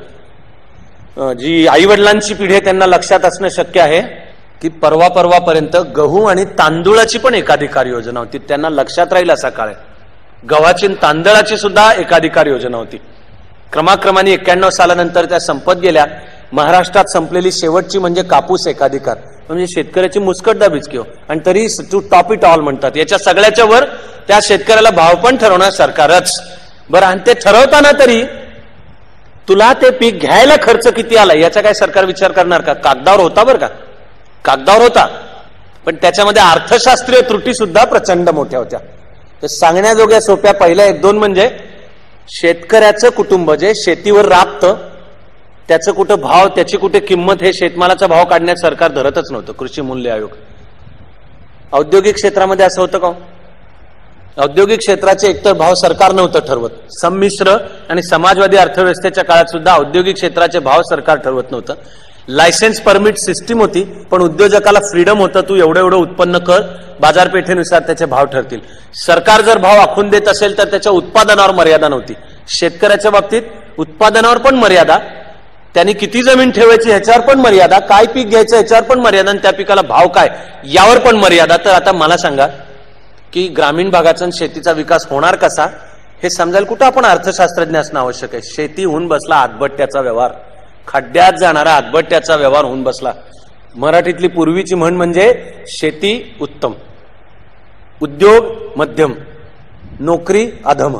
जी आई वडिलांची पिढी आहे त्यांना लक्षात असणं शक्य आहे की परवापर्यंत गहू आणि तांदूळाची पण एकाधिकार योजना होती. त्यांना लक्षात राहील असा काळ आहे. गव्हाची तांदळाची सुद्धा एकाधिकार योजना होती. क्रमाक्रमाने 91 सालानंतर त्या संपत गेल्या. महाराष्ट्रात संपलेली शेवटची म्हणजे कापूस एकाधिकार. म्हणजे शेतकऱ्याची मुस्कटदाबीच किंवा, आणि तरी टू टॉप इट ऑल म्हणतात. याच्या सगळ्याच्या वर त्या शेतकऱ्याला भाव पण ठरवणार सरकारच. बरं, आणि ते ठरवताना तरी तुला ते पीक घ्यायला खर्च किती आला याचा काय सरकार विचार करणार का? कागदावर होता बरं का, कागदावर होता, पण त्याच्यामध्ये अर्थशास्त्रीय त्रुटी सुद्धा प्रचंड मोठ्या होत्या. तर सांगण्याजोग्या सोप्या पहिल्या 1-2 म्हणजे शेतकऱ्याचं कुटुंब जे शेतीवर राबतं त्याचं कुठं भाव, त्याची कुठे किंमत, हे शेतमालाचा भाव काढण्यात सरकार धरतच नव्हतं. कृषी मूल्य आयोग. औद्योगिक क्षेत्रामध्ये असं होतं का? औद्योगिक क्षेत्राचे एकतर भाव सरकार नव्हतं ठरवत. संमिश्र आणि समाजवादी अर्थव्यवस्थेच्या काळात सुद्धा औद्योगिक क्षेत्राचे भाव सरकार ठरवत नव्हतं. लायसन्स परमिट सिस्टीम होती, पण उद्योजकाला फ्रीडम होतं, तू एवढं एवढं उत्पन्न कर, बाजारपेठेनुसार त्याचे भाव ठरतील. सरकार जर भाव आखून देत असेल तर त्याच्या उत्पादनावर मर्यादा नव्हती. शेतकऱ्याच्या बाबतीत उत्पादनावर पण मर्यादा, त्यांनी किती जमीन ठेवायची ह्याच्यावर पण मर्यादा, काय पीक घ्यायचं ह्याच्यावर पण मर्यादा, आणि त्या पिकाला भाव काय यावर पण मर्यादा. तर आता मला सांगा की ग्रामीण भागाचा शेतीचा विकास होणार कसा हे समजायला कुठं आपण अर्थशास्त्रज्ञ असणं आवश्यक आहे. शेती होऊन बसला आतबट्ट्याचा व्यवहार, खड्ड्यात जाणारा आतबट्ट्याचा व्यवहार होऊन बसला. मराठीतली पूर्वीची म्हण म्हणजे शेती उत्तम, उद्योग मध्यम, नोकरी अधम.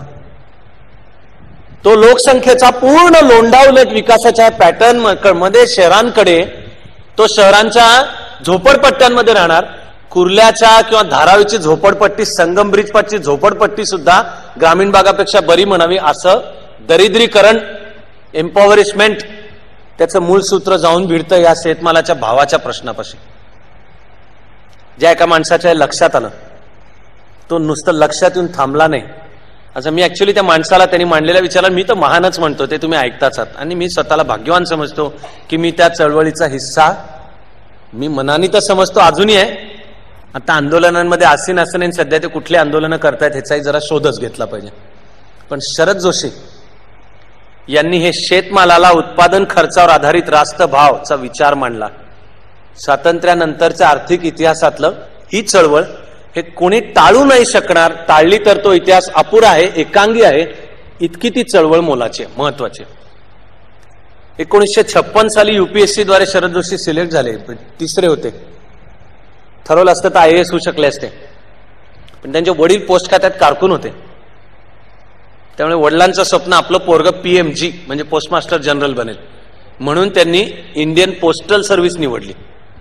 तो लोकसंख्येचा पूर्ण लोंढावलट विकासाच्या पॅटर्न मध्ये शहरांकडे, तो शहरांच्या झोपडपट्ट्यांमध्ये राहणार. कुर्ल्याच्या किंवा धारावीची झोपडपट्टी, संगम ब्रिज पाठची झोपडपट्टी सुद्धा ग्रामीण भागापेक्षा बरी म्हणावी, असं दरिद्रीकरण, एम्पॉवरिशमेंट, त्याचं मूळ सूत्र जाऊन भिडतं या शेतमालाच्या भावाच्या प्रश्नापाशी. ज्या एका माणसाच्या लक्षात आलं, तो नुसतं लक्षात येऊन थांबला नाही. असं मी ऍक्च्युली त्या माणसाला त्यांनी मांडलेल्या विचाराला मी तर महानच म्हणतो, ते तुम्ही ऐकताच आहात, आणि मी स्वतःला भाग्यवान समजतो की मी त्या चळवळीचा हिस्सा मी मनाने तर समजतो, अजूनही आहे. आता आंदोलनांमध्ये आसीन असं सध्या ते कुठले आंदोलनं करतायत ह्याचाही जरा शोधच घेतला पाहिजे. पण शरद जोशी यांनी हे शेतमालाला उत्पादन खर्चावर आधारित रास्त भावचा विचार मांडला. स्वातंत्र्यानंतरच्या आर्थिक इतिहासातलं ही चळवळ हे कोणी टाळू नाही शकणार. टाळली तर तो इतिहास अपुरा आहे, एकांगी आहे. इतकी ती चळवळ मोलाची, महत्वाची. 1956 साली UPSC द्वारे शरद जोशी सिलेक्ट झाले, तिसरे होते. ठरवलं असतं तर IAS होऊ शकले असते, पण त्यांचे वडील पोस्ट खात्यात कारकून होते. त्यामुळे वडिलांचं स्वप्न आपलं पोरगं PMG म्हणजे पोस्टमास्टर जनरल बनेल, म्हणून त्यांनी इंडियन पोस्टल सर्व्हिस निवडली.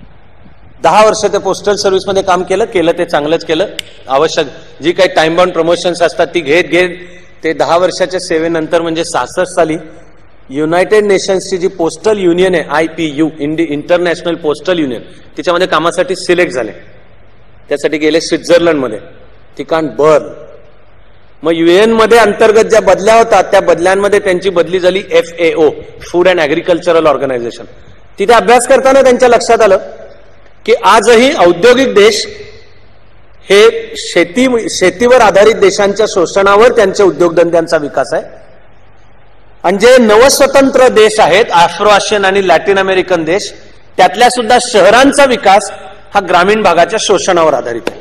10 वर्ष ते पोस्टल सर्व्हिसमध्ये काम केलं ते चांगलंच केलं. आवश्यक जी काही टाइम बाउंड प्रमोशन्स असतात ती घेत ते 10 वर्षाच्या सेवेनंतर म्हणजे 66 साली युनायटेड नेशन्सची जी पोस्टल युनियन आहे, IPU, इंटरनॅशनल पोस्टल युनियन, तिच्यामध्ये कामासाठी सिलेक्ट झाले. त्यासाठी गेले स्वित्झर्लंडमध्ये, ठिकाण बर्न. मग UN मध्ये अंतर्गत ज्या बदल्या होतात त्या बदल्यांमध्ये त्यांची बदली झाली FAO, food and agricultural organisation. तिथे अभ्यास करताना त्यांच्या लक्षात आलं की आजही औद्योगिक देश हे शेतीवर आधारित देशांच्या शोषणावर त्यांच्या उद्योगधंद्यांचा विकास आहे, आणि जे नवस्वतंत्र देश आहेत, आफ्रो आशियन आणि लॅटिन अमेरिकन देश, त्यातल्या सुद्धा शहरांचा विकास हा ग्रामीण भागाच्या शोषणावर आधारित आहे.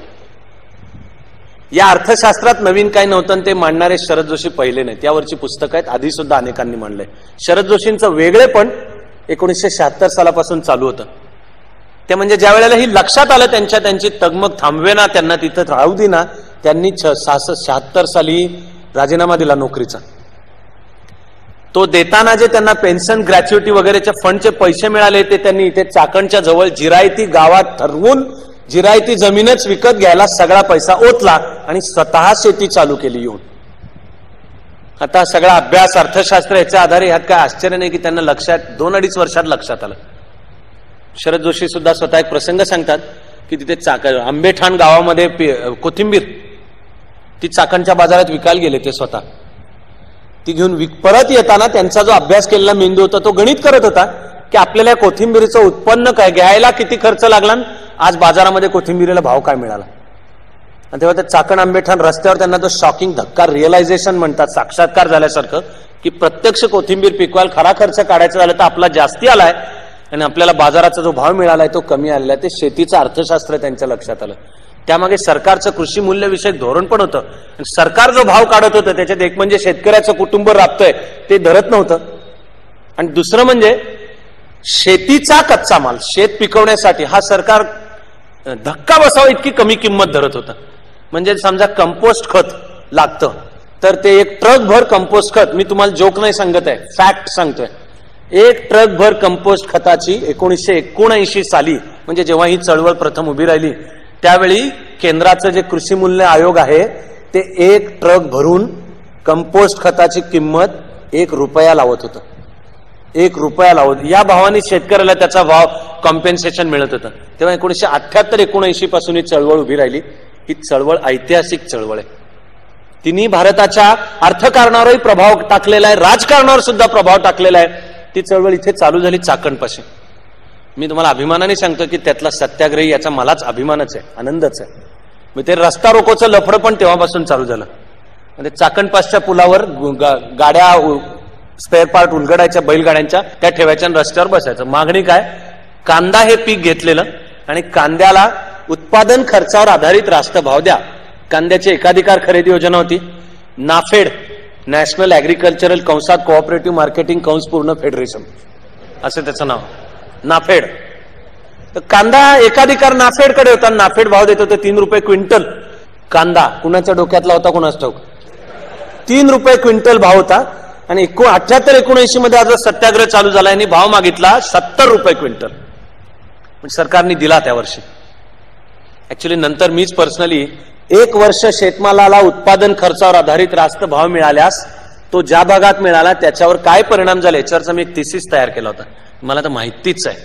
या अर्थशास्त्रात नवीन काही नव्हतं, ते मांडणारे शरद जोशी पहिले नाहीत. यावरची पुस्तकं आहेत, आधी सुद्धा अनेकांनी मांडलंय. शरद जोशींचं वेगळेपण 1976 सालापासून चालू होतं. ते म्हणजे ज्या वेळेला ही लक्षात आलं त्यांची तगमग थांबवेना, त्यांना तिथं राहू देना, त्यांनी 76 साली राजीनामा दिला नोकरीचा. तो देताना जे त्यांना पेन्शन, ग्रॅच्युटी वगैरेच्या फंडचे पैसे मिळाले ते त्यांनी इथे चाकणच्या जवळ जिरायती गावात ठरवून जिरायती जमीनच विकत घ्यायला सगळा पैसा ओतला आणि स्वतः शेती चालू केली येऊन. आता सगळा अभ्यास, अर्थशास्त्र याच्या आधारे ह्यात काय आश्चर्य नाही की त्यांना लक्षात 2-2.5 वर्षात लक्षात आलं. शरद जोशी सुद्धा स्वतः एक प्रसंग सांगतात की तिथे आंबेठाण गावामध्ये कोथिंबीर ती चाकणच्या बाजारात विकायला गेले ते स्वतः. ती घेऊन परत येताना त्यांचा जो अभ्यास केलेला मेंदू होता तो गणित करत होता की आपल्याला कोथिंबीरीचं उत्पन्न काय, घ्यायला किती खर्च लागला, आज बाजारामध्ये कोथिंबीरीला भाव काय मिळाला. आणि तेव्हा त्या चाकण आंबेठाण रस्त्यावर त्यांना तो शॉकिंग धक्का, रिअलायझेशन म्हणतात, साक्षात्कार झाल्यासारखं की प्रत्यक्ष कोथिंबीर पिकवायला खरा खर्च काढायचा झाला तर आपला जास्ती आलाय आणि आपल्याला बाजाराचा जो भाव मिळालाय तो कमी आलेला आहे. ते शेतीचं अर्थशास्त्र त्यांच्या लक्षात आलं. त्यामागे सरकारचं कृषी मूल्यविषयक धोरण पण होतं. सरकार जो भाव काढत होतं त्याच्यात एक म्हणजे शेतकऱ्याचं कुटुंब राबतंय ते धरत नव्हतं, आणि दुसरं म्हणजे शेतीचा कच्चा माल, शेत पिकवण्यासाठी हा सरकार धक्का बसावा इतकी कमी किंमत धरत होतं. म्हणजे समजा कंपोस्ट खत लागतं तर ते एक ट्रक भर कंपोस्ट खत, मी तुम्हाला जोक नाही सांगत आहे, फॅक्ट सांगतोय, एक ट्रक भर कंपोस्ट खताची 1979 साली म्हणजे जेव्हा ही चळवळ प्रथम उभी राहिली त्यावेळी केंद्राचं जे कृषी मूल्य आयोग आहे ते एक ट्रक भरून कंपोस्ट खताची किंमत 1 रुपया लावत होतं. 1 रुपया लावत, या भावाने शेतकऱ्याला त्याचा भाव कॉम्पेन्सेशन मिळत होतं. तेव्हा 1978-79 पासून ही चळवळ उभी राहिली. ही चळवळ ऐतिहासिक चळवळ आहे. तिने भारताच्या अर्थकारणावरही प्रभाव टाकलेला आहे, राजकारणावर सुद्धा प्रभाव टाकलेला आहे. ती चळवळ इथे चालू झाली चाकणपाशी. मी तुम्हाला अभिमानाने सांगतो की त्यातला सत्याग्रही याचा मलाच अभिमानच आहे, आनंदच आहे. मग ते रस्ता रोकोचं लफडं पण तेव्हापासून चालू झालं. म्हणजे चाकणपासच्या पुलावर गाड्या स्पेअर पार्ट उलगडायच्या बैलगाड्यांच्या, त्या ठेवायच्या आणि रस्त्यावर बसायचं. मागणी काय? कांदा हे पीक घेतलेलं आणि कांद्याला उत्पादन खर्चावर आधारित रास्त भाव द्या. कांद्याची एकाधिकार खरेदी योजना होती. नाफेड, नॅशनल ऍग्रिकल्चरल कंसात कोऑपरेटिव्ह मार्केटिंग कंस पूर्ण फेडरेशन असं त्याचं नाव, नाफेड. तर कांदा एकाधिकार नाफेडकडे होता. नाफेड भाव देत होते 3 रुपये क्विंटल. कांदा कुणाच्या डोक्यातला होता कुणाच ठाऊक, 3 रुपये क्विंटल भाव होता. आणि 78-79 मध्ये आज सत्याग्रह चालू झाला आणि भाव मागितला 70 रुपये क्विंटल. पण सरकारने दिला त्या वर्षी. ऍक्च्युली नंतर मीच पर्सनली 1 वर्ष शेतमालाला उत्पादन खर्चावर आधारित रास्त भाव मिळाल्यास तो ज्या भागात मिळाला त्याच्यावर काय परिणाम झाले याच्यावरचा मी एक थिसिस तयार केला होता. मला तर माहितीच आहे.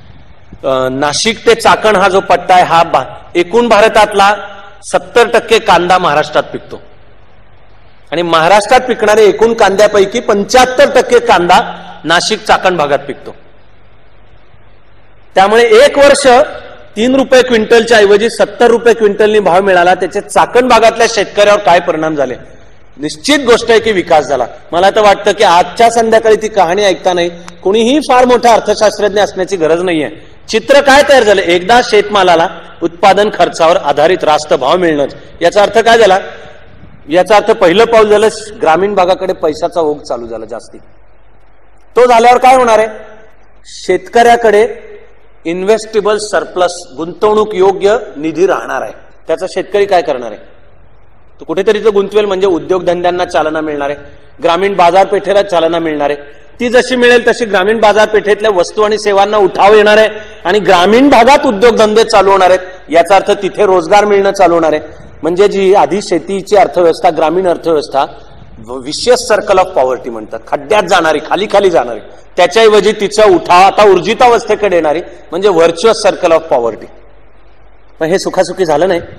नाशिक ते चाकण हा जो पट्टा आहे हा एकूण भारतातला 70% कांदा महाराष्ट्रात पिकतो. आणि महाराष्ट्रात पिकणारे एकूण कांद्यापैकी 75% कांदा नाशिक चाकण भागात पिकतो. त्यामुळे 1 वर्ष 3 रुपये क्विंटलच्या ऐवजी 70 रुपये क्विंटलनी भाव मिळाला. त्याचे चाकण भागातल्या शेतकऱ्यावर काय परिणाम झाले? निश्चित गोष्ट आहे की विकास झाला. मला तर वाटतं की आजच्या संध्याकाळी ती कहाणी ऐकता नाही कोणीही फार मोठा अर्थशास्त्रज्ञ असण्याची गरज नाहीये. चित्र काय तयार झालं? एकदा शेतमालाला उत्पादन खर्चावर आधारित रास्त भाव मिळणं. याचा अर्थ काय झाला? याचा अर्थ पहिलं पाऊल झालं ग्रामीण भागाकडे पैशाचा ओघ चालू झाला जास्ती. तो झाल्यावर काय होणार आहे? शेतकऱ्याकडे इन्व्हेस्टेबल सरप्लस, गुंतवणूक योग्य निधी राहणार आहे. त्याचा शेतकरी काय करणार आहे? तो कुठेतरी तो गुंतवेल म्हणजे उद्योगधंद्यांना चालना मिळणार आहे, ग्रामीण बाजारपेठेला चालना मिळणार आहे. ती जशी मिळेल तशी ग्रामीण बाजारपेठेतल्या वस्तू आणि सेवांना उठाव येणार आहे आणि ग्रामीण भागात उद्योगधंदे चालू होणार आहेत. याचा अर्थ तिथे रोजगार मिळणं चालू होणार आहे. म्हणजे जी आधी शेतीची अर्थव्यवस्था, ग्रामीण अर्थव्यवस्था विशियस सर्कल ऑफ पॉवर्टी म्हणतात, खड्ड्यात जाणारी, खाली खाली जाणारी, त्याच्याऐवजी तिचा उठाव आता ऊर्जितावस्थेकडे येणारी म्हणजे व्हर्च्युअस सर्कल ऑफ पॉवर्टी. पण हे सुखासुखी झालं नाही.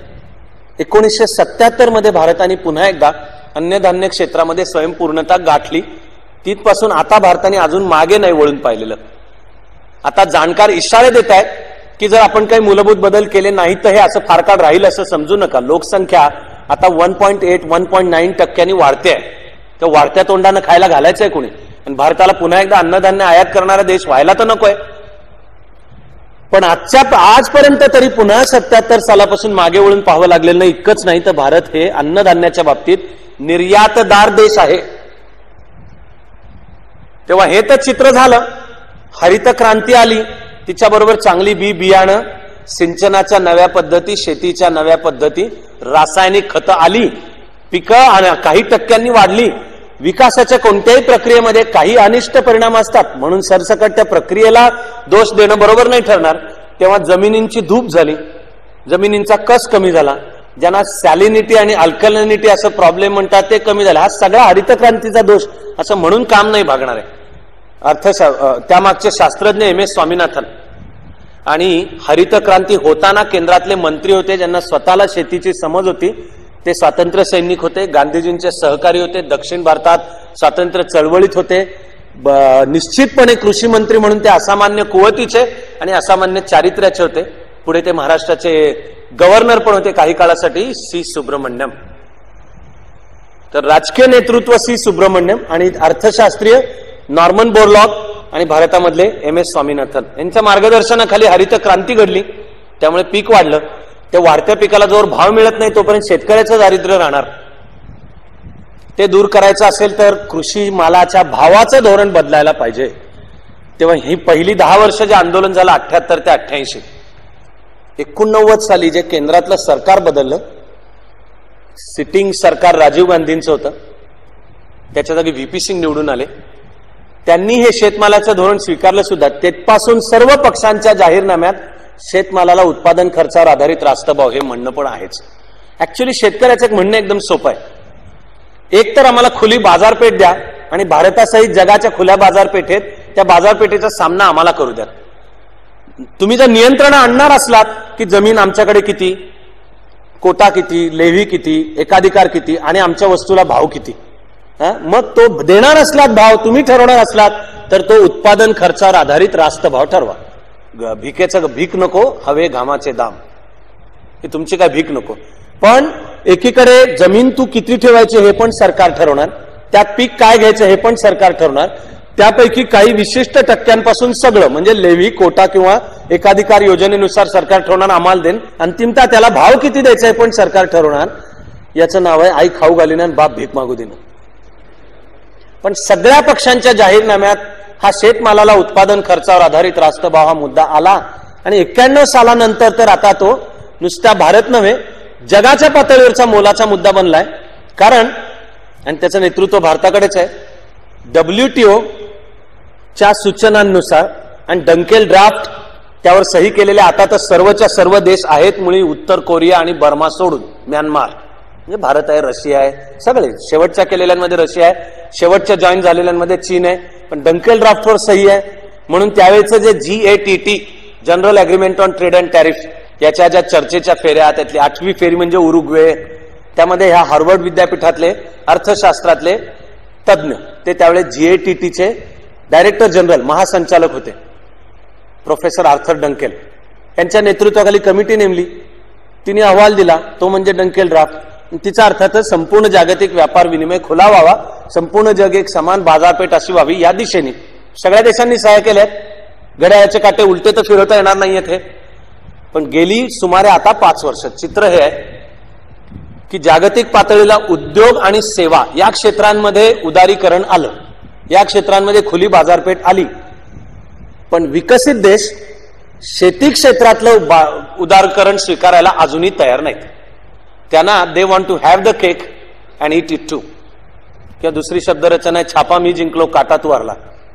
1977 मध्ये भारताने पुन्हा एकदा अन्नधान्य क्षेत्रामध्ये स्वयंपूर्णता गाठली. तिथपासून आता भारताने अजून मागे नाही वळून पाहिलेलं. आता जाणकार इशारे देत आहेत की जर आपण काही मूलभूत बदल केले नाही तर हे असं फार काळ राहील असं समजू नका. लोकसंख्या आता 1.8-1.9% वाढते आहे. तर वाढत्या तोंडानं खायला घालायचंय कोणी? आणि भारताला पुन्हा एकदा अन्नधान्य आयात करणारा देश व्हायला तर नकोय. पण आजपर्यंत तरी पुन्हा 77 सालापासून मागे वळून पाहावं लागलेलं नाही. इतकंच नाही तर भारत हे अन्नधान्याच्या बाबतीत निर्यातदार देश आहे. तेव्हा हे तर चित्र झालं. हरित क्रांती आली, तिच्याबरोबर चांगली बियाणं, सिंचनाच्या नव्या पद्धती, शेतीच्या नव्या पद्धती, रासायनिक खतं आली, पिकं काही टक्क्यांनी वाढली. विकासाच्या कोणत्याही प्रक्रियेमध्ये काही अनिष्ट परिणाम असतात म्हणून सरसकट त्या प्रक्रियेला दोष देणं बरोबर नाही ठरणार. तेव्हा जमिनींची धूप झाली, जमिनींचा कस कमी झाला, ज्यांना सॅलिनिटी आणि अल्कलिनिटी असं प्रॉब्लेम म्हणतात ते कमी झाला. हा सगळा हरित क्रांतीचा दोष असं म्हणून काम नाही भागणार आहे. त्यामागचे शास्त्रज्ञ M.S. स्वामीनाथन आणि हरित क्रांती होताना केंद्रातले मंत्री होते ज्यांना स्वतःला शेतीची समज होती. ते स्वातंत्र्य सैनिक होते, गांधीजींचे सहकारी होते, दक्षिण भारतात स्वातंत्र्य चळवळीत होते. निश्चितपणे कृषी मंत्री म्हणून ते असामान्य कुवतीचे आणि असामान्य चारित्र्याचे होते. पुढे ते महाराष्ट्राचे गव्हर्नर पण होते काही काळासाठी, C. सुब्रमण्यम. तर राजकीय नेतृत्व C. सुब्रमण्यम आणि अर्थशास्त्रीय नॉर्मन बोरलॉग आणि भारतामधले M.S. स्वामीनाथन यांच्या मार्गदर्शनाखाली हरित क्रांती घडली. त्यामुळे पीक वाढलं. त्या वाढत्या पिकाला जोवर भाव मिळत नाही तोपर्यंत शेतकऱ्याचं दारिद्र्य राहणार. ते दूर करायचं असेल तर कृषी मालाच्या भावाचं धोरण बदलायला पाहिजे. तेव्हा ही पहिली 10 वर्ष जे आंदोलन झालं 78 ते 88, 89 साली जे केंद्रातलं सरकार बदललं, सिटिंग सरकार राजीव गांधींचं होतं, त्याच्या जागी VP सिंग निवडून आले. त्यांनी हे शेतमालाचं धोरण स्वीकारलं सुद्धा. तेथपासून सर्व पक्षांच्या जाहीरनाम्यात शेतमालाला उत्पादन खर्चावर आधारित रास्त भाव हे म्हणणं पण आहेच. ऍक्च्युली शेतकऱ्याचं एक म्हणणं एकदम सोपं आहे. एक तर आम्हाला खुली बाजारपेठ द्या आणि भारतासहित जगाच्या खुल्या बाजारपेठेत त्या बाजारपेठेचा सामना आम्हाला करू द्या. तुम्ही जर नियंत्रण आणणार असलात की जमीन आमच्याकडे किती, कोटा किती, लेव्ही किती, एकाधिकार किती आणि आमच्या वस्तूला भाव किती, मग तो देणार असलात भाव तुम्ही ठरवणार असलात तर तो उत्पादन खर्चावर आधारित रास्त भाव ठरवा. भिकेचं भीक नको, हवे घामाचे दाम, हे तुमची काय भीक नको. पण एकीकडे जमीन तू किती ठेवायची हे पण सरकार ठरवणार, त्यात पीक काय घ्यायचं हे पण सरकार ठरवणार, त्यापैकी काही विशिष्ट टक्क्यांपासून सगळं म्हणजे लेव्ही, कोटा किंवा एकाधिकार योजनेनुसार सरकार ठरवणार आम्हाला देईन. अंतिमतः त्याला भाव किती द्यायचा हे पण सरकार ठरवणार. याचं नाव आहे आई खाऊ घालीन आणि बाप भीक मागू देणं. पण सगळ्या पक्षांच्या जाहीरनाम्यात हा शेतमालाला उत्पादन खर्चावर आधारित रास्त भाव हा मुद्दा आला आणि 91 सालानंतर तर आता तो नुसता भारत नव्हे जगाच्या पातळीवरचा मोलाचा मुद्दा बनलाय. कारण आणि त्याचं नेतृत्व भारताकडेच आहे. WTO च्या सूचनांनुसार आणि डंकेल ड्राफ्ट त्यावर सही केलेले आता तर सर्वच्या सर्व देश आहेत मुळी उत्तर कोरिया आणि बर्मा सोडून, म्यानमार म्हणजे भारत आहे, रशिया आहे, सगळे शेवटच्या केलेल्यांमध्ये रशिया आहे, शेवटच्या जॉईन झालेल्यांमध्ये चीन आहे. पण डंकेल ड्राफ्टवर सही आहे म्हणून त्यावेळेचं जे GATT general agreement on trade and tariff याच्या ज्या चर्चेच्या फेऱ्या, त्यातली 8वी फेरी म्हणजे उरुग्वे, त्यामध्ये ह्या हार्वर्ड विद्यापीठातले अर्थशास्त्रातले तज्ज्ञ ते त्यावेळेस GATTचे डायरेक्टर जनरल महासंचालक होते प्रोफेसर आर्थर डंकेल. यांच्या नेतृत्वाखाली कमिटी नेमली, तिने अहवाल दिला, तो म्हणजे डंकेल ड्राफ्ट. तिचा अर्थातच संपूर्ण जागतिक व्यापार विनिमय खुला व्हावा, संपूर्ण जग एक समान बाजारपेठ अशी व्हावी या दिशेने सगळ्या देशांनी सह्या केल्यात. घड्याळाचे काटे उलटे तर फिरवता येणार नाहीयेत हे. पण गेली सुमारे आता 5 वर्ष चित्र हे आहे की जागतिक पातळीला उद्योग आणि सेवा या क्षेत्रांमध्ये उदारीकरण आलं, या क्षेत्रांमध्ये खुली बाजारपेठ आली. पण विकसित देश शेती क्षेत्रातलं उदारीकरण स्वीकारायला अजूनही तयार नाहीत. त्यांना they want to have the cake and eat it too, किंवा दुसरी शब्दरचना आहे छापा मी जिंकलो काटा तू हरला.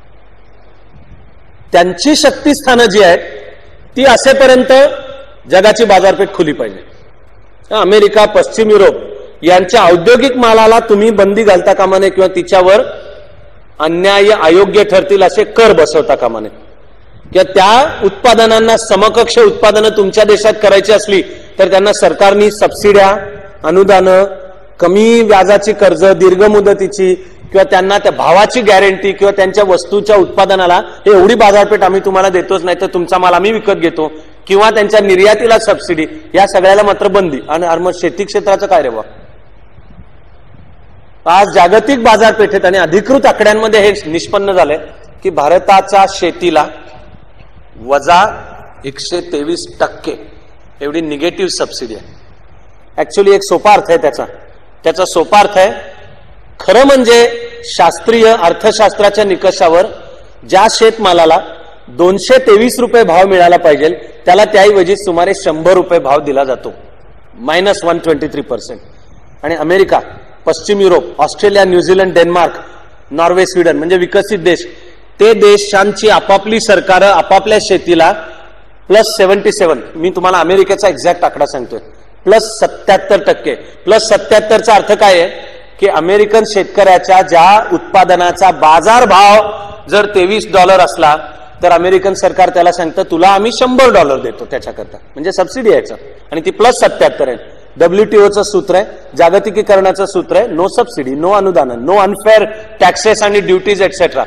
त्यांची शक्तीस्थानं जी आहेत ती असेपर्यंत जगाची बाजारपेठ खुली पाहिजे. अमेरिका, पश्चिम युरोप यांच्या औद्योगिक मालाला तुम्ही बंदी घालता कामा नये किंवा तिच्यावर अन्याय अयोग्य ठरतील असे कर बसवता कामा नये, किंवा त्या उत्पादनांना समकक्ष उत्पादनं तुमच्या देशात करायची असली तर त्यांना सरकारनी सबसिड्या, अनुदानं, कमी व्याजाची कर्ज, दीर्घ मुदतीची, किंवा त्यांना त्या भावाची गॅरंटी किंवा त्यांच्या वस्तूच्या उत्पादनाला एवढी बाजारपेठ आम्ही तुम्हाला देतोच नाही तर तुमचा माल आम्ही विकत घेतो, किंवा त्यांच्या निर्यातीला सबसिडी, या सगळ्याला मात्र बंदी. आणि मग शेती क्षेत्राचं काय रे बा? आज जागतिक बाजारपेठेत आणि अधिकृत आकड्यांमध्ये हे निष्पन्न झालंय की भारताच्या शेतीला वजा 123% एवढी निगेटिव्ह सबसिडी आहे. ऍक्च्युअली एक सोपा अर्थ आहे त्याचा सोपा अर्थ आहे, खरं म्हणजे शास्त्रीय अर्थशास्त्राच्या निकषावर ज्या शेतमालाला 223 रुपये भाव मिळाला पाहिजे त्याला त्याऐवजी सुमारे 100 रुपये भाव दिला जातो, -123%. आणि अमेरिका, पश्चिम Europe, Australia, New Zealand, Denmark, Norway, Sweden म्हणजे विकसित देश, ते देशांची आपापली सरकारं आपापल्या शेतीला +77, मी तुम्हाला अमेरिकेचा एक्झॅक्ट आकडा सांगतोय, +77%. +77चा अर्थ काय आहे की अमेरिकन शेतकऱ्याच्या ज्या उत्पादनाचा बाजार भाव जर $23 असला तर अमेरिकन सरकार त्याला सांगतं तुला आम्ही $100 देतो त्याच्याकरता, म्हणजे सबसिडी यायचं. आणि ती +77 आहे. WTOचं सूत्र आहे, जागतिकीकरणाचं सूत्र आहे, नो सबसिडी, नो अनुदान, नो अनफेअर टॅक्सेस आणि ड्युटीज एक्सेट्रा.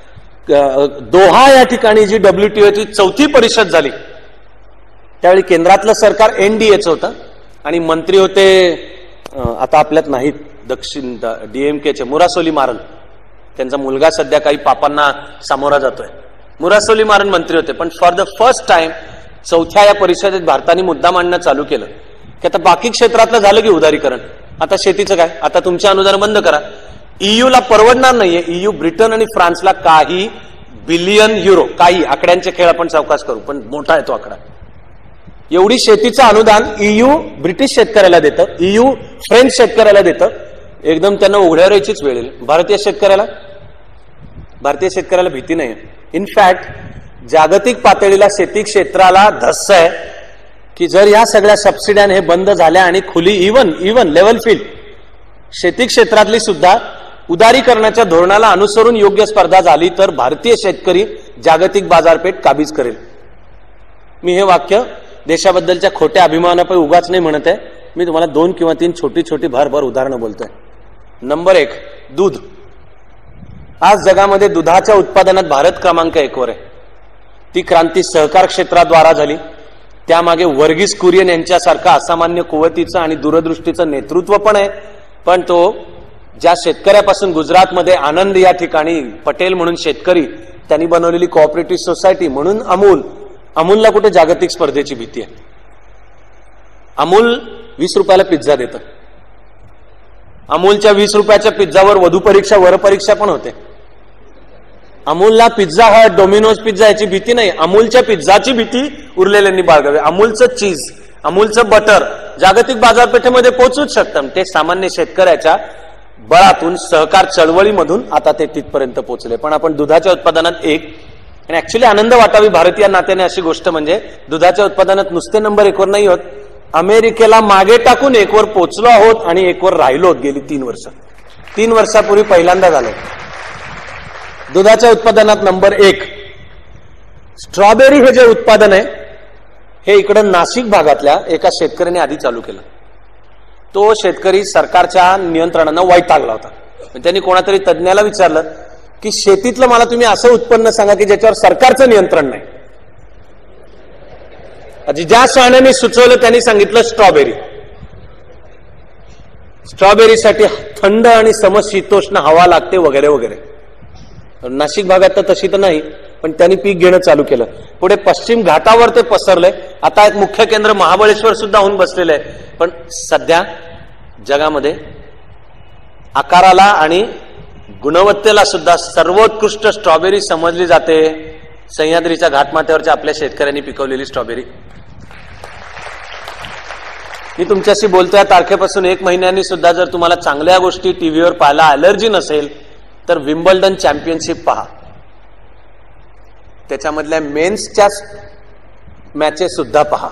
दोहा या ठिकाणी जी WTOची 4थी परिषद झाली त्यावेळी केंद्रातलं सरकार NDAचं होतं आणि मंत्री होते आता आपल्यात नाहीत, दक्षिण DMKचे मुरासोली मारन. त्यांचा मुलगा सध्या काही पापांना सामोरा जातोय. मुरासोली मारन मंत्री होते. पण फॉर द फर्स्ट टाइम 4थ्या या परिषदेत भारताने मुद्दा मांडणं चालू केलं की आता बाकी क्षेत्रातलं झालं की उदारीकरण, आता शेतीचं काय, आता तुमचे अनुदान बंद करा. EUला परवडणार नाहीये. EU, ब्रिटन आणि फ्रान्सला काही बिलियन युरो, काही आकड्यांचे खेळ आपण सावकाश करू पण मोठा आहे तो आकडा, एवढी शेतीचं अनुदान EU ब्रिटिश शेतकऱ्याला देतं, EU फ्रेंच शेतकऱ्याला देतं. एकदम त्यांना उघड्यावर यायचीच वेळ येईल. भारतीय शेतकऱ्याला भीती नाही. इनफॅक्ट जागतिक पातळीला शेती क्षेत्राला धस्स आहे की जर या सगळ्या सबसिड्या हे बंद झाल्या आणि खुली इव्हन लेव्हल फील्ड शेती क्षेत्रातली सुद्धा उदारीकरणाच्या धोरणाला अनुसरून योग्य स्पर्धा झाली तर भारतीय शेतकरी जागतिक बाजारपेठ काबीज करेल. मी हे वाक्य देशाबद्दलच्या खोट्या अभिमानापायी उगाच नाही म्हणत आहे. मी तुम्हाला 2 किंवा 3 छोटी छोटी भरभर उदाहरणं बोलतोय. नंबर 1, दूध. आज जगामध्ये दुधाच्या उत्पादनात भारत क्रमांक 1 वर आहे. ती क्रांती सहकार क्षेत्राद्वारा झाली. त्यामागे वर्गीस कुरियन यांच्यासारखा असामान्य कुवतीचं आणि दूरदृष्टीचं नेतृत्व पण आहे. पण तो ज्या शेतकऱ्यापासून गुजरातमध्ये आनंद या ठिकाणी पटेल म्हणून शेतकरी त्यांनी बनवलेली कोऑपरेटिव्ह सोसायटी म्हणून अमूलला कुठे जागतिक स्पर्धेची भीती आहे. अमूल 20 रुपयाला पिझ्झा देतं. अमूलच्या 20 रुपयाच्या पिझ्झावर वधू परीक्षा वर परीक्षा पण होते. अमूलला पिझ्झा हट, डोमिनोज पिझ्झा याची भीती नाही, अमूलच्या पिझ्झाची भीती उरलेल्यांनी बाळगावी. अमूलचं चीज, अमूलचं बटर जागतिक बाजारपेठेमध्ये पोहोचूच शकतं. ते सामान्य शेतकऱ्याच्या बळातून सहकार चळवळीमधून आता ते तिथपर्यंत पोहोचले. पण आपण दुधाच्या उत्पादनात 1 आणि ऍक्च्युली आनंद वाटावी भारतीय नात्याने अशी गोष्ट म्हणजे दुधाच्या उत्पादनात नुसते नंबर 1 वर नाही होत, अमेरिकेला मागे टाकून 1 वर पोहोचलो आहोत आणि 1 वर राहिलो आहोत गेली 3 वर्ष. 3 वर्षापूर्वी पहिल्यांदा झालं. दुधाच्या उत्पादनात नंबर 1 स्ट्रॉबेरी हे जे उत्पादन आहे हे इकडं नाशिक भागातल्या एका शेतकऱ्याने आधी चालू केलं. तो शेतकरी सरकारच्या नियंत्रणानं वैतागला होता. त्यांनी कोणातरी तज्ज्ञाला विचारलं की शेतीतलं मला तुम्ही असं उत्पन्न सांगा की ज्याच्यावर सरकारचं नियंत्रण नाही. ज्या शहाण्याने सुचवलं त्यांनी सांगितलं स्ट्रॉबेरी. स्ट्रॉबेरीसाठी थंड आणि समशीतोष्ण हवा लागते वगैरे वगैरे. नाशिक भागात तर तशी तर नाही, पण त्यांनी पीक घेणं चालू केलं. पुढे पश्चिम घाटावर ते पसरलंय. आता एक मुख्य केंद्र महाबळेश्वर सुद्धा होऊन बसलेलं आहे. पण सध्या जगामध्ये आकाराला आणि गुणवत्तेला सुद्धा सर्वोत्कृष्ट स्ट्रॉबेरी समजली जाते सह्याद्रीच्या घाटमाथ्यावरच्या आपल्या शेतकऱ्यांनी पिकवलेली स्ट्रॉबेरी. मी तुमच्याशी बोलतोय तारखेपासून 1 महिन्यांनी सुद्धा जर तुम्हाला चांगल्या गोष्टी टीव्हीवर पाहायला अलर्जी नसेल तर विम्बल्डन चॅम्पियनशिप पहा. त्याच्यामधल्या मेन्सच्या मॅचेस सुद्धा पहा.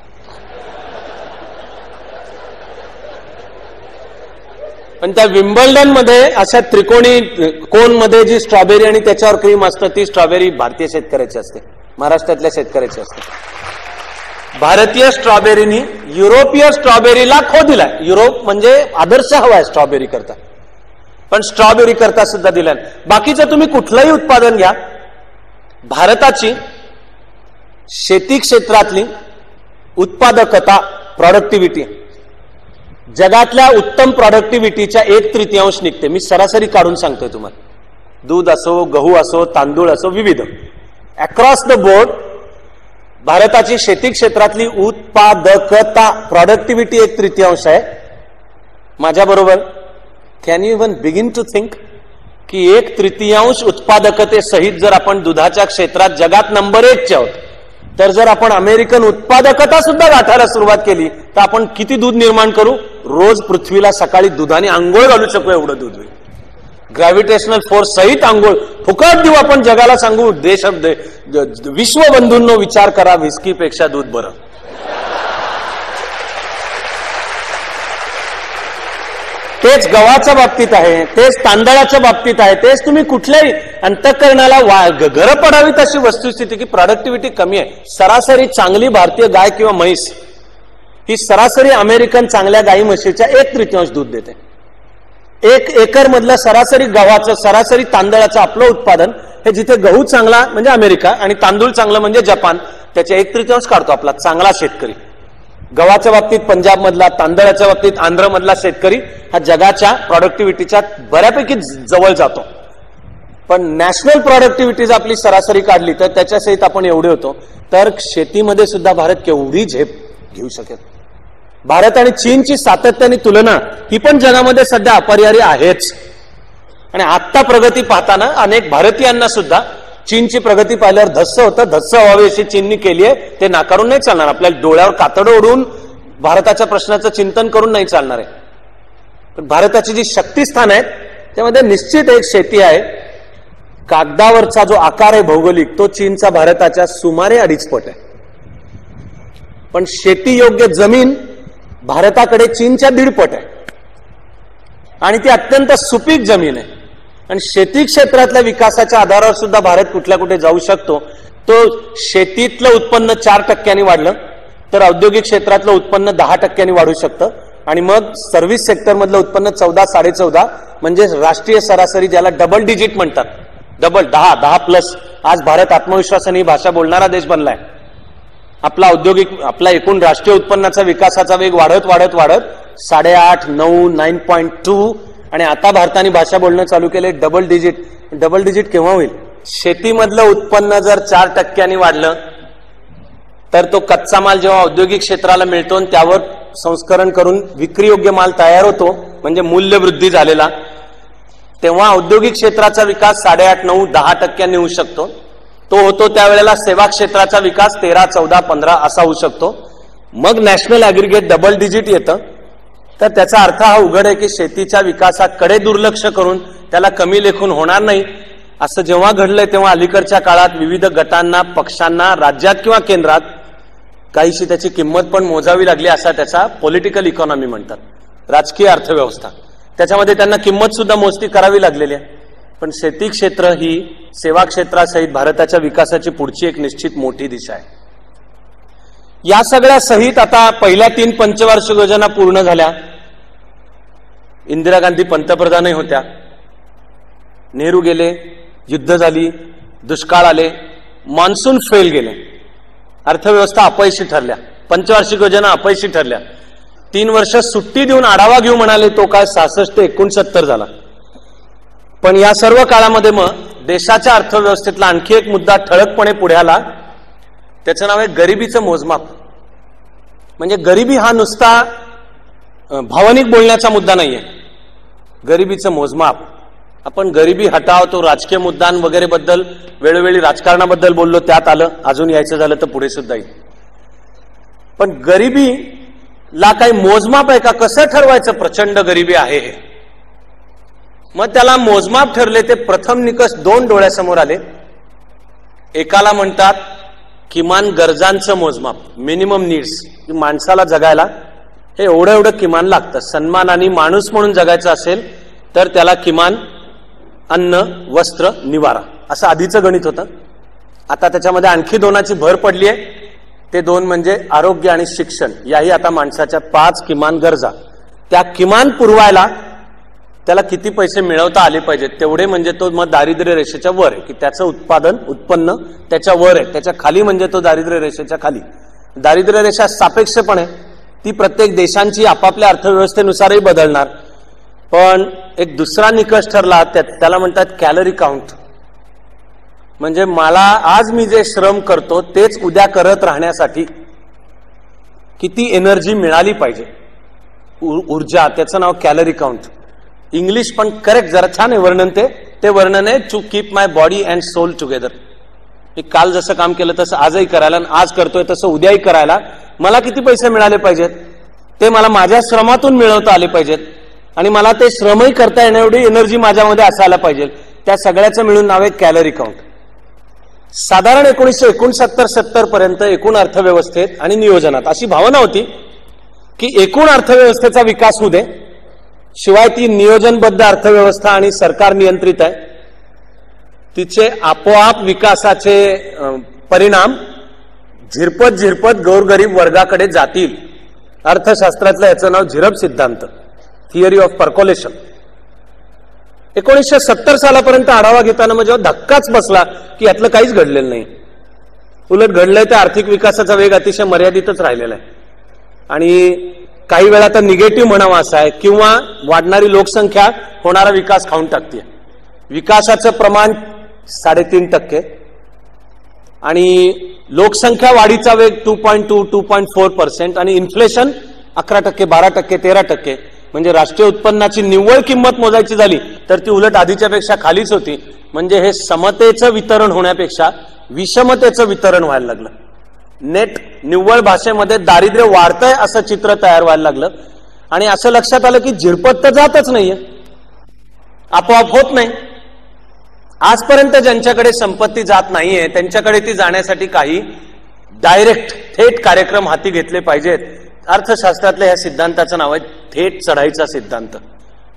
पण त्या विम्बल्डन मध्ये अशा त्रिकोणी कोन मध्ये जी स्ट्रॉबेरी आणि त्याच्यावर क्रीम असतं ती स्ट्रॉबेरी भारतीय शेतकऱ्याची असते, महाराष्ट्रातल्या शेतकऱ्याची असते. भारतीय स्ट्रॉबेरीनी युरोपीय स्ट्रॉबेरीला खो दिलाय. युरोप म्हणजे आदर्श हवाय स्ट्रॉबेरी करता, पण स्ट्रॉबेरी करता सुद्धा दिलाय. बाकीचं तुम्ही कुठलंही उत्पादन घ्या, भारताची शेती क्षेत्रातली उत्पादकता, प्रोडक्टिव्हिटी जगातल्या उत्तम प्रोडक्टिव्हिटीच्या 1/3 निघते. मी सरासरी काढून सांगतोय तुम्हाला. दूध असो, गहू असो, तांदूळ असो, विविध अक्रॉस द बोर्ड भारताची शेती क्षेत्रातली उत्पादकता, प्रोडक्टिव्हिटी 1/3 आहे. माझ्या बरोबर can you even begin to think की 1/3 उत्पादकतेसहित जर आपण दुधाच्या क्षेत्रात जगात नंबर 1 चे आहोत, तर जर आपण अमेरिकन उत्पादकता सुद्धा गाठायला सुरुवात केली तर आपण किती दूध निर्माण करू? रोज पृथ्वीला सकाळी दुधाने आंघोळ घालू शकू एवढं दूध होईल. ग्रॅव्हिटेशनल फोर्स सहित आंघोळ फुकट देऊ आपण जगाला. सांगू विश्वबंधूंनो विचार करा, व्हिस्कीपेक्षा दूध बरं. तेच गव्हाच्या बाबतीत आहे, तेच तांदळाच्या बाबतीत आहे, तेच तुम्ही कुठल्याही अंतःकरणाला घर पडावी तशी वस्तुस्थिती की प्रोडक्टिव्हिटी कमी आहे. सरासरी चांगली भारतीय गाय किंवा म्हैस ही सरासरी अमेरिकन चांगल्या गाई म्हशीच्या 1/3 दूध देते. 1 एकर मधलं सरासरी गव्हाचं, सरासरी तांदळाचं आपलं उत्पादन हे जिथे गहू चांगला म्हणजे अमेरिका आणि तांदूळ चांगलं म्हणजे जपान, त्याच्या 1/3 काढतो आपला चांगला शेतकरी. गव्हाच्या बाबतीत पंजाब मधला, तांदळाच्या बाबतीत आंध्र मधला शेतकरी हा जगाच्या प्रोडक्टिव्हिटीच्या बऱ्यापैकी जवळ जातो. पण नॅशनल प्रोडक्टिव्हिटी आपली सरासरी काढली तर त्याच्या सहित आपण एवढे होतो. तर शेतीमध्ये सुद्धा भारत केवढी झेप घेऊ शकेल. भारत आणि चीनची सातत्याने तुलना ही पण जगामध्ये सध्या अपरिहार्य आहेच. आणि आत्ता प्रगती पाहताना अनेक भारतीयांना सुद्धा चीनची प्रगती पाहिल्यावर धस्स होतं. धस्स व्हावी अशी चीननी केली आहे, ते नाकारून नाही चालणार. आपल्याला डोळ्यावर कातडं ओढून भारताच्या प्रश्नाचं चिंतन करून नाही चालणार आहे. पण भारताची जी शक्तिस्थान आहेत त्यामध्ये निश्चित एक शेती आहे. कागदावरचा जो आकार आहे भौगोलिक तो चीनचा भारताच्या सुमारे 2.5 पट आहे. पण शेती योग्य जमीन भारताकडे चीनच्या 1.5 पट आहे. आणि ती अत्यंत सुपीक जमीन आहे. आणि शेती क्षेत्रातल्या विकासाच्या आधारावर सुद्धा भारत कुठल्या कुठे जाऊ शकतो. तो शेतीतलं उत्पन्न 4% वाढलं तर औद्योगिक क्षेत्रातलं उत्पन्न 10% वाढू शकतं. आणि मग सर्व्हिस सेक्टरमधलं उत्पन्न 14-14.5 म्हणजे राष्ट्रीय सरासरी ज्याला डबल डिजिट म्हणतात, डबल 10+. आज भारत आत्मविश्वासाने ही भाषा बोलणारा देश बनलाय. आपला एकूण राष्ट्रीय उत्पन्नाचा विकासाचा वेग वाढत 8.5, 9, 9.2 आणि आता भारताने भाषा बोलणं चालू केले डबल डिजिट. डबल डिजिट केव्हा होईल? शेतीमधलं उत्पन्न जर 4% वाढलं तर तो कच्चा माल जेव्हा औद्योगिक क्षेत्राला मिळतो आणि त्यावर संस्करण करून विक्रीयोग्य माल तयार होतो म्हणजे मूल्यवृद्धी झालेला, तेव्हा औद्योगिक क्षेत्राचा विकास 8.5, 9, 10% होऊ शकतो. तो होतो त्यावेळेला सेवा क्षेत्राचा विकास 13, 14, 15 असा होऊ शकतो. मग नॅशनल ऍग्रीगेट डबल डिजिट येतं. तर त्याचा अर्थ हा उघड आहे की शेतीच्या विकासाकडे दुर्लक्ष करून त्याला कमी लेखून होणार नाही. असं जेव्हा घडलंय तेव्हा अलीकडच्या काळात विविध गटांना, पक्षांना राज्यात किंवा केंद्रात काहीशी त्याची किंमत पण मोजावी लागली. असा त्याचा पॉलिटिकल इकॉनॉमी म्हणतात, राजकीय अर्थव्यवस्था. त्याच्यामध्ये त्यांना किंमत सुद्धा मोजती करावी लागलेली आहे. पण शेती क्षेत्र ही सेवा क्षेत्रासहित भारताच्या विकासाची पुढची एक निश्चित मोठी दिशा आहे. या सगळ्या सहित आता पहिल्या 3 पंचवार्षिक योजना पूर्ण झाल्या. इंदिरा गांधी पंतप्रधानही होत्या. नेहरू गेले, युद्ध झाली, दुष्काळ आले, मान्सून फेल गेले, अर्थव्यवस्था अपयशी ठरल्या, पंचवार्षिक योजना अपयशी ठरल्या. 3 वर्ष सुट्टी देऊन आढावा घेऊ म्हणाले, तो काय 66 ते 69 झाला. पण या सर्व काळामध्ये मग देशाच्या अर्थव्यवस्थेतला आणखी एक मुद्दा ठळकपणे पुढे आला. त्याचं नाव आहे गरिबीचं मोजमाप. म्हणजे गरिबी हा नुसता भावनिक बोलण्याचा मुद्दा नाहीये. गरिबीचं मोजमाप. आपण गरिबी हटाव, तो राजकीय मुद्दा वगैरे बद्दल वेळोवेळी राजकारणाबद्दल बोललो, त्यात आलं. अजून यायचं झालं तर पुढे सुद्धा येईल. पण गरिबीला काही मोजमाप आहे का? कसं ठरवायचं प्रचंड गरिबी आहे हे? मग त्याला मोजमाप ठरले ते प्रथम निकष 2 डोळ्यासमोर आले. एकाला म्हणतात किमान गरजांचं मोजमाप, मिनिमम नीड्स. की माणसाला जगायला हे एवढं किमान लागतं. सन्मानाने माणूस म्हणून जगायचं असेल तर त्याला किमान अन्न, वस्त्र, निवारा असं आधीचं गणित होतं. आता त्याच्यामध्ये आणखी 2ची भर पडली आहे. ते 2 म्हणजे आरोग्य आणि शिक्षण. याही आता माणसाच्या 5 किमान गरजा. त्या किमान पुरवायला त्याला किती पैसे मिळवता आले पाहिजेत तेवढे, म्हणजे तो मग दारिद्र्य रेषेच्या वर आहे की त्याचं उत्पन्न त्याच्या वर आहे. त्याच्या खाली म्हणजे तो दारिद्र्य रेषेच्या खाली. दारिद्र्य रेषा सापेक्ष पण आहे, ती प्रत्येक देशांची आपापल्या अर्थव्यवस्थेनुसारही बदलणार. पण एक दुसरा निकष ठरला, त्याला म्हणतात कॅलरी काउंट. म्हणजे मला आज मी जे श्रम करतो तेच उद्या करत राहण्यासाठी किती एनर्जी मिळाली पाहिजे, ऊर्जा, त्याचं नाव कॅलरी काउंट. इंग्लिश पण करेक्ट, जरा छान आहे वर्णन. ते वर्णन आहे to keep my body and soul together. मी काल जसं काम केलं तसं आजही करायला, आज करतोय तसं उद्याही करायला. मला किती पैसे मिळाले पाहिजेत ते मला माझ्या श्रमातून मिळवता आले पाहिजेत आणि मला ते श्रमही करता येण्याएवढी एनर्जी माझ्यामध्ये असायला पाहिजे. त्या सगळ्याचं मिळून नाव आहे कॅलरी काउंट. साधारण 1969-70 पर्यंत एकूण अर्थव्यवस्थेत आणि नियोजनात अशी भावना होती की एकूण अर्थव्यवस्थेचा विकास होऊ दे, शिवाय ती नियोजनबद्ध अर्थव्यवस्था आणि सरकार नियंत्रित आहे, तिचे आपोआप विकासाचे परिणाम झिरपत गोरगरीब वर्गाकडे जातील. अर्थशास्त्रातलं याचं नाव झिरप सिद्धांत, थिअरी ऑफ पर्कोलेशन. 1970 सालापर्यंत आढावा घेताना म्हणजे धक्काच बसला की यातलं काहीच घडलेलं नाही. उलट घडलंय तर आर्थिक विकासाचा वेग अतिशय मर्यादितच राहिलेला आहे आणि काही वेळा तर निगेटिव्ह म्हणावा असा आहे, किंवा वाढणारी लोकसंख्या होणारा विकास खाऊन टाकते. विकासाचं प्रमाण 3.5% आणि लोकसंख्या वाढीचा वेग 2.2, 2.4% आणि इन्फ्लेशन 11%, 12%, 13%. म्हणजे राष्ट्रीय उत्पन्नाची निव्वळ किंमत मोजायची झाली तर ती उलट आधीच्या पेक्षा खालीच होती. म्हणजे हे समतेचं वितरण होण्यापेक्षा विषमतेचं वितरण व्हायला लागलं. नेट निव्वळ भाषेमध्ये दारिद्र्य वाढतंय असं चित्र तयार व्हायला लागलं आणि असं लक्षात आलं की झिरपत तर जातच नाहीये, आपोआप होत नाही. आजपर्यंत ज्यांच्याकडे संपत्ती जात नाहीये त्यांच्याकडे ती जाण्यासाठी काही डायरेक्ट थेट कार्यक्रम हाती घेतले पाहिजेत. अर्थशास्त्रातल्या या सिद्धांताचं नाव आहे थेट चढाईचा सिद्धांत,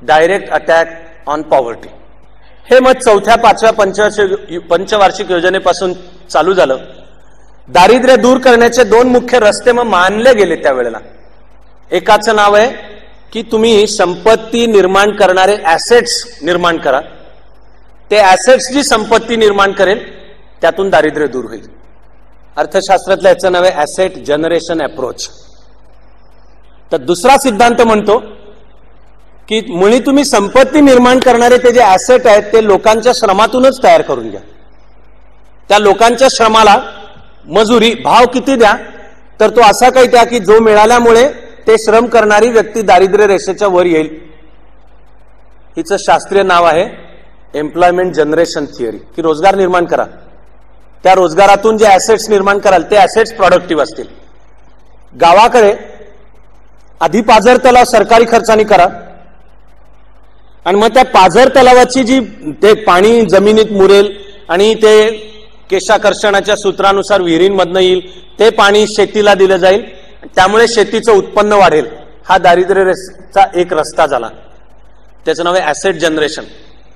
डायरेक्ट अटॅक ऑन पॉवर्टी. हे मत 4थ्या 5व्या पंचवार्षिक योजनेपासून चालू झालं. दारिद्र्य दूर करण्याचे 2 मुख्य रस्ते मग मानले गेले त्यावेळेला. एकाचं नाव आहे की तुम्ही संपत्ती निर्माण करणारे ऍसेट्स निर्माण करा. ते ऍसेट्स जी संपत्ती निर्माण करेल त्यातून दारिद्र्य दूर होईल. अर्थशास्त्रातलं याचं नाव आहे ऍसेट जनरेशन अप्रोच. तर दुसरा सिद्धांत म्हणतो की मुळी तुम्ही संपत्ती निर्माण करणारे ते जे ऍसेट आहेत ते लोकांच्या श्रमातूनच तयार करून घ्या. त्या लोकांच्या श्रमाला मजुरी भाव किती द्या, तर तो असा काही द्या की जो मिळाल्यामुळे ते श्रम करणारी व्यक्ती दारिद्र्य रेषेच्या वर येईल. हिचं शास्त्रीय नाव आहे एम्प्लॉयमेंट जनरेशन थिअरी. की रोजगार निर्माण करा, त्या रोजगारातून जे ऍसेट्स निर्माण कराल ते ऍसेट्स प्रोडक्टिव्ह असतील. गावाकडे आधी पाझर तलाव सरकारी खर्चाने करा आणि मग त्या पाझर तलावाची जी ते पाणी जमिनीत मुरेल आणि ते केशाकर्षणाच्या सूत्रानुसार विहिरींमधनं येईल, ते पाणी शेतीला दिलं जाईल, त्यामुळे शेतीचं उत्पन्न वाढेल. हा दारिद्र्य रेषेचा एक रस्ता झाला. त्याचं नाव आहे ऍसेट जनरेशन.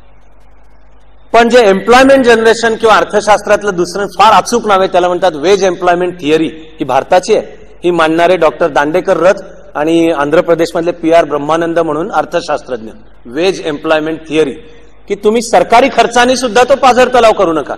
पण जे एम्प्लॉयमेंट जनरेशन किंवा अर्थशास्त्रातलं दुसरं फार अचूक नाव आहे, त्याला म्हणतात वेज एम्प्लॉयमेंट थिअरी. ही भारताची आहे. ही मांडणारे डॉक्टर दांडेकर रथ आणि आंध्र प्रदेशमधले PR ब्रह्मानंद म्हणून अर्थशास्त्रज्ञ. वेज एम्प्लॉयमेंट थिअरी की तुम्ही सरकारी खर्चाने सुद्धा तो पाझर तलाव करू नका.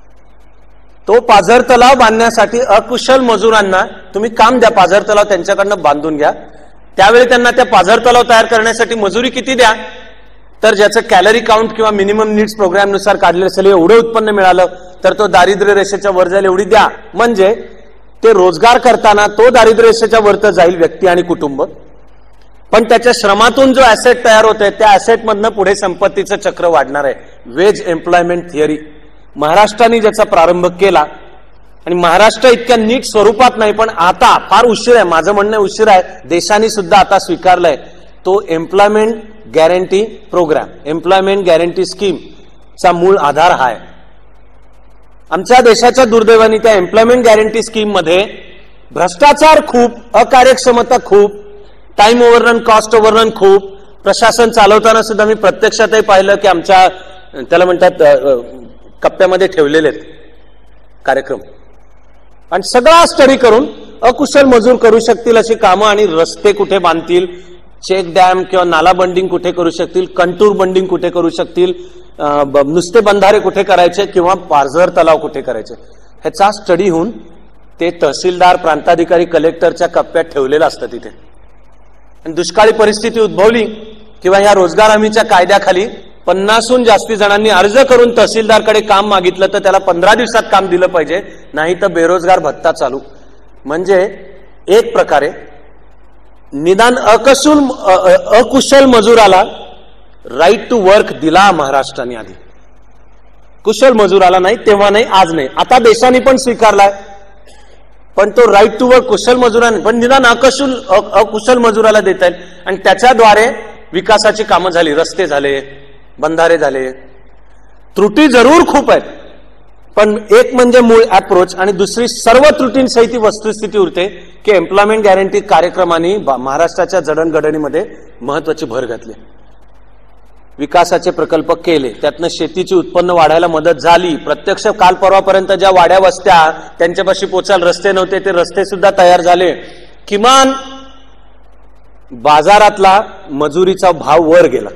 तो पाझर तलाव बांधण्यासाठी अकुशल मजुरांना तुम्ही काम द्या, पाझर तलाव त्यांच्याकडनं बांधून घ्या. त्यावेळी त्यांना त्या पाझर तलाव तयार करण्यासाठी मजुरी किती द्या, तर ज्याचं कॅलरी काउंट किंवा मिनिमम नीड्स प्रोग्राम नुसार काढलेलं असेल एवढं उत्पन्न मिळालं तर तो दारिद्र्य रेषेच्या वर जाईल एवढी द्या. म्हणजे ते रोजगार करताना तो दारिद्र्य रेषेच्या वर तर जाईल व्यक्ती आणि कुटुंब, पण त्याच्या श्रमातून जो ऍसेट तयार होत आहे त्या ऍसेटमधनं पुढे संपत्तीचं चक्र वाढणार आहे. वेज एम्प्लॉयमेंट थिअरी महाराष्ट्राने ज्याचा प्रारंभ केला आणि महाराष्ट्र इतक्या नीट स्वरूपात नाही पण आता फार उशीर आहे, माझं म्हणणं उशीर आहे, देशाने सुद्धा आता स्वीकारलाय तो employment guarantee programme, employment guarantee scheme चा मूळ आधार हा आहे. आमच्या देशाच्या दुर्दैवाने त्या एम्प्लॉयमेंट गॅरंटी स्कीम मध्ये भ्रष्टाचार खूप, अकार्यक्षमता खूप, टाइम ओव्हररन, कॉस्ट ओव्हररन खूप. प्रशासन चालवताना सुद्धा मी प्रत्यक्षातही पाहिलं की आमच्या त्याला म्हणतात कप्प्यामध्ये ठेवलेले आहेत कार्यक्रम आणि सगळा स्टडी करून अकुशल मजूर करू शकतील अशी कामं आणि रस्ते कुठे बांधतील, चेक डॅम किंवा नाला बंडिंग कुठे करू शकतील, कंटूर बंडिंग कुठे करू शकतील, नुसते बंधारे कुठे करायचे किंवा पाझर तलाव कुठे करायचे, ह्याचा स्टडी होऊन ते तहसीलदार, प्रांताधिकारी, कलेक्टरच्या कप्प्यात ठेवलेलं असतं तिथे. आणि दुष्काळी परिस्थिती उद्भवली किंवा या रोजगार हमीच्या कायद्याखाली 50हून जास्ती जणांनी अर्ज करून तहसीलदारकडे काम मागितलं तर त्याला 15 दिवसात काम दिलं पाहिजे, नाही तर बेरोजगार भत्ता चालू. म्हणजे एक प्रकारे निदान अकुशल मजुराला राईट टू वर्क दिला महाराष्ट्राने आधी. कुशल मजुराला नाही, तेव्हा नाही, आज नाही, आता देशाने पण स्वीकारलाय. पण तो राईट टू वर्क कुशल मजुरांनी पण निदान अकुशल मजुराला देता येईल आणि त्याच्याद्वारे विकासाची कामं झाली, रस्ते झाले, बंधारे झाले. त्रुटी जरूर खूप आहेत, पण एक म्हणजे मूळ अप्रोच आणि दुसरी सर्व त्रुटींसहित वस्तुस्थिती उरते की एम्प्लॉयमेंट गॅरंटी कार्यक्रमाने महाराष्ट्राच्या जडणघडणीमध्ये महत्वाची भर घातली. विकासाचे प्रकल्प केले, त्यातनं शेतीची उत्पन्न वाढायला मदत झाली. प्रत्यक्ष काल परवापर्यंत ज्या वाड्या वस्त्या त्यांच्यापाशी पोचायला रस्ते नव्हते ते रस्ते सुद्धा तयार झाले. किमान बाजारातला मजुरीचा भाव वर गेला.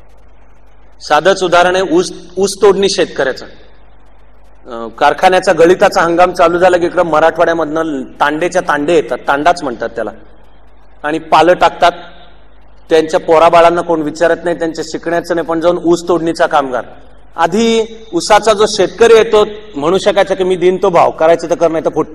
साधंच उदाहरण आहे ऊस तोडणी शेतकऱ्याचं. कारखान्याचा गळीताचा हंगाम चालू झाला की इकडं मराठवाड्यामधनं तांडेच्या तांडे येतात, तांडाच म्हणतात त्याला, आणि पालं टाकतात. त्यांच्या पोराबाळांना कोण विचारत नाही, त्यांच्या शिकण्याचं नाही, पण जाऊन ऊस तोडणीचा कामगार. आधी ऊसाचा जो शेतकरी येतो म्हणू शकायचा की मी देईन तो भाव, करायचं तर कर नाही तर फुट.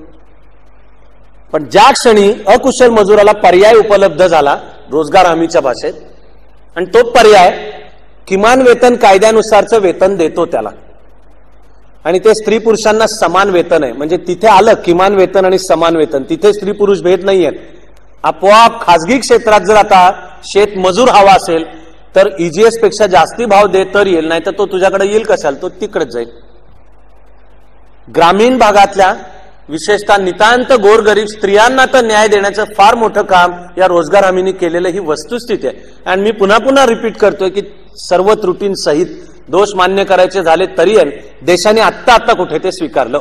पण ज्या क्षणी अकुशल मजुराला पर्याय उपलब्ध झाला रोजगार हमीच्या भाषेत, आणि तो पर्याय किमान वेतन कायद्यानुसारचं वेतन देतो त्याला, आणि ते स्त्री पुरुषांना समान वेतन आहे. म्हणजे तिथे आलं किमान वेतन आणि समान वेतन, तिथे स्त्री पुरुष भेद नाही आहेत. आपोआप खाजगी क्षेत्रात जर आता शेत मजूर हवा असेल तर EGS पेक्षा जास्ती भाव दे तर येईल, नाही तर तो तुझ्याकडे येईल कशाला, तो तिकडेच जाईल. ग्रामीण भागातल्या विशेषतः नितांत गोरगरीब स्त्रियांना तर न्याय देण्याचं फार मोठं काम या रोजगार हमीने केलेलं ही वस्तुस्थिती आहे. आणि मी पुन्हा पुन्हा रिपीट करतोय की सर्व त्रुटींसहित दोष मान्य करायचे झाले तरी देशाने आत्ता कुठे ते स्वीकारलं.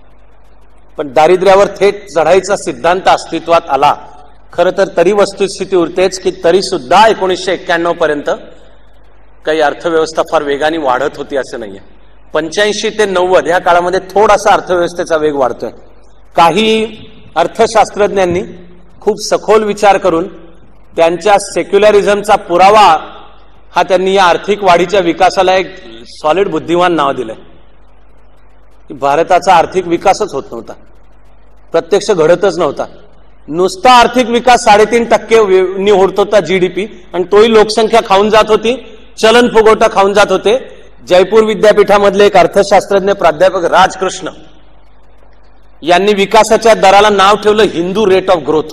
पण दारिद्र्यावर थेट चढाईचा सिद्धांत अस्तित्वात आला. खरं तर तरी वस्तुस्थिती उरतेच की तरी सुद्धा 1991 पर्यंत काही अर्थव्यवस्था फार वेगाने वाढत होती असं नाहीये. 85 ते 90 या काळामध्ये थोडासा अर्थव्यवस्थेचा वेग वाढतोय. काही अर्थशास्त्रज्ञांनी खूप सखोल विचार करून त्यांच्या सेक्युलरिझमचा पुरावा हा त्यांनी या आर्थिक वाढीच्या विकासाला एक सॉलिड बुद्धिमान नाव दिलंय. भारताचा आर्थिक विकासच होत नव्हता, प्रत्यक्ष घडतच नव्हता. नुसता आर्थिक विकास 3.5% होत होता जीडीपी, आणि तोही लोकसंख्या खाऊन जात होती, चलन फुगवटा खाऊन जात होते. जयपूर विद्यापीठामधले एक अर्थशास्त्रज्ञ प्राध्यापक राजकृष्ण यांनी विकासाच्या दराला नाव ठेवलं हिंदू रेट ऑफ ग्रोथ.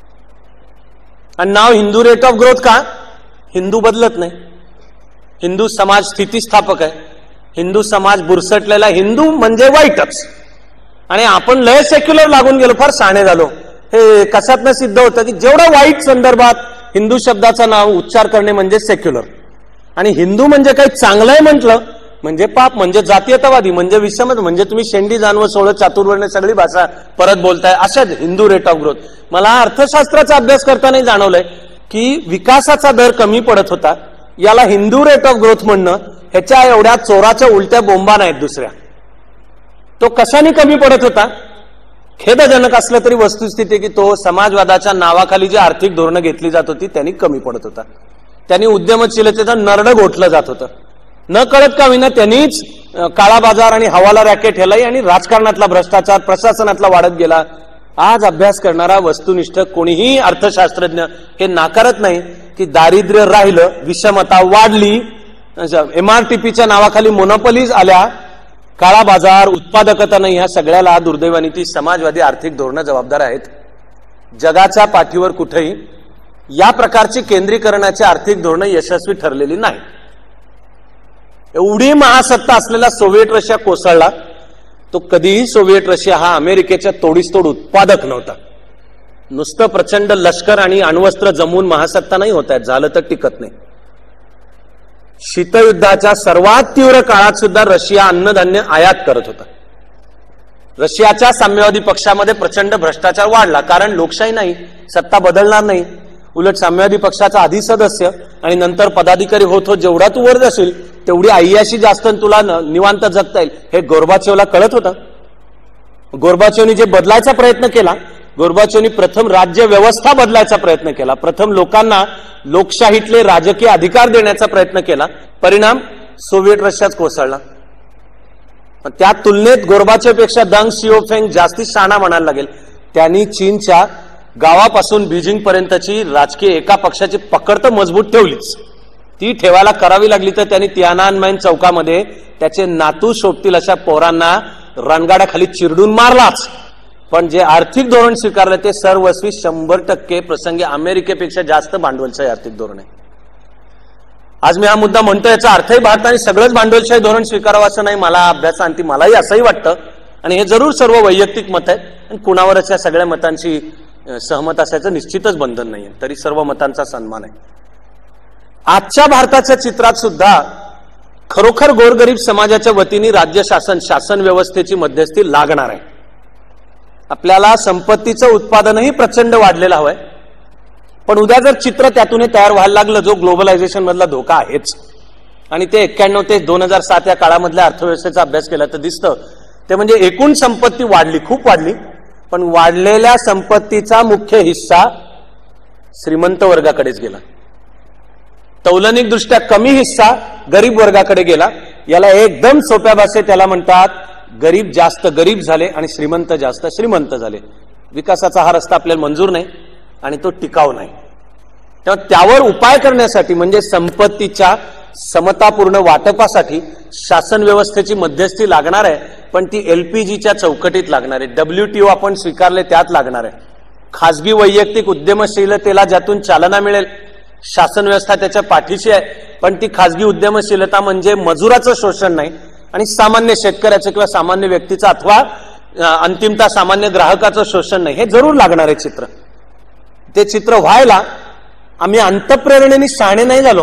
आणि नाव हिंदू रेट ऑफ ग्रोथ का? हिंदू बदलत नाही, हिंदू समाज स्थितिस्थापक आहे, हिंदू समाज बुरसटलेला, हिंदू म्हणजे वाईटच. आणि आपण लय सेक्युलर लागून गेलो, फार शहाणे झालो. हे कशातनं सिद्ध होतं की जेवढा वाईट संदर्भात हिंदू शब्दाचा नाव उच्चार करणे म्हणजे सेक्युलर, आणि हिंदू म्हणजे काही चांगलं आहे म्हटलं म्हणजे पाप, म्हणजे जातीयतावादी, म्हणजे विषमत, म्हणजे तुम्ही शेंडी जानवं सोळं चातुर्वर्ण सगळी भाषा परत बोलताय. अशा हिंदू रेट ऑफ ग्रोथ. मला अर्थशास्त्राचा अभ्यास करतानाही जाणवलंय की विकासाचा दर कमी पडत होता, याला हिंदू रेट ऑफ ग्रोथ म्हणणं ह्याच्या एवढ्या चोराच्या उलट्या बोंबा नाहीत दुसऱ्या. तो कशाने कमी पडत होता? खेदजनक असलं तरी वस्तुस्थिती की तो समाजवादाच्या नावाखाली जी आर्थिक धोरणं घेतली जात होती त्यांनी कमी पडत होता. त्यांनी उद्यमशीलतेचं नरड गोठलं जात होतं. न कळत का विना त्यांनीच काळा बाजार आणि हवाला रॅकेट ह्यालाही, आणि राजकारणातला भ्रष्टाचार प्रशासनातला वाढत गेला. आज अभ्यास करणारा वस्तुनिष्ठ कोणीही अर्थशास्त्रज्ञ हे नाकारत नाही की दारिद्र्य राहिलं, विषमता वाढली, MRTPच्या नावाखाली मोनोपॉलीज आल्या, काळा बाजार, उत्पादकता नाही, ह्या सगळ्याला दुर्दैवाने ती समाजवादी आर्थिक धोरणं जबाबदार आहेत. जगाच्या पाठीवर कुठेही या प्रकारची केंद्रीकरणाची आर्थिक धोरणं यशस्वी ठरलेली नाही. एवढी महासत्ता असलेला सोव्हिएट रशिया कोसळला. तो कधीही सोव्हिएट रशिया हा अमेरिकेच्या तोडीस तोड उत्पादक नव्हता. नुसतं प्रचंड लष्कर आणि अण्वस्त्र जमवून महासत्ता नाही होत आहेत, झालं तर टिकत नाही. शीतयुद्धाच्या सर्वात तीव्र काळात सुद्धा रशिया अन्नधान्य आयात करत होता. रशियाच्या साम्यवादी पक्षामध्ये प्रचंड भ्रष्टाचार वाढला, कारण लोकशाही नाही, सत्ता बदलणार नाही. उलट साम्यवादी पक्षाचा आधी सदस्य आणि नंतर पदाधिकारी होत जेवढा तू वर जाशील तेवढी अय्याशी जास्त तुला निवांत जगता येईल, हे गोर्बाचेवला कळत होतं. गोर्बाचेवनी जे बदलायचा प्रयत्न केला, गोर्बाचेवनी प्रथम राज्य व्यवस्था बदलायचा प्रयत्न केला, प्रथम लोकांना लोकशाहीतले राजकीय अधिकार देण्याचा प्रयत्न केला. परिणाम सोव्हिएट रशियाच कोसळला. त्या तुलनेत गोर्बाचेवपेक्षा दंग सिओफेंग जास्ती शहाणा म्हणायला लागेल. त्यांनी चीनच्या गावापासून बीजिंग पर्यंतची राजकीय एका पक्षाची पकड तर मजबूत ठेवलीच, ती ठेवायला करावी लागली तर त्यांनी तियानानमेन चौकामध्ये त्याचे नातू शोभतील अशा पोरांना रणगाड्याखाली चिरडून मारलाच. पण जे आर्थिक धोरण स्वीकारलं ते सर्वस्वी 100% प्रसंगी अमेरिकेपेक्षा जास्त भांडवलशाही आर्थिक धोरण आहे. आज मी हा मुद्दा म्हणतो, याचा अर्थही भारताने सगळंच भांडवलशाही धोरण स्वीकारावं असं नाही. मला अभ्यासांती मलाही असंही वाटतं, आणि हे जरूर सर्व वैयक्तिक मत आहे, आणि कुणावरच या सगळ्या मतांची सहमत असायचं निश्चितच बंधन नाहीये, तरी सर्व मतांचा सन्मान आहे. आजच्या भारताच्या चित्रात सुद्धा खरोखर गोरगरीब समाजाच्या वतीने राज्य शासन व्यवस्थेची मध्यस्थी लागणार आहे. आपल्याला संपत्तीचं उत्पादनही प्रचंड वाढलेलं हवंय, पण उद्या जर चित्र त्यातून तयार व्हायला लागलं, जो ग्लोबलायझेशन मधला धोका आहेच, आणि ते 91 ते 2007 या काळामधल्या अर्थव्यवस्थेचा अभ्यास केला तर दिसतं ते म्हणजे एकूण संपत्ती वाढली, खूप वाढली, पण वाढलेल्या संपत्तीचा मुख्य हिस्सा श्रीमंत वर्गाकडेच गेला. तौलनिक दृष्ट्या कमी हिस्सा गरीब वर्गाकडे गेला. याला एकदम सोप्या भाषेत त्याला म्हणतात, गरीब जास्त गरीब झाले आणि श्रीमंत जास्त श्रीमंत झाले. विकासाचा हा रस्ता आपल्याला मंजूर नाही आणि तो टिकाऊ नाही. तेव्हा त्यावर उपाय करण्यासाठी म्हणजे संपत्तीच्या समतापूर्ण वाटपासाठी शासन व्यवस्थेची मध्यस्थी लागणार आहे, पण ती LPGच्या चौकटीत लागणार आहे. WTO आपण स्वीकारले त्यात लागणार आहे. खासगी वैयक्तिक उद्यमशीलतेला ज्यातून चालना मिळेल, शासन व्यवस्था त्याच्या पाठीशी आहे, पण ती खासगी उद्यमशीलता म्हणजे मजुराचं शोषण नाही आणि सामान्य शेतकऱ्याचं किंवा सामान्य व्यक्तीचं अथवा अंतिमता सामान्य ग्राहकाचं शोषण नाही, हे जरूर लागणार आहे चित्र. ते चित्र व्हायला आम्ही अंतःप्रेरणेने शहाणे नाही झालो.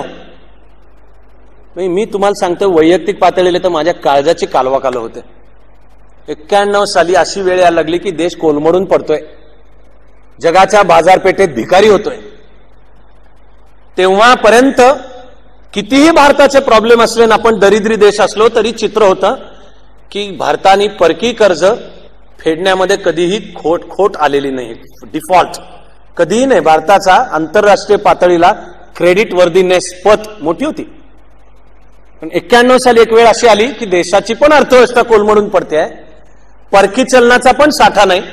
मी तुम्हाला सांगतो, वैयक्तिक पातळीला तर माझ्या काळजाची कालवाकाल होते. 91 साली अशी वेळ यायला लागली की देश कोलमडून पडतोय, जगाच्या बाजारपेठेत भिकारी होतोय. तेव्हापर्यंत कितीही भारताचे प्रॉब्लेम असले, आपण दरिद्री देश असलो तरी चित्र होतं की भारताने परकी कर्ज फेडण्यामध्ये कधीही खोट आलेली नाही. डिफॉल्ट कधीही नाही. भारताचा आंतरराष्ट्रीय पातळीला क्रेडिट वर्दीनेस पत मोठी होती. पण 91 साली एक वेळ अशी आली की देशाची पण अर्थव्यवस्था कोलमडून पडते आहे, परकी चलनाचा पण साठा नाही.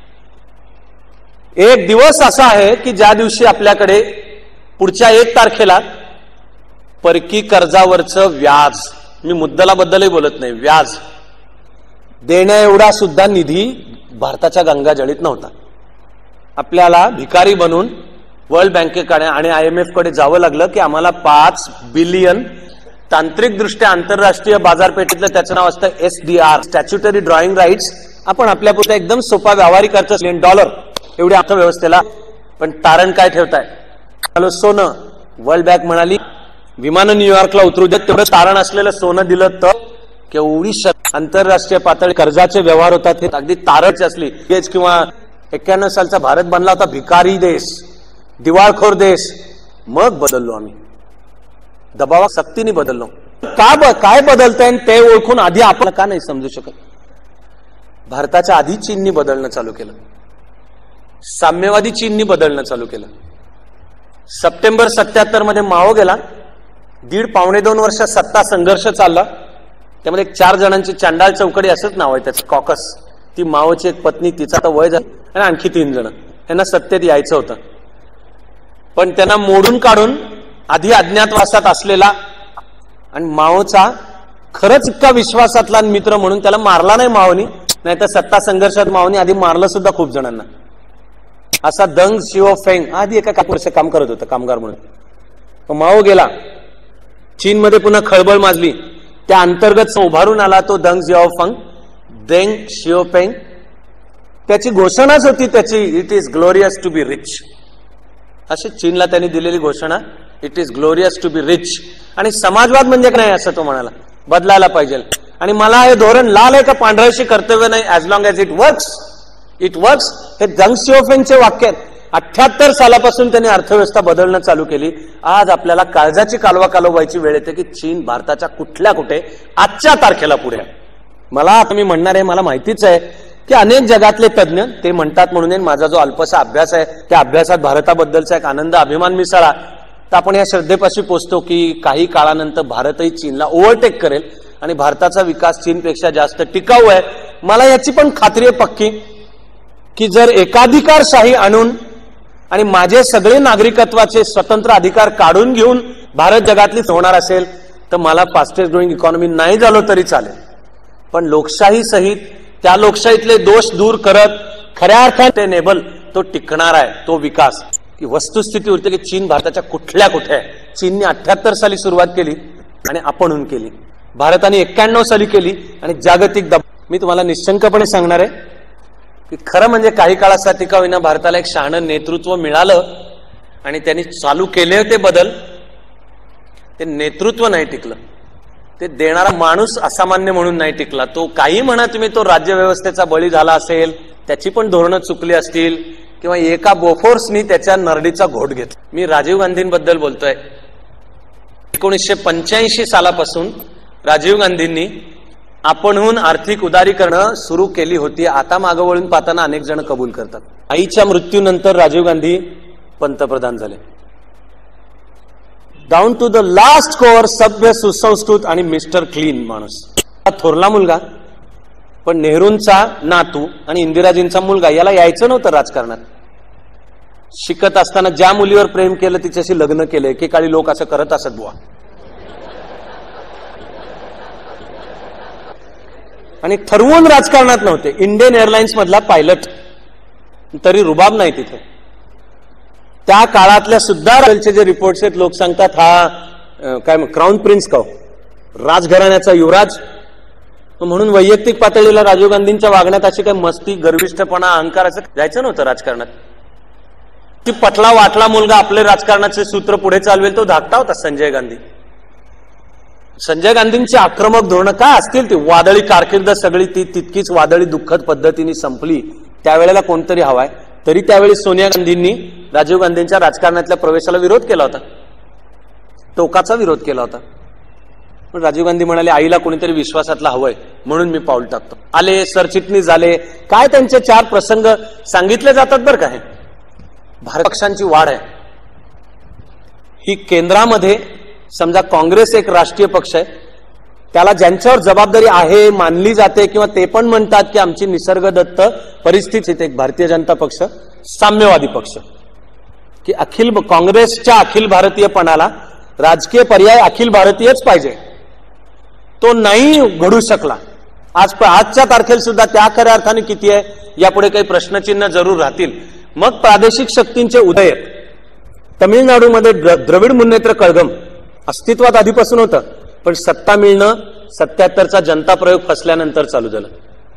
एक दिवस असा आहे की ज्या दिवशी आपल्याकडे पुढच्या 1 तारखेला परकी कर्जावरचं व्याज, मी मुद्दलाबद्दलही बोलत नाही, व्याज देण्या एवढा सुद्धा निधी भारताच्या गंगाजळीत नव्हता. आपल्याला भिकारी बनून वर्ल्ड बँकेकडे आणि IMF कडे जावं लागलं की आम्हाला 5 बिलियन तांत्रिकदृष्ट्या आंतरराष्ट्रीय बाजारपेठेतलं त्याचं नाव असतं SDR, स्टॅच्युटरी ड्रॉइंग राईट्स. आपण आपल्यापुरता एकदम सोपा व्यावहारिक अर्थ $1 एवढ्या अर्थव्यवस्थेला, पण तारण काय ठेवताय? सोनं. वर्ल्ड बँक म्हणाली विमानं न्यूयॉर्कला उतरू देत, तेवढं तारण असलेलं सोनं दिलं तर केवढी आंतरराष्ट्रीय पातळी कर्जाचे व्यवहार होतात. हे अगदी तारच असली किंवा 91 सालचा भारत बनला होता भिकारी देश, दिवाळखोर देश. मग बदललो आम्ही, दबावा सक्तीने बदललो. काय बदलतंय ते ओळखून आधी आपण का नाही समजू शकत? भारताच्या आधी चीननी बदलणं चालू केलं, साम्यवादी चीननी बदलणं चालू केलं. सप्टेंबर 77 मध्ये माओ गेला. 1.5-2 वर्ष सत्ता संघर्ष चालला. त्यामध्ये 4 जणांची चांडाळ चौकडी असंच नाव आहे त्याचं, कॉकस. ती माओची एक पत्नी, तिचा तर वय झालं, आणि आणखी 3 जण. यांना सत्तेत यायचं होतं, पण त्यांना मोडून काढून आधी अज्ञातवासात असलेला आणि माओचा खरंच इतका विश्वासातला मित्र म्हणून त्याला मारला नाही माओनी, नाही तर सत्ता संघर्षात माओनी आधी मारलं सुद्धा खूप जणांना. असा दंग शिओफेंग आधी एका वर्ष काम करत होतं कामगार म्हणून. माओ गेला. चीनमध्ये पुन्हा खळबळ माजली. त्या अंतर्गत उभारून आला तो दंग शिओफेंग, देंग शिओपेंग. त्याची घोषणाच होती त्याची, it is glorious to be rich. अशी चीनला त्यांनी दिलेली घोषणा, it is glorious to be rich. आणि समाजवाद म्हणजे नाही असं तो म्हणाला, बदलायला पाहिजे. आणि मला हे धोरण लाल आहे का पांढऱ्याशी कर्तव्य नाही, as long as it works. It works हे दंग शिओफेंगचे वाक्य आहेत. 78 सालापासून त्यांनी अर्थव्यवस्था बदलणं चालू केली. आज आपल्याला काळजाची कालवा कालवायची वेळ येते की चीन भारताच्या कुठल्या कुठे आजच्या तारखेला पुढे. मला आता मी म्हणणार आहे, मला माहितीच आहे की अनेक जगातले तज्ञ ते म्हणतात, म्हणून माझा जो अल्पसा अभ्यास आहे त्या अभ्यासात भारताबद्दलचा एक आनंद अभिमान मिसळा तर आपण या श्रद्धेपाशी पोचतो की काही काळानंतर भारतही चीनला ओव्हरटेक करेल आणि भारताचा विकास चीनपेक्षा जास्त टिकाऊ आहे. मला याची पण खात्री आहे पक्की की जर एकाधिकारशाही आणून आणि माझे सगळे नागरिकत्वाचे स्वतंत्र अधिकार काढून घेऊन भारत जगातली होणार असेल तर मला फास्टेस्ट ग्रोईंग इकॉनॉमी नाही झालो तरी चालेल, पण लोकशाही सहित त्या लोकशाहीतले दोष दूर करत खऱ्या अर्थाने नेबल तो टिकणार आहे तो विकास. की वस्तुस्थिती उरते की चीन भारताच्या कुठल्या कुठे आहे. चीनने 78 साली सुरुवात केली आणि आपणहून केली, भारताने 91 साली केली आणि जागतिक मी तुम्हाला निशंकपणे सांगणार आहे की खरं म्हणजे काही काळासाठी का होईना भारताला एक शहाणं नेतृत्व मिळालं आणि त्यांनी चालू केले ते बदल. ते नेतृत्व नाही टिकलं, ते देणारा माणूस असामान्य म्हणून नाही टिकला. तो काही म्हणा तुम्ही, तो राज्यव्यवस्थेचा बळी झाला असेल, त्याची पण धोरणं चुकली असतील किंवा एका बोफोर्सनी त्याच्या नरडीचा घोट घेतला. मी राजीव गांधींबद्दल बोलतोय. 1985 सालापासून राजीव गांधींनी आपणहून आर्थिक उदारीकरण सुरू केली होती. आता मागं वळून पाहताना अनेक जण कबूल करतात. आईच्या मृत्यूनंतर राजीव गांधी पंतप्रधान झाले. Down to the last core, सभ्य, सुसंस्कृत आणि मिस्टर क्लीन माणूस. थोरला मुलगा, पण नेहरूंचा नातू आणि इंदिराजींचा मुलगा, याला यायचं नव्हतं राजकारणात. शिकत असताना ज्या मुलीवर प्रेम केलं तिच्याशी लग्न केलं. एकेकाळी लोक असं करत असत बुवा. आणि ठरवून राजकारणात नव्हते. इंडियन एअरलाइन्स मधला पायलट, तरी रुबाब नाही तिथे. त्या काळातल्या सुद्धा रेल्वेचे जे रिपोर्ट्स आहेत, लोक सांगतात हा काय क्राऊन प्रिन्स का, राजघराण्याचा युवराज. म्हणून वैयक्तिक पातळीला राजीव गांधींच्या वागण्यात अशी काही मस्ती, गर्विष्ठपणा, अहंकाराचं जायचं नव्हतं राजकारणात. की पटला वाटला मुलगा आपले राजकारणाचे सूत्र पुढे चालवेल तो धाकटा होता संजय गांधी. संजय गांधींची आक्रमक धोरणं काय असतील ती वादळी कारकीर्द सगळी ती तितकीच वादळी दुःखद पद्धतीने संपली. त्यावेळेला कोणतरी हवाय, तरी त्यावेळी सोनिया गांधींनी राजीव गांधींच्या राजकारणातल्या प्रवेशाला विरोध केला होता, टोकाचा विरोध केला होता. पण राजीव गांधी म्हणाले आईला कोणीतरी विश्वासातला हवंय म्हणून मी पाऊल टाकतो. आले, सरचिटणीस झाले, काय त्यांचे 4 प्रसंग सांगितले जातात बरं का. हे भारत पक्षांची वाढ आहे ही. केंद्रामध्ये समजा काँग्रेस एक राष्ट्रीय पक्ष आहे, त्याला ज्यांच्यावर जबाबदारी आहे मानली जाते किंवा ते पण म्हणतात की आमची निसर्गदत्त परिस्थितीत एक भारतीय जनता पक्ष साम्यवादी पक्ष, की काँग्रेसच्या अखिल भारतीयपणाला राजकीय पर्याय अखिल भारतीयच पाहिजे, तो नाही घडू शकला. आजच्या तारखेला सुद्धा त्या खऱ्या अर्थाने किती आहे यापुढे काही प्रश्नचिन्ह जरूर राहतील. मग प्रादेशिक शक्तींचे उदय. तमिळनाडूमध्ये द्रविड मुन्नेत्र कळघम अस्तित्वात आधीपासून होतं, पण सत्ता मिळणं 77चा जनता प्रयोग फसल्यानंतर चालू झालं.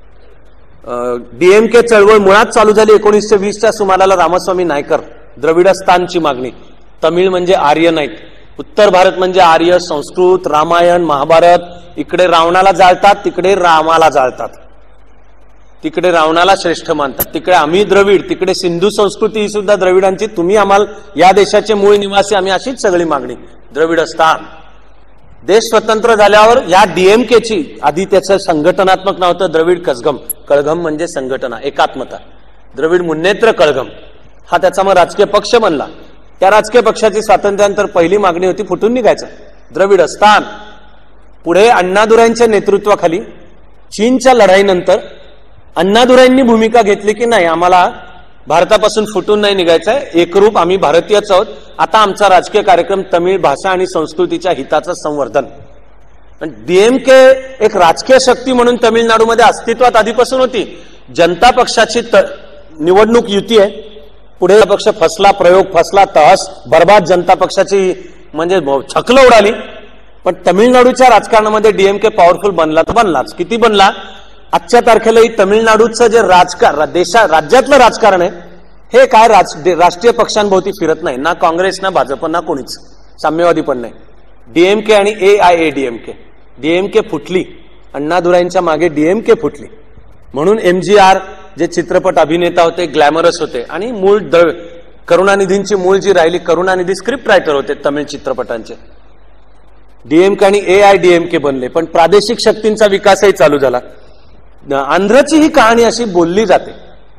डीएमके चळवळ मुळात चालू झाली 1920च्या सुमाराला. रामस्वामी नायकर, द्रविडस्थानची मागणी. तमिळ म्हणजे आर्य नाहीत, उत्तर भारत म्हणजे आर्य, संस्कृत, रामायण, महाभारत. इकडे रावणाला जाळतात, तिकडे रामाला जाळतात. तिकडे रावणाला श्रेष्ठ मानतात, तिकडे आम्ही द्रविड, तिकडे सिंधू संस्कृती ही सुद्धा द्रविडांची, तुम्ही आम्हाला या देशाचे मूळ निवासी आम्ही, अशीच सगळी मागणी. द्रविडस्थान. देश स्वतंत्र झाल्यावर या डीएमकेची आधी त्याचं संघटनात्मक नाव होतं द्रविड कळघम. कळघम म्हणजे संघटना, एकात्मता. द्रविड मुन्नेत्र कळघम हा त्याचा मग राजकीय पक्ष बनला. त्या राजकीय पक्षाची स्वातंत्र्यानंतर पहिली मागणी होती फुटून निघायचं, द्रविडस्थान. पुढे अण्णादुराईंच्या नेतृत्वाखाली चीनच्या लढाईनंतर अण्णादुराईंनी भूमिका घेतली की नाही, आम्हाला भारतापासून फुटून नाही निघायचंय, एकरूप आम्ही भारतीयच आहोत. आता आमचा राजकीय कार्यक्रम तमिळ भाषा आणि संस्कृतीच्या हिताचं संवर्धन. डीएमके एक राजकीय शक्ती म्हणून तमिळनाडूमध्ये अस्तित्वात आधीपासून होती. जनता पक्षाची निवडणूक युती आहे, पुढे पक्ष फसला, प्रयोग फसला, तहस बर्बाद जनता पक्षाची म्हणजे छकलं उडाली. पण तमिळनाडूच्या राजकारणामध्ये डीएमके पॉवरफुल बनला तर बनलाच. किती बनला? आजच्या तारखेलाही तमिळनाडूचं जे राज्यातलं राजकारण आहे हे काय राष्ट्रीय पक्षांभोवती फिरत नाही. ना काँग्रेस, ना भाजप, ना कोणीच, साम्यवादी पण नाही. डीएमके आणि एआयएडीएमके. डीएमके फुटली, अण्णादुराईंच्या मागे डीएमके फुटली. म्हणून एमजीआर जे चित्रपट अभिनेता होते, ग्लॅमरस होते, आणि मूळ करुणानिधींची मूळ जी राहिली, करुणानिधी स्क्रिप्ट रायटर होते तमिळ चित्रपटांचे. डीएमके आणि एआयडीएमके बनले, पण प्रादेशिक शक्तींचा विकासही चालू झाला. आंध्रची ही कहाणी अशी बोलली जाते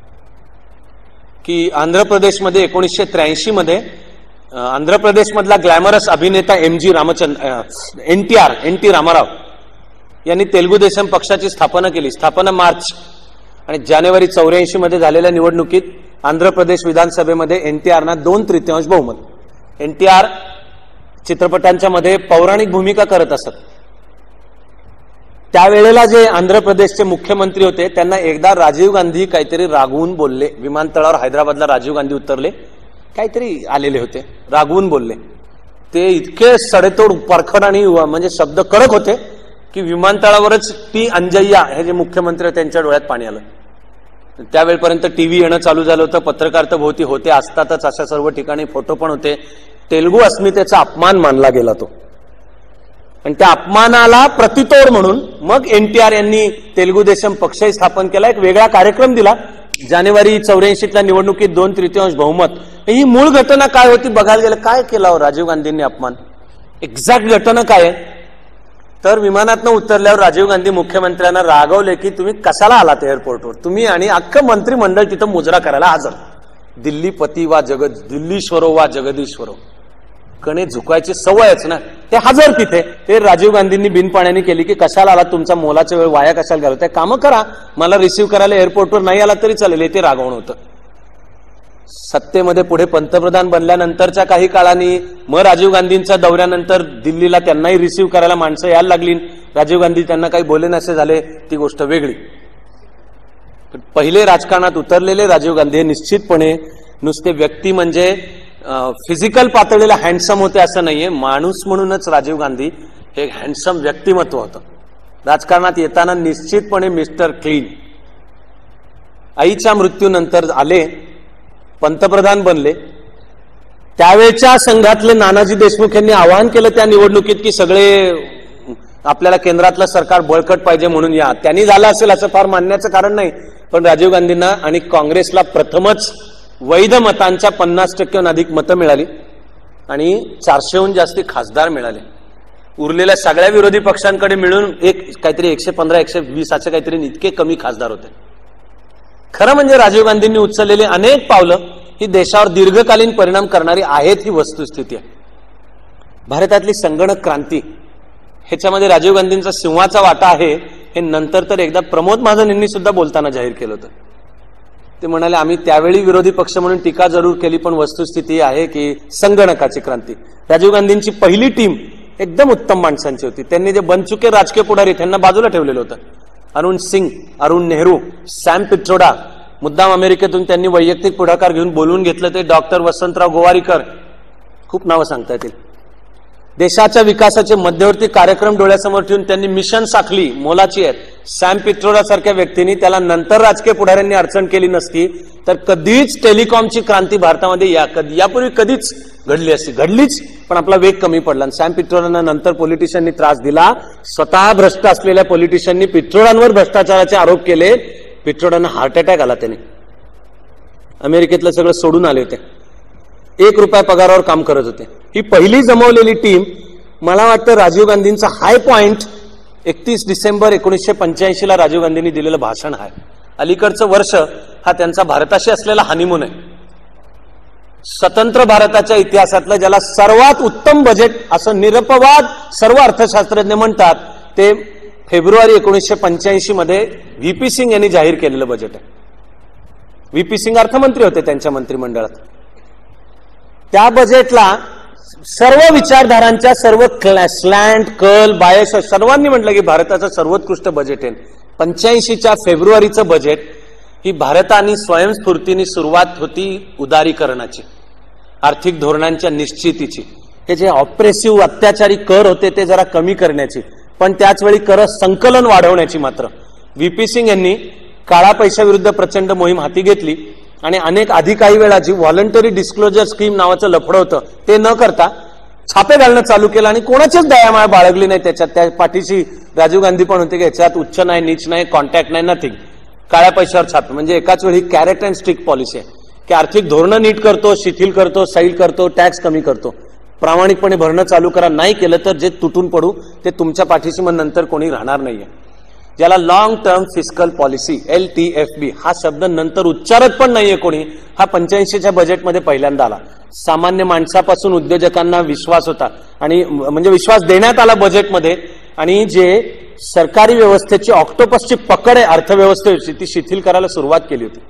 की आंध्र प्रदेशमध्ये 1983 मध्ये आंध्र प्रदेशमधला ग्लॅमरस अभिनेता एनटी रामाराव यांनी तेलुगू देशम पक्षाची स्थापना केली. स्थापना मार्च, आणि जानेवारी 84 मध्ये झालेल्या निवडणुकीत आंध्र प्रदेश विधानसभेमध्ये एनटीआरना 2/3 बहुमत. एनटीआर चित्रपटांच्या मध्ये पौराणिक भूमिका करत असत. त्यावेळेला जे आंध्र प्रदेशचे मुख्यमंत्री होते त्यांना एकदा राजीव गांधी काहीतरी रागवून बोलले. विमानतळावर हैदराबादला राजीव गांधी उतरले, काहीतरी आलेले होते, रागवून बोलले. ते इतके सडेतोड परखड आणि म्हणजे शब्द कडक होते की विमानतळावरच टी अंजय्या हे जे मुख्यमंत्री होते त्यांच्या डोळ्यात पाणी आलं. त्यावेळपर्यंत टीव्ही येणं चालू झालं होतं, पत्रकार तर भोवती होते, असतातच अशा सर्व ठिकाणी, फोटो पण होते. तेलुगू अस्मितेचा अपमान मानला गेला तो, आणि त्या अपमानाला प्रतितोड म्हणून मग एनटीआर यांनी तेलुगू देशम पक्षही स्थापन केला. एक वेगळा कार्यक्रम दिला. जानेवारी 84च्या निवडणुकीत 2/3 बहुमत. ही मूळ घटना काय होती बघायला गेलं. काय केला राजीव गांधींनी अपमान? एक्झॅक्ट घटना काय आहे तर विमानातनं उतरल्यावर राजीव गांधी मुख्यमंत्र्यांना रागवले की तुम्ही कशाला आलात एअरपोर्टवर, तुम्ही आणि अख्खं मंत्रिमंडळ तिथं मुजरा करायला हजर. दिल्लीपती वा दिल्लीश्वरो वा जगदीश्वरो, कणे झुकायची सवयच ना, ते हजर तिथे. ते राजीव गांधींनी बिनपाण्याने केली की कशाला आला, तुमचा मोलाचा वेळ वाया कशाला घालवताय, कामं करा, मला रिसीव्ह करायला एअरपोर्टवर नाही आला तरी चालेल, ते रागवणं होतं. सत्तेमध्ये पुढे पंतप्रधान बनल्यानंतरच्या काही काळाने मग राजीव गांधींच्या दौऱ्यानंतर दिल्लीला त्यांनाही रिसीव्ह करायला माणसं यायला लागली. राजीव गांधी त्यांना काही बोले नसे झाले, ती गोष्ट वेगळी. पहिले राजकारणात उतरलेले राजीव गांधी हे निश्चितपणे नुसते व्यक्ती म्हणजे फिजिकल पातळीला हँडसम होते असं नाहीये, माणूस म्हणूनच राजीव गांधी हे हँडसम व्यक्तिमत्व होतं. राजकारणात येताना निश्चितपणे मिस्टर क्लीन. आईच्या मृत्यूनंतर आले, पंतप्रधान बनले. त्यावेळच्या संघातले नानाजी देशमुख यांनी आवाहन केलं त्या निवडणुकीत की सगळे आपल्याला केंद्रातलं सरकार बळकट पाहिजे म्हणून या. त्यांनी झालं असेल असं फार मानण्याचं कारण नाही, पण राजीव गांधींना आणि काँग्रेसला प्रथमच वैध मतांच्या 50% अधिक मतं मिळाली आणि 400हून जास्ती खासदार मिळाले. उरलेल्या सगळ्या विरोधी पक्षांकडे मिळून काहीतरी 115 120 असे काहीतरी इतके कमी खासदार होते. खरं म्हणजे राजीव गांधींनी उचललेली अनेक पावलं ही देशावर दीर्घकालीन परिणाम करणारी आहेत ही वस्तुस्थिती आहे. भारतातली संगणक क्रांती ह्याच्यामध्ये राजीव गांधींचा सिंहाचा वाटा आहे हे नंतर तर एकदा प्रमोद महाजन यांनी सुद्धा बोलताना जाहीर केलं होतं. ते म्हणाले आम्ही त्यावेळी विरोधी पक्ष म्हणून टीका जरूर केली, पण वस्तुस्थिती आहे की संगणकाची क्रांती. राजीव गांधींची पहिली टीम एकदम उत्तम माणसांची होती. त्यांनी जे बनचुके राजकीय पुढारी त्यांना बाजूला ठेवलेलं होतं. अरुण सिंग, अरुण नेहरू, सॅम पिट्रोडा, मुद्दाम अमेरिकेतून त्यांनी वैयक्तिक पुढाकार घेऊन बोलवून घेतलं ते डॉक्टर वसंतराव गोवारीकर, खूप नावं सांगता येतील. देशाच्या विकासाचे मध्यवर्ती कार्यक्रम डोळ्यासमोर ठेवून त्यांनी मिशन साखली, मोलाची आहेत. सॅम पिट्रोडा सारख्या व्यक्तींनी त्याला नंतर राजकीय पुढाऱ्यांनी अडचण केली नसती तर कधीच टेलिकॉमची क्रांती भारतामध्ये यापूर्वी कधीच घडली असती. घडलीच, पण आपला वेग कमी पडला. सॅम पिट्रोडांना नंतर पॉलिटिशियननी त्रास दिला. स्वतः भ्रष्ट असलेल्या पॉलिटिशियननी पिट्रोडांवर भ्रष्टाचाराचे आरोप केले. पिट्रोडांना हार्ट अटॅक आला. त्याने अमेरिकेतलं सगळं सोडून आले होते. 1 रुपया पगारावर काम करत होते. ही पहिली जमवलेली टीम. मला वाटतं राजीव गांधींचा हाय पॉइंट 31 डिसेंबर 1985 ला राजीव गांधींनी दिलेलं भाषण आहे. अलीकडचं वर्ष हा त्यांचा भारताशी असलेला हनीमून आहे. स्वतंत्र भारताच्या इतिहासातलं ज्याला सर्वात उत्तम बजेट असं निरपवाद सर्व अर्थशास्त्रज्ञ म्हणतात ते फेब्रुवारी 1985 मध्ये व्हीपी सिंग यांनी जाहीर केलेलं बजेट आहे. व्हीपी सिंग अर्थमंत्री होते त्यांच्या मंत्रिमंडळात. त्या बजेटला सर्व विचारधारांच्या सर्व स्लॅन्ट कल बायस सर्वांनी म्हटलं की भारताचं सर्वोत्कृष्ट बजेट आहे. 85च्या फेब्रुवारीचं बजेट ही भारत आणि स्वयंस्फूर्तीने सुरुवात होती उदारीकरणाची, आर्थिक धोरणांच्या निश्चितीची. हे जे ऑप्रेसिव्ह अत्याचारी कर होते ते जरा कमी करण्याची, पण त्याच वेळी कर संकलन वाढवण्याची. मात्र व्हीपी सिंग यांनी काळा पैशाविरुद्ध प्रचंड मोहीम हाती घेतली आणि अनेक आधी काही वेळा जी व्हॉलंटरी डिस्क्लोजर स्कीम नावाचं लफडं होतं ते न करता छापे घालणं चालू केलं आणि कोणाचीच दयामाया बाळगली नाही त्याच्यात. त्या पाठीशी राजीव गांधी पण होते की याच्यात उच्च नाही, नीच नाही, कॉन्टॅक्ट नाही, नथिंग. काळ्या पैशावर छापे म्हणजे एकाच वेळी कॅरेट अँड स्टिक पॉलिसी आहे की आर्थिक धोरणं नीट करतो, शिथिल करतो, सैल करतो, टॅक्स कमी करतो, प्रामाणिकपणे भरणं चालू करा. नाही केलं तर जे तुटून पडू ते तुमच्या पाठीशी मग नंतर कोणी राहणार नाहीये. ज्याला long term fiscal policy LTFB हा शब्द नंतर उच्चारत पण नाहीये कोणी. हा 85च्या बजेटमध्ये पहिल्यांदा आला. सामान्य माणसापासून उद्योजकांना विश्वास होता आणि म्हणजे विश्वास देण्यात आला बजेटमध्ये. आणि जे सरकारी व्यवस्थेची ऑक्टोपसची पकड आहे अर्थव्यवस्थेची ती शिथिल करायला सुरुवात केली होती.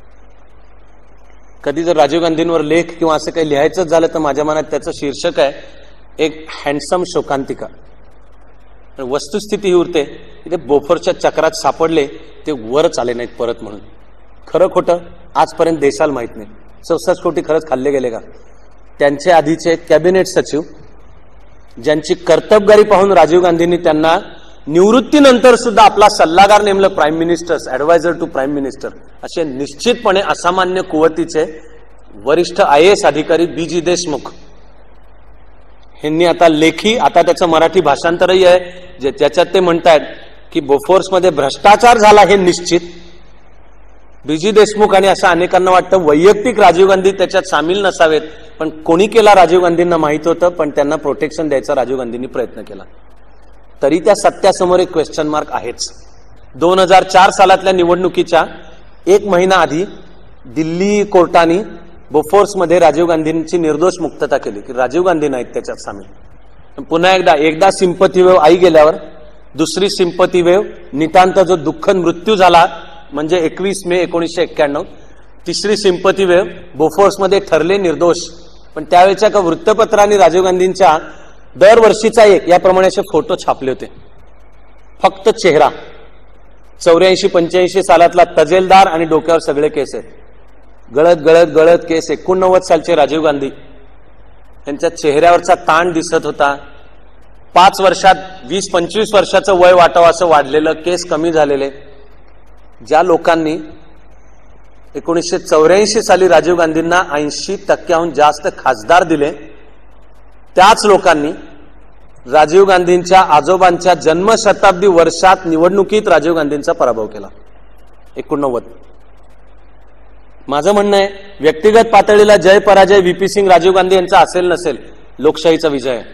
कधी जर राजीव गांधींवर लेख किंवा असं काही लिहायचं झालं तर माझ्या मनात त्याचं शीर्षक आहे एक हँडसम शोकांतिका. वस्तुस्थिती ही उरते की ते बोफोरच्या चक्रात सापडले ते वरच आले नाहीत परत म्हणून. खरं खोटं आजपर्यंत देशाला माहित नाही. 64 कोटी खरंच खाल्ले गेले का? त्यांचे आधीचे कॅबिनेट सचिव ज्यांची कर्तबगारी पाहून राजीव गांधींनी त्यांना निवृत्तीनंतर सुद्धा आपला सल्लागार नेमलं, prime minister's, adviser to prime minister, असे निश्चितपणे असामान्य कुवतीचे वरिष्ठ IAS अधिकारी BG देशमुख यांनी आता लेखी, आता त्याचं मराठी भाषांतरही आहे ज्याच्यात ते म्हणतायत की बोफोर्समध्ये भ्रष्टाचार झाला हे निश्चित. BG देशमुख आणि असं अनेकांना वाटतं वैयक्तिक राजीव गांधी त्याच्यात सामील नसावेत, पण कोणी केला राजीव गांधींना माहित होतं, पण त्यांना प्रोटेक्शन द्यायचा राजीव गांधींनी प्रयत्न केला. तरी त्या सत्यासमोर एक क्वेश्चन मार्क आहेच. 2004 सालातल्या निवडणुकीच्या 1 महिना आधी दिल्ली कोर्टाने बोफोर्समध्ये राजीव गांधींची निर्दोष मुक्तता केली की राजीव गांधी नाहीत त्याच्यात सामील. पुन्हा एकदा सिंपती वेव आई गेल्यावर दुसरी सिंपती वेव नितांत जो दुःखद मृत्यू झाला म्हणजे 21 मे 1991, तिसरी सिंपती वेव बोफोर्समध्ये ठरले निर्दोष. पण त्यावेळेच्या का वृत्तपत्रांनी राजीव गांधींच्या दरवर्षीचा एक याप्रमाणे असे फोटो छापले होते. फक्त चेहरा 84-85 सालातला तजेलदार आणि डोक्यावर सगळे केस आहेत, गळत केस. 89 सालचे राजीव गांधी यांच्या चेहऱ्यावरचा ताण दिसत होता, 5 वर्षात 20-25 वर्षाचं वय वाटावं असं वाढलेलं, केस कमी झालेले, ज्या लोकांनी 1984 साली राजीव गांधींना 80% जास्त खासदार दिले, त्याच लोकांनी राजीव गांधींच्या आजोबांच्या जन्मशताब्दी वर्षात निवडणुकीत राजीव गांधींचा पराभव केला 89. माझं म्हणणं आहे, व्यक्तिगत पातळीला जय पराजय व्हीपी सिंग राजीव गांधी यांचा असेल नसेल, लोकशाहीचा विजय आहे.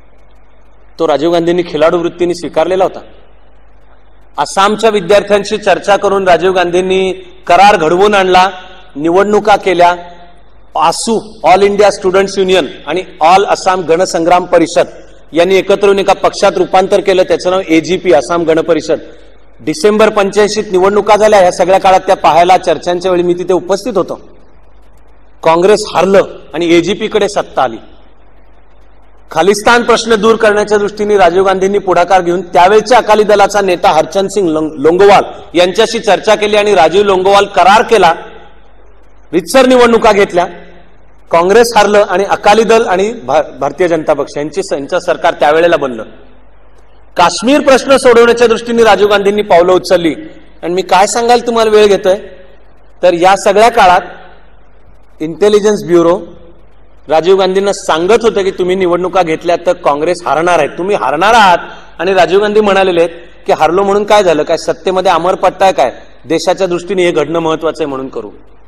तो राजीव गांधींनी खिलाडू वृत्तीने स्वीकारलेला होता. आसामच्या विद्यार्थ्यांशी चर्चा करून राजीव गांधींनी करार घडवून आणला, निवडणुका केल्या. AASU, all India students union आणि ऑल आसाम गणसंग्राम परिषद यांनी एकत्र येऊन एका पक्षात रूपांतर केलं, त्याचं नाव एजीपी, आसाम गण परिषद. डिसेंबर 85 निवडणुका झाल्या. ह्या सगळ्या काळात त्या पाहायला, चर्चांच्या वेळी मी तिथे उपस्थित होतो. काँग्रेस हारलं आणि एजीपी कडे सत्ता आली. खालिस्तान प्रश्न दूर करण्याच्या दृष्टीने राजीव गांधींनी पुढाकार घेऊन त्यावेळच्या अकाली दलाचा नेता हरचंद सिंग लोंगोवाल यांच्याशी चर्चा केली आणि राजीव लोंगोवाल करार केला. रितसर निवडणुका घेतल्या. काँग्रेस हारलं आणि अकाली दल आणि भारतीय जनता पक्ष यांचं सरकार त्यावेळेला बनलं. काश्मीर प्रश्न सोडवण्याच्या दृष्टीने राजीव गांधींनी पावलं उचलली. आणि मी काय सांगाल, तुम्हाला वेळ घेतोय, तर या सगळ्या काळात इंटेलिजन्स ब्युरो राजीव गांधींना सांगत होते की तुम्ही निवडणुका घेतल्या तर काँग्रेस हारणार आहे, तुम्ही हारणार आहात. आणि राजीव गांधी म्हणालेले आहेत की हारलो म्हणून काय झालं, काय सत्तेमध्ये अमर पट्टाय, काय देशाच्या दृष्टीने हे घडणं महत्वाचं आहे म्हणून करू.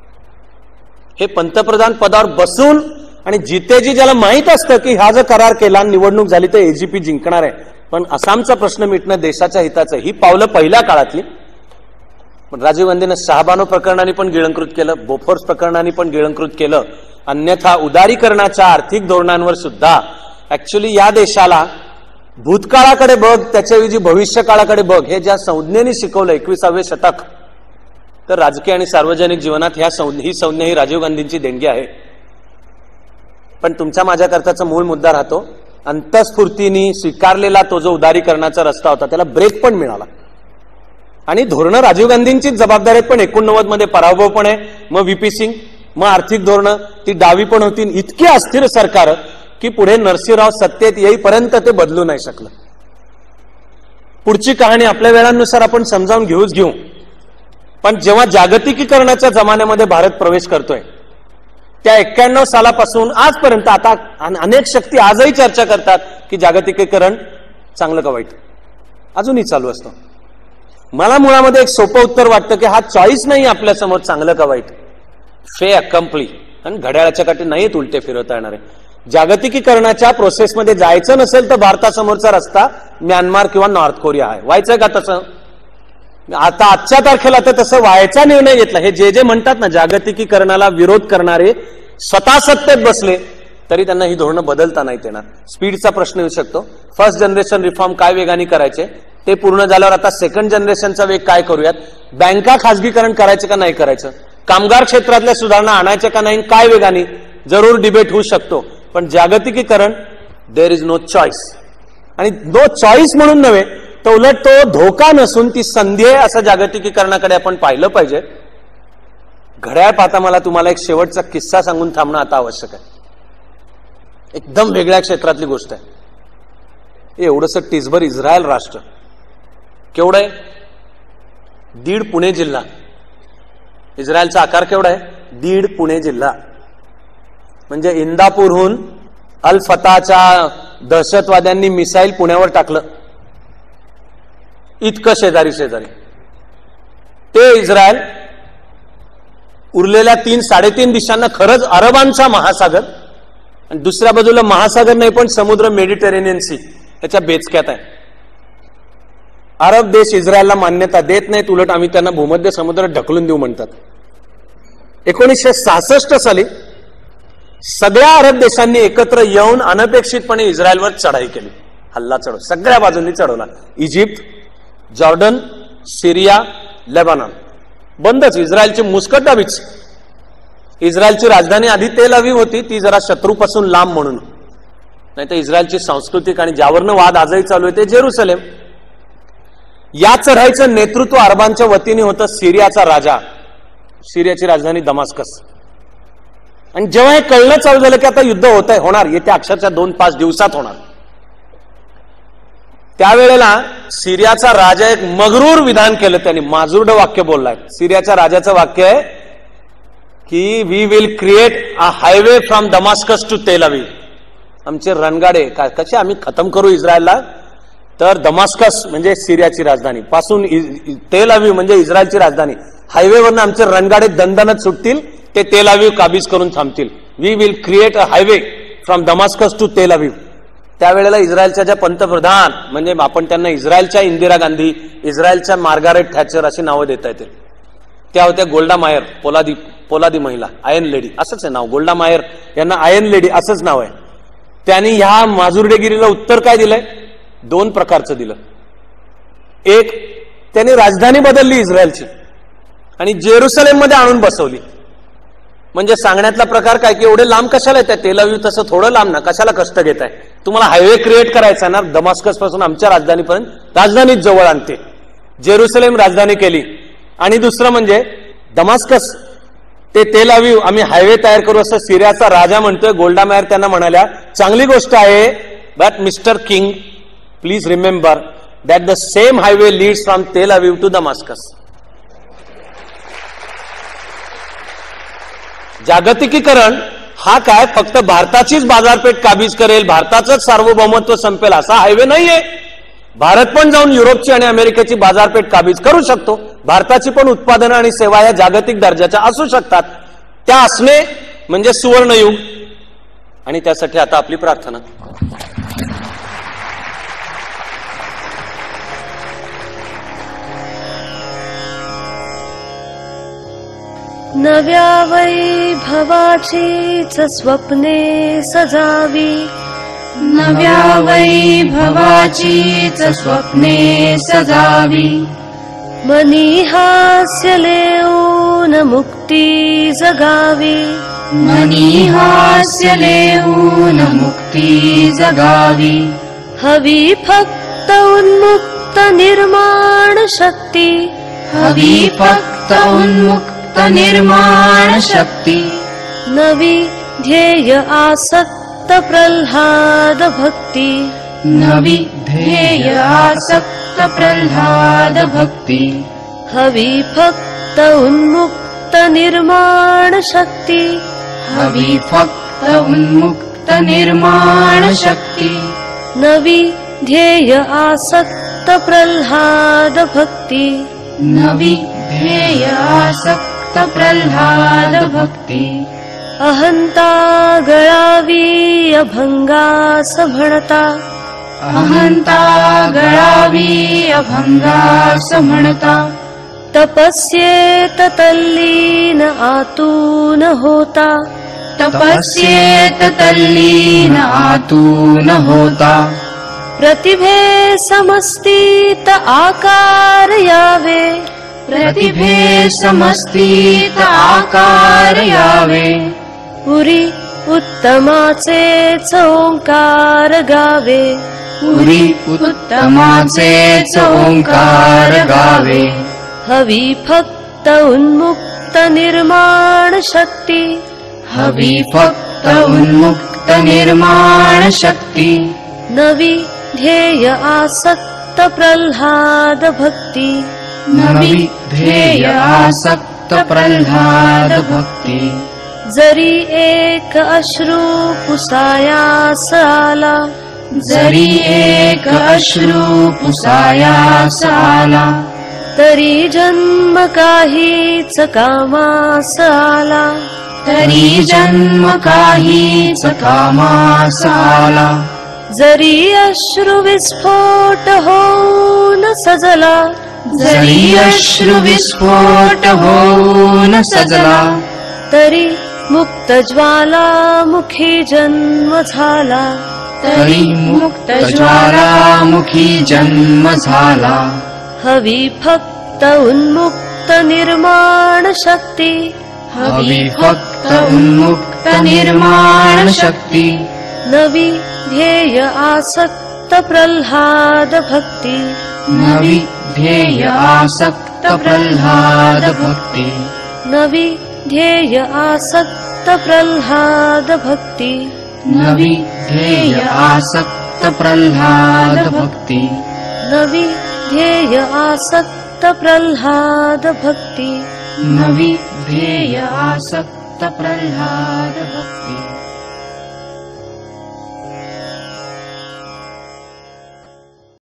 हे पंतप्रधान पदावर बसून आणि जितेजी ज्याला माहित असतं की हा जर करार केला, निवडणूक झाली तर एजीपी जिंकणार आहे, पण आसामचा प्रश्न मिटणं देशाच्या हिताचं, ही पावलं पहिल्या काळातली. पण राजीव गांधींना शहाबानो प्रकरणाने पण गिळंकृत केलं, बोफोर्स प्रकरणाने पण गिळंकृत केलं. अन्यथा उदारीकरणाच्या आर्थिक धोरणांवर सुद्धा ऍक्च्युली या देशाला भूतकाळाकडे बघ, त्याच्याऐवजी भविष्य काळाकडे बघ, हे ज्या संज्ञेने शिकवलं 21वे शतक, तर राजकीय आणि सार्वजनिक जीवनात ही संज्ञा ही राजीव गांधींची देणगी आहे. पण तुमच्या माझ्याकरताचा मूळ मुद्दा राहतो, अंतस्फूर्तीने स्वीकारलेला तो जो उदारीकरणाचा रस्ता होता त्याला ब्रेक पण मिळाला. आणि धोरणं राजीव गांधींचीच जबाबदारी आहेत, पण 89 मध्ये पराभव पण आहे. मग व्हीपी सिंग, मग आर्थिक धोरणं ती डावी पण होती. इतकी अस्थिर सरकार की पुढे नरसिंहराव सत्तेत येईपर्यंत ते बदलू नाही शकलं. पुढची कहाणी आपल्या वेळानुसार आपण समजावून घेऊ. पण जेव्हा जागतिकीकरणाच्या जमान्यामध्ये भारत प्रवेश करतोय, त्या 91 सालापासून आजपर्यंत आता अनेक शक्ती आजही चर्चा करतात की जागतिकीकरण चांगलं का वाईट, अजूनही चालू असतं. मला मुळामध्ये एक सोपं उत्तर वाटतं की हा चॉईस नाही आपल्या समोर, चांगलं का वाईट, फे अकम्प्ली. आणि घड्याळाच्या काठी नाहीत उलटे फिरवता येणारे. जागतिकीकरणाच्या प्रोसेसमध्ये जायचं नसेल तर भारतासमोरचा रस्ता म्यानमार किंवा नॉर्थ कोरिया आहे. व्हायचंय का तसं? आता आजच्या तारखेला तर तसं व्हायचा निर्णय घेतला. हे जे म्हणतात ना जागतिकीकरणाला विरोध करणारे स्वतः सत्तेत बसले तरी त्यांना ही धोरणं बदलता नाही येणार. स्पीडचा प्रश्न येऊ शकतो. फर्स्ट जनरेशन रिफॉर्म काय वेगाने करायचे ते पूर्ण झाल्यावर आता सेकंड जनरेशनचा वेग काय करूयात, बँका खासगीकरण करायचं का नाही करायचं, कामगार क्षेत्रातल्या सुधारणा आणायच्या का नाही, काय वेगाने, जरूर डिबेट होऊ शकतो. पण जागतिकीकरण देर इज नो चॉईस. आणि नो चॉईस म्हणून नव्हे तर उलट तो धोका नसून ती संधी आहे, असं जागतिकीकरणाकडे आपण पाहिलं पाहिजे. घड्याळ पाहता मला तुम्हाला एक शेवटचा किस्सा सांगून थांबणं आता आवश्यक आहे. एकदम वेगळ्या क्षेत्रातली गोष्ट आहे. एवढंसं टिसभर इस्रायल राष्ट्र केवढं आहे, 1.5 पुणे जिल्हा. इस्रायलचा आकार केवढा आहे, 1.5 पुणे जिल्हा. म्हणजे इंदापूरहून अल फताहच्या दहशतवाद्यांनी मिसाईल पुण्यावर टाकलं, इतकं शेजारी ते इस्रायल. उरलेल्या 3-3.5 दिशांना खरंच अरबांचा महासागर, आणि दुसऱ्या बाजूला महासागर नाही पण समुद्र, मेडिटेरेनियन सी त्याच्या बेचक्यात आहे. अरब देश इस्रायलला मान्यता देत नाहीत, उलट आम्ही त्यांना भूमध्य समुद्रात ढकलून देऊ म्हणतात. 1966 साली सगळ्या अरब देशांनी एकत्र येऊन अनपेक्षितपणे इस्रायलवर चढाई केली, हल्ला चढव सगळ्या बाजूंनी चढवला. इजिप्त, जॉर्डन, सिरिया, लेबानॉन बंदच. इस्रायलची मुस्कटाबीच. इस्रायलची राजधानी आधी तेल अवीव होती, ती जरा शत्रूपासून लांब म्हणून. नाही तर इस्रायलची सांस्कृतिक आणि ज्यावरनं वाद आजही चालू आहे ते जेरुसलेम. या चढाईचं नेतृत्व अरबांच्या वतीने होतं सिरियाचा राजा, सिरियाची राजधानी दमास्कस. आणि जेव्हा हे कळणं चालू झालं की आता युद्ध होत आहे, होणार, येत्या अक्षरशः 2-5 दिवसात होणार, त्यावेळेला सिरियाचा राजा एक मगरूर विधान केलं, त्यांनी माजुर्ड वाक्य बोललाय. सिरियाच्या राजाचं वाक्य आहे की we will create a highway from Damascus to Tel Aviv. आमचे रणगाडे कसे आम्ही खतम करू इस्रायलला, तर दमास्कस म्हणजे सिरियाची राजधानी पासून तेल अवीव म्हणजे इस्रायलची राजधानी, हायवेवरनं आमचे रणगाडे दणदणत सुटतील, ते तेल अवीव काबीज करून थांबतील. We will create a highway from Damascus to Tel Aviv. त्यावेळेला इस्रायलच्या ज्या पंतप्रधान, म्हणजे आपण त्यांना इस्रायलच्या इंदिरा गांधी, इस्रायलच्या मार्गारेट थॅचर अशी नावं देता येतील, त्या होत्या गोल्डा मायर, पोलादी महिला, आयर्न लेडी असंच आहे नाव. गोल्डा मायर यांना आयर्न लेडी असंच नाव आहे. त्यांनी ह्या माजुर्डेगिरीला उत्तर काय दिलंय? 2 प्रकारचं दिलं. एक, त्यांनी राजधानी बदलली इस्रायलची आणि जेरुसलेम मध्ये आणून बसवली. म्हणजे सांगण्यातला प्रकार काय की एवढे लांब कशाला येत आहे तेल अवीव, तसं थोडं लांब ना, कशाला कष्ट घेताय, तुम्हाला हायवे क्रिएट करायचा ना दमास्कस पासून आमच्या राजधानीपर्यंत, राजधानीत जवळ आणते, जेरुसलेम राजधानी केली. आणि दुसरं म्हणजे दमास्कस ते तेल अवीव आम्ही हायवे तयार करू असं सिरियाचा राजा म्हणतोय. गोल्डा मायर त्यांना म्हणाल्या, चांगली गोष्ट आहे, but mister King please remember that the same highway leads from Tel Aviv to Damascus. जागतिकीकरण हा काय फक्त भारताचीच बाजारपेठ काबीज करेल, भारताचंच सार्वभौमत्व संपेल असा हायवे नाहीये. भारत पण जाऊन युरोपची आणि अमेरिकेची बाजारपेठ काबीज करू शकतो. भारताची पण उत्पादनं आणि सेवा या जागतिक दर्जाच्या असू शकतात. त्या असणे म्हणजे सुवर्णयुग. आणि त्यासाठी आता आपली प्रार्थना. नव्या वैभवाचीच स्वप्ने सजावी, नव्या वैभवाचीच स्वप्ने सजावी. मनी हास्य लेऊन मुक्ती जगावी, मनी हास्य लेऊन मुक्ती जगावी. हवी फक्त उन्मुक्त निर्माण शक्ती, हवी फक्त उन्मुक्त निर्माण शक्ती. नवी ध्येय आसक्त प्रल्हाद भक्ती, नवी ध्येय आसक्त प्रल्हाद भक्ती. हवी फक्त उन्मुक्त निर्माण शक्ती, हवी फक्त उन्मुक्त निर्माण शक्ती. नवी ध्येय आसक्त प्रल्हाद भक्ती. नवी ध्येय आसक्त प्रल्हाद भक्ती. अहंता गळावी अभंगास म्हणता, अहंता गळावी अभंगास म्हणता. तपस्येत तल्लीन आतून होता, तपस्येत तल्लीन आतून होता. प्रतिभे समस्तीत आकार यावे, प्रतिभे समस्तीत आकार यावे. पुरी उत्तमाचेच ओंकार गावे, पुरी उत्तमाचेच ओंकार गावे. हवी फक्त उन्मुक्त निर्माण शक्ती, हवी फक्त उन्मुक्त निर्माण शक्ती. नवी ध्येय आसक्त प्रल्हाद भक्ती. नवी ध्येय आसक्त प्रल्हाद भक्ती. जरी एक अश्रू पुसायास आला, जरी एक अश्रू पुसायास आला. तरी जन्म काहीच कामास आला, तरी जन्म काहीच कामास आला. जरी अश्रू विस्फोट होऊन सजला, जरी अश्रू विस्फोट होऊन सजला. तरी मुक्त ज्वालामुखी जन्म झाला, तरी मुक्त ज्वालामुखी जन्म झाला. हवी फक्त उन्मुक्त निर्माण शक्ती, हवी फक्त उन्मुक्त निर्माण शक्ती. नवी ध्येय आसक्त प्रल्हाद भक्ती. नवी ध्येय आसक्त प्रल्हाद भक्ती. नवी ध्येय आसक्त प्रल्हाद भक्ती. नवी ध्येय आसक्त प्रल्हाद भक्ती. नवी ध्येय आसक्त प्रल्हाद भक्ती नवी ध्येय आसक्त प्रल्हाद भक्ती